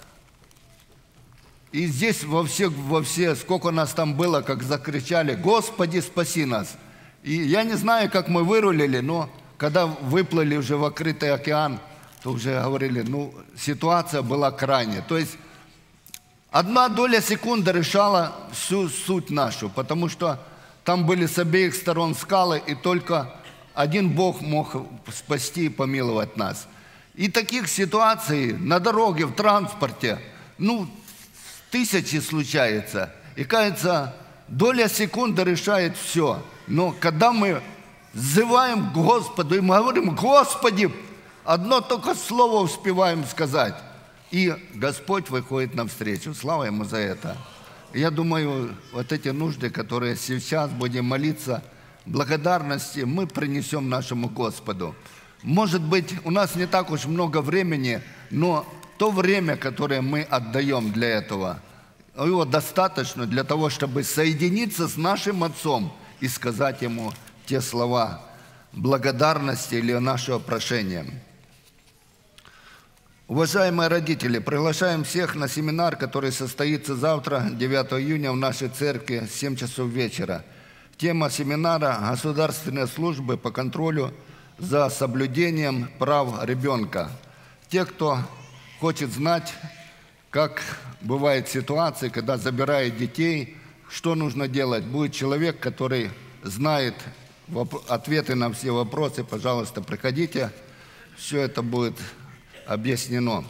и здесь во все, во все, сколько нас там было, как закричали: «Господи, спаси нас!» И я не знаю, как мы вырулили, но когда выплыли уже в открытый океан, то уже говорили, ну, ситуация была крайняя. То есть одна доля секунды решала всю суть нашу, потому что там были с обеих сторон скалы, и только один Бог мог спасти и помиловать нас. И таких ситуаций на дороге, в транспорте, ну, тысячи случается. И, кажется, доля секунды решает все. Но когда мы взываем к Господу, и мы говорим: «Господи», одно только слово успеваем сказать, и Господь выходит навстречу. Слава Ему за это. Я думаю, вот эти нужды, которые сейчас будем молиться, благодарности мы принесем нашему Господу. Может быть, у нас не так уж много времени, но то время, которое мы отдаем для этого, его достаточно для того, чтобы соединиться с нашим Отцом и сказать Ему те слова благодарности или нашего прошения. Уважаемые родители, приглашаем всех на семинар, который состоится завтра, девятого июня, в нашей церкви в семь часов вечера. Тема семинара – государственные службы по контролю за соблюдением прав ребенка. Те, кто хочет знать, как бывают ситуации, когда забирают детей, что нужно делать, будет человек, который знает ответы на все вопросы, пожалуйста, приходите, все это будет объяснено.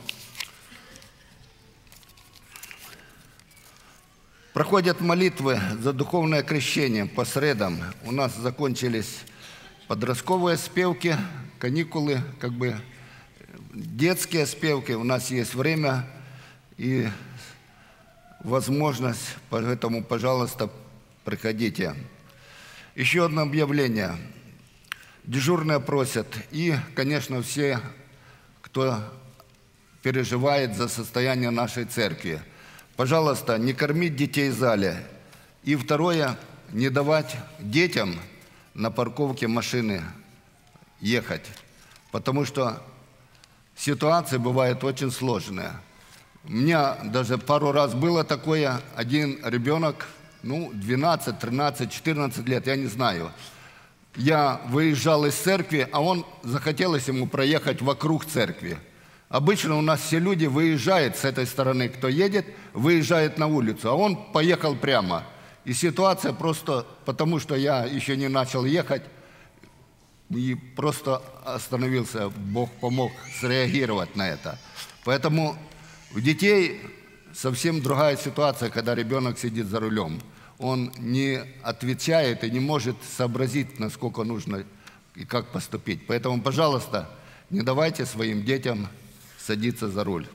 Проходят молитвы за духовное крещение по средам. У нас закончились подростковые спевки, каникулы, как бы детские спевки. У нас есть время и возможность, поэтому, пожалуйста, приходите. Еще одно объявление. Дежурные просят, и, конечно, все, кто переживает за состояние нашей церкви. Пожалуйста, не кормить детей в зале. И второе, не давать детям на парковке машины ехать. Потому что ситуации бывают очень сложные. У меня даже пару раз было такое, один ребенок, ну, двенадцать, тринадцать, четырнадцать лет, я не знаю. Я выезжал из церкви, а он захотелось ему проехать вокруг церкви. Обычно у нас все люди выезжают с этой стороны, кто едет, выезжает на улицу, а он поехал прямо. И ситуация просто, потому что я еще не начал ехать, и просто остановился, Бог помог среагировать на это. Поэтому у детей совсем другая ситуация, когда ребенок сидит за рулем. Он не отвечает и не может сообразить, насколько нужно и как поступить. Поэтому, пожалуйста, не давайте своим детям садиться за руль.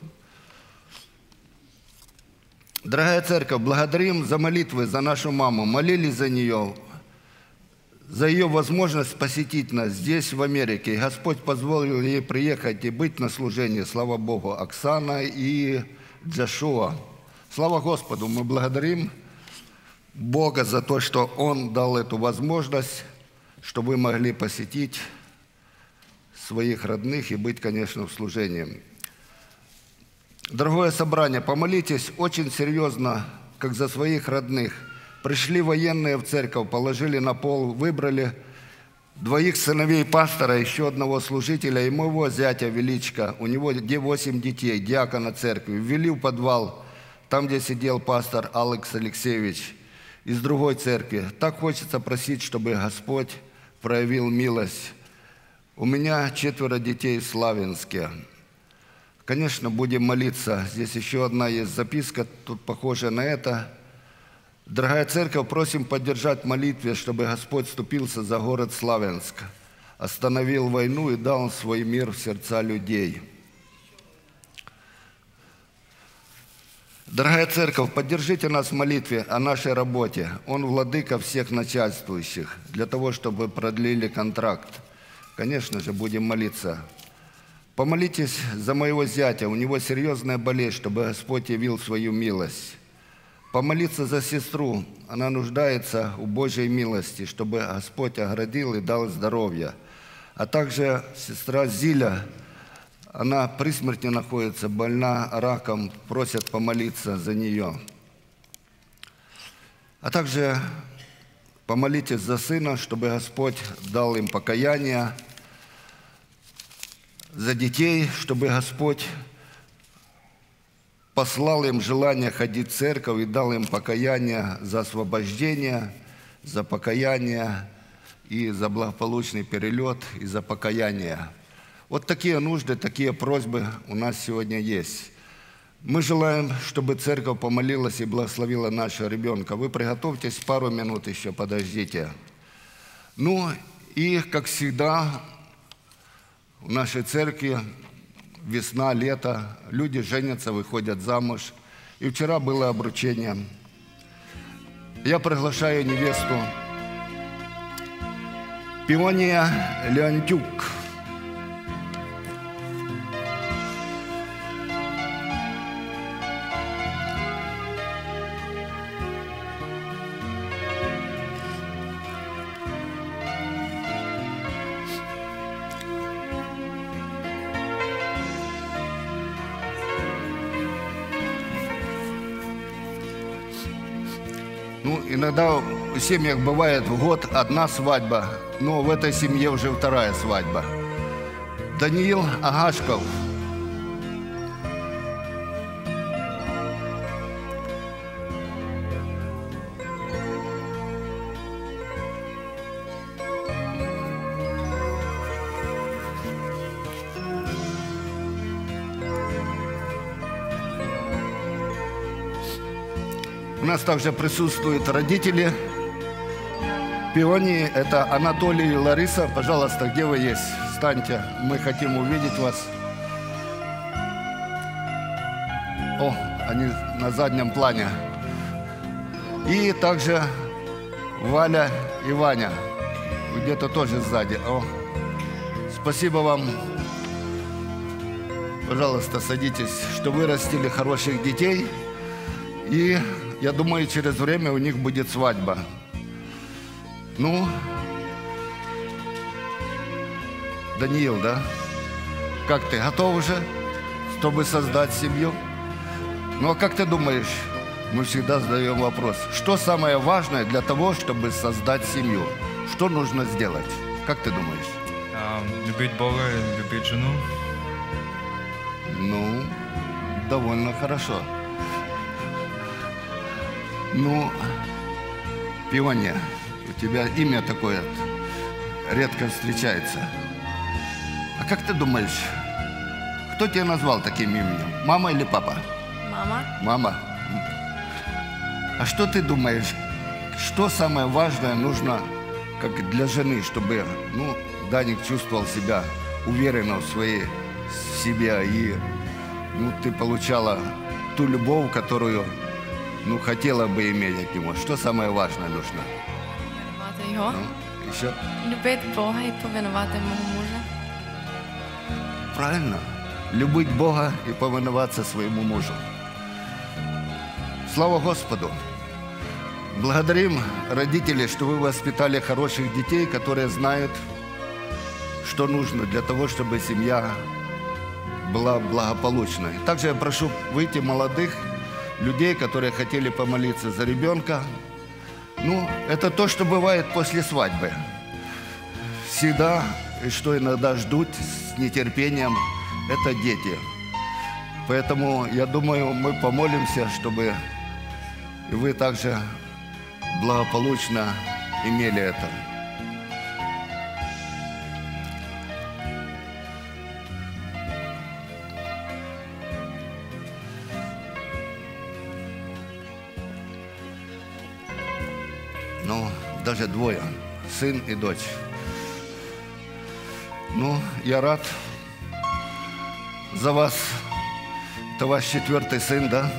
Дорогая церковь, благодарим за молитвы за нашу маму. Молились за нее, за ее возможность посетить нас здесь, в Америке. И Господь позволил ей приехать и быть на служении. Слава Богу, Оксана и Джошуа. Слава Господу, мы благодарим Бога за то, что Он дал эту возможность, чтобы вы могли посетить своих родных и быть, конечно, в служении. Дорогое собрание, помолитесь очень серьезно, как за своих родных. Пришли военные в церковь, положили на пол, выбрали двоих сыновей пастора, еще одного служителя и моего зятя Величка. У него восемь детей, диакона церкви. Ввели в подвал, там, где сидел пастор Алекс Алексеевич из другой церкви. Так хочется просить, чтобы Господь проявил милость. У меня четверо детей в Славянске. Конечно, будем молиться. Здесь еще одна есть записка, тут похожая на это. Дорогая церковь, просим поддержать в молитве, чтобы Господь вступился за город Славянск, остановил войну и дал свой мир в сердца людей. Дорогая церковь, поддержите нас в молитве о нашей работе. Он владыка всех начальствующих, для того, чтобы продлили контракт. Конечно же, будем молиться. Помолитесь за моего зятя, у него серьезная болезнь, чтобы Господь явил свою милость. Помолиться за сестру, она нуждается в Божьей милости, чтобы Господь оградил и дал здоровье. А также сестра Зиля, она при смерти находится, больна раком, просят помолиться за нее. А также помолитесь за сына, чтобы Господь дал им покаяние, за детей, чтобы Господь послал им желание ходить в церковь и дал им покаяние за освобождение, за покаяние и за благополучный перелет, и за покаяние. Вот такие нужды, такие просьбы у нас сегодня есть. Мы желаем, чтобы церковь помолилась и благословила нашего ребенка. Вы приготовьтесь, пару минут еще подождите. Ну и, как всегда, в нашей церкви весна, лето, люди женятся, выходят замуж. И вчера было обручение. Я приглашаю невесту Пиония Леонтюк. Ну, иногда в семьях бывает в год одна свадьба, но в этой семье уже вторая свадьба. Даниил Агашков. У нас также присутствуют родители Пионии. Это Анатолий и Лариса. Пожалуйста, где вы есть? Встаньте. Мы хотим увидеть вас. О, они на заднем плане. И также Валя и Ваня. Где-то тоже сзади. О, спасибо вам. Пожалуйста, садитесь, что вырастили хороших детей. И я думаю, через время у них будет свадьба. Ну, Даниил, да? Как ты, готов уже, чтобы создать семью? Ну, а как ты думаешь, мы всегда задаем вопрос, что самое важное для того, чтобы создать семью? Что нужно сделать? Как ты думаешь? А, любить Бога и любить жену. Ну, довольно хорошо. Ну, Пиония, у тебя имя такое редко встречается. А как ты думаешь, кто тебя назвал таким именем? Мама или папа? Мама. Мама. А что ты думаешь, что самое важное нужно как для жены, чтобы, ну, Даник чувствовал себя уверенно в своей себе и, ну, ты получала ту любовь, которую, ну, хотела бы иметь от него. Что самое важное нужно? Повинувати його. Ну, еще? Любити Бога і повинувати мого мужа. Правильно. Любить Бога и повиноваться своему мужу. Слава Господу! Благодарим родителей, что вы воспитали хороших детей, которые знают, что нужно для того, чтобы семья была благополучной. Также я прошу выйти молодых людей, которые хотели помолиться за ребенка. Ну, это то, что бывает после свадьбы. Всегда, и что иногда ждут с нетерпением, это дети. Поэтому, я думаю, мы помолимся, чтобы и вы также благополучно имели это. Ну, даже двое, сын и дочь. Ну, я рад за вас. Это ваш четвертый сын, да?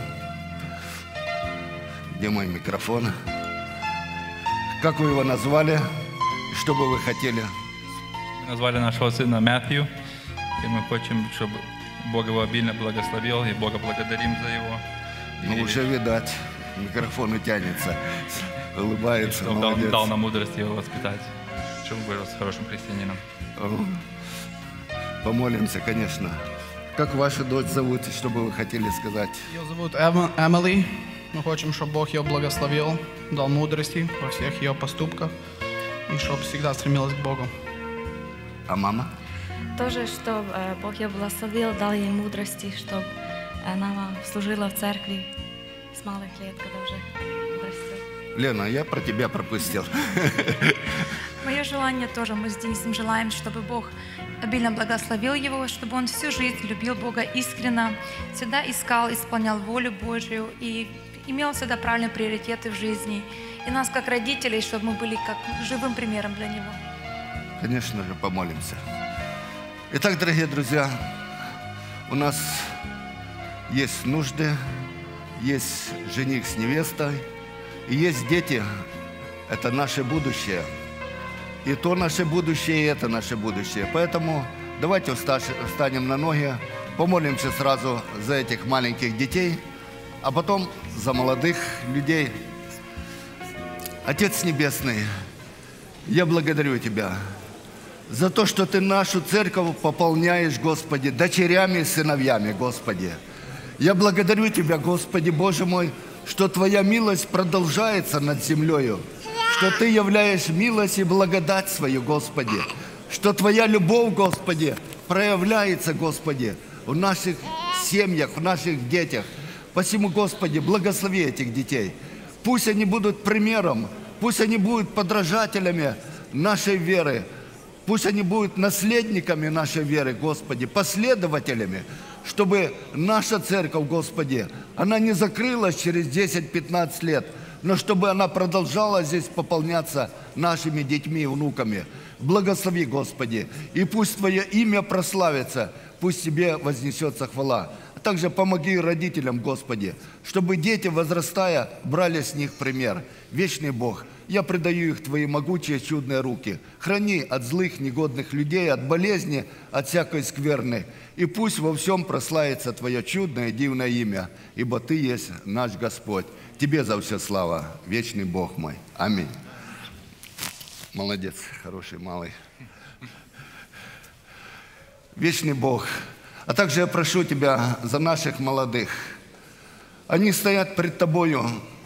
Где мой микрофон? Как вы его назвали? Что бы вы хотели? Мы назвали нашего сына Мэтью, и мы хотим, чтобы Бог его обильно благословил, и Бога благодарим за его. Ну, И уже видать, микрофон утянется, улыбается, чтобы молодец. дал, дал нам мудрость его воспитать, чтобы вырос хорошим христианином. О, помолимся, конечно. Как вашу дочь зовут, что бы вы хотели сказать? Ее зовут Эм- Эмили. Мы хотим, чтобы Бог ее благословил, дал мудрости во всех ее поступках, и чтобы всегда стремилась к Богу. А мама? Тоже, чтобы э, Бог ее благословил, дал ей мудрости, чтобы она служила в церкви с малых лет, когда уже подрастет. Лена, я про тебя пропустил. Мое желание тоже, мы с Денисом желаем, чтобы Бог обильно благословил его, чтобы он всю жизнь любил Бога искренне, всегда искал, исполнял волю Божью и имел всегда правильные приоритеты в жизни. И нас, как родителей, чтобы мы были как живым примером для него. Конечно же, помолимся. Итак, дорогие друзья, у нас есть нужды, есть жених с невестой, и есть дети. Это наше будущее. И то наше будущее, и это наше будущее. Поэтому давайте встанем на ноги, помолимся сразу за этих маленьких детей, а потом за молодых людей. Отец Небесный, я благодарю Тебя за то, что Ты нашу церковь пополняешь, Господи, дочерями и сыновьями, Господи. Я благодарю Тебя, Господи, Боже мой, что Твоя милость продолжается над землею, что Ты являешь милость и благодать свою, Господи, что Твоя любовь, Господи, проявляется, Господи, в наших семьях, в наших детях. Посему, Господи, благослови этих детей. Пусть они будут примером, пусть они будут подражателями нашей веры, пусть они будут наследниками нашей веры, Господи, последователями, чтобы наша церковь, Господи, она не закрылась через десять-пятнадцать лет, но чтобы она продолжала здесь пополняться нашими детьми и внуками. Благослови, Господи, и пусть Твое имя прославится, пусть Тебе вознесется хвала. А также помоги родителям, Господи, чтобы дети, возрастая, брали с них пример. Вечный Бог, я предаю их в Твои могучие чудные руки. Храни от злых, негодных людей, от болезни, от всякой скверны. И пусть во всем прославится Твое чудное и дивное имя, ибо Ты есть наш Господь. Тебе за все слава, вечный Бог мой. Аминь. Молодец, хороший малый. Вечный Бог. А также я прошу Тебя за наших молодых. Они стоят пред Тобою.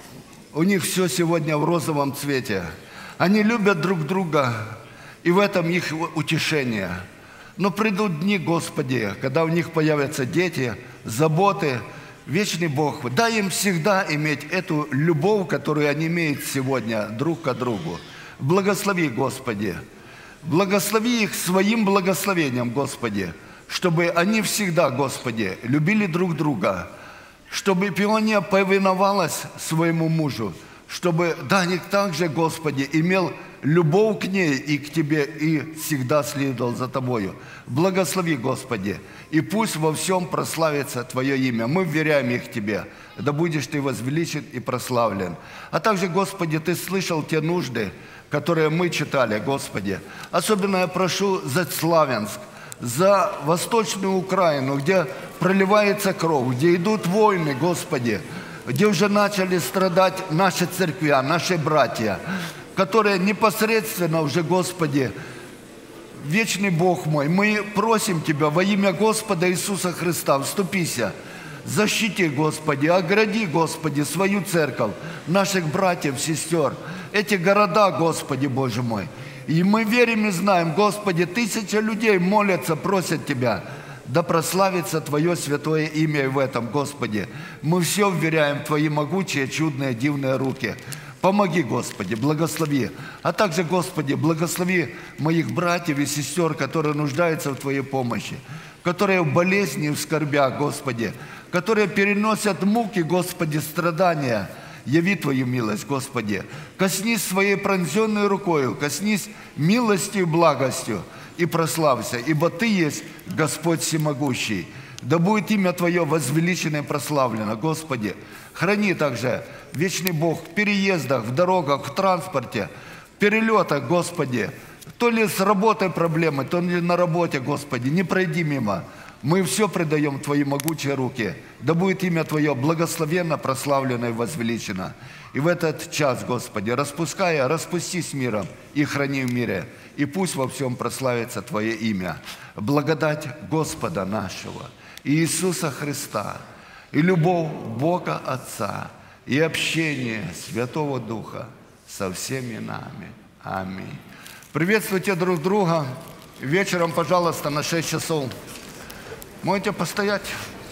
У них все сегодня в розовом цвете. Они любят друг друга, и в этом их утешение. Но придут дни, Господи, когда у них появятся дети, заботы. Вечный Бог, дай им всегда иметь эту любовь, которую они имеют сегодня друг к другу. Благослови, Господи. Благослови их своим благословением, Господи, чтобы они всегда, Господи, любили друг друга, чтобы Пиония повиновалась своему мужу, чтобы Даник также, Господи, имел любовь к ней и к Тебе, и всегда следовал за Тобою. Благослови, Господи, и пусть во всем прославится Твое имя. Мы вверяем их Тебе, да будешь Ты возвеличен и прославлен. А также, Господи, Ты слышал те нужды, которые мы читали, Господи. Особенно я прошу за Славянск, за Восточную Украину, где проливается кровь, где идут войны, Господи, где уже начали страдать наши церкви, наши братья, которые непосредственно уже, Господи, вечный Бог мой, мы просим Тебя во имя Господа Иисуса Христа, вступися, защити, Господи, огради, Господи, свою церковь, наших братьев, сестер, эти города, Господи, Боже мой. И мы верим и знаем, Господи, тысячи людей молятся, просят Тебя, да прославится Твое святое имя и в этом, Господи. Мы все вверяем в Твои могучие, чудные, дивные руки. Помоги, Господи, благослови. А также, Господи, благослови моих братьев и сестер, которые нуждаются в Твоей помощи, которые в болезни и в скорбях, Господи, которые переносят муки, Господи, страдания. Яви Твою милость, Господи. Коснись своей пронзенной рукою, коснись милостью и благостью и прославься, ибо Ты есть Господь всемогущий. Да будет имя Твое возвеличено и прославлено, Господи. Храни также, вечный Бог, в переездах, в дорогах, в транспорте, в перелетах, Господи. То ли с работой проблемы, то ли на работе, Господи, не пройди мимо. Мы все предаем в Твои могучие руки. Да будет имя Твое благословенно, прославлено и возвеличено. И в этот час, Господи, распуская, распусти с миром и храни в мире. И пусть во всем прославится Твое имя. Благодать Господа нашего, Иисуса Христа, и любовь Бога Отца, и общение Святого Духа со всеми нами. Аминь. Приветствуйте друг друга. Вечером, пожалуйста, на шесть часов. Можете постоять.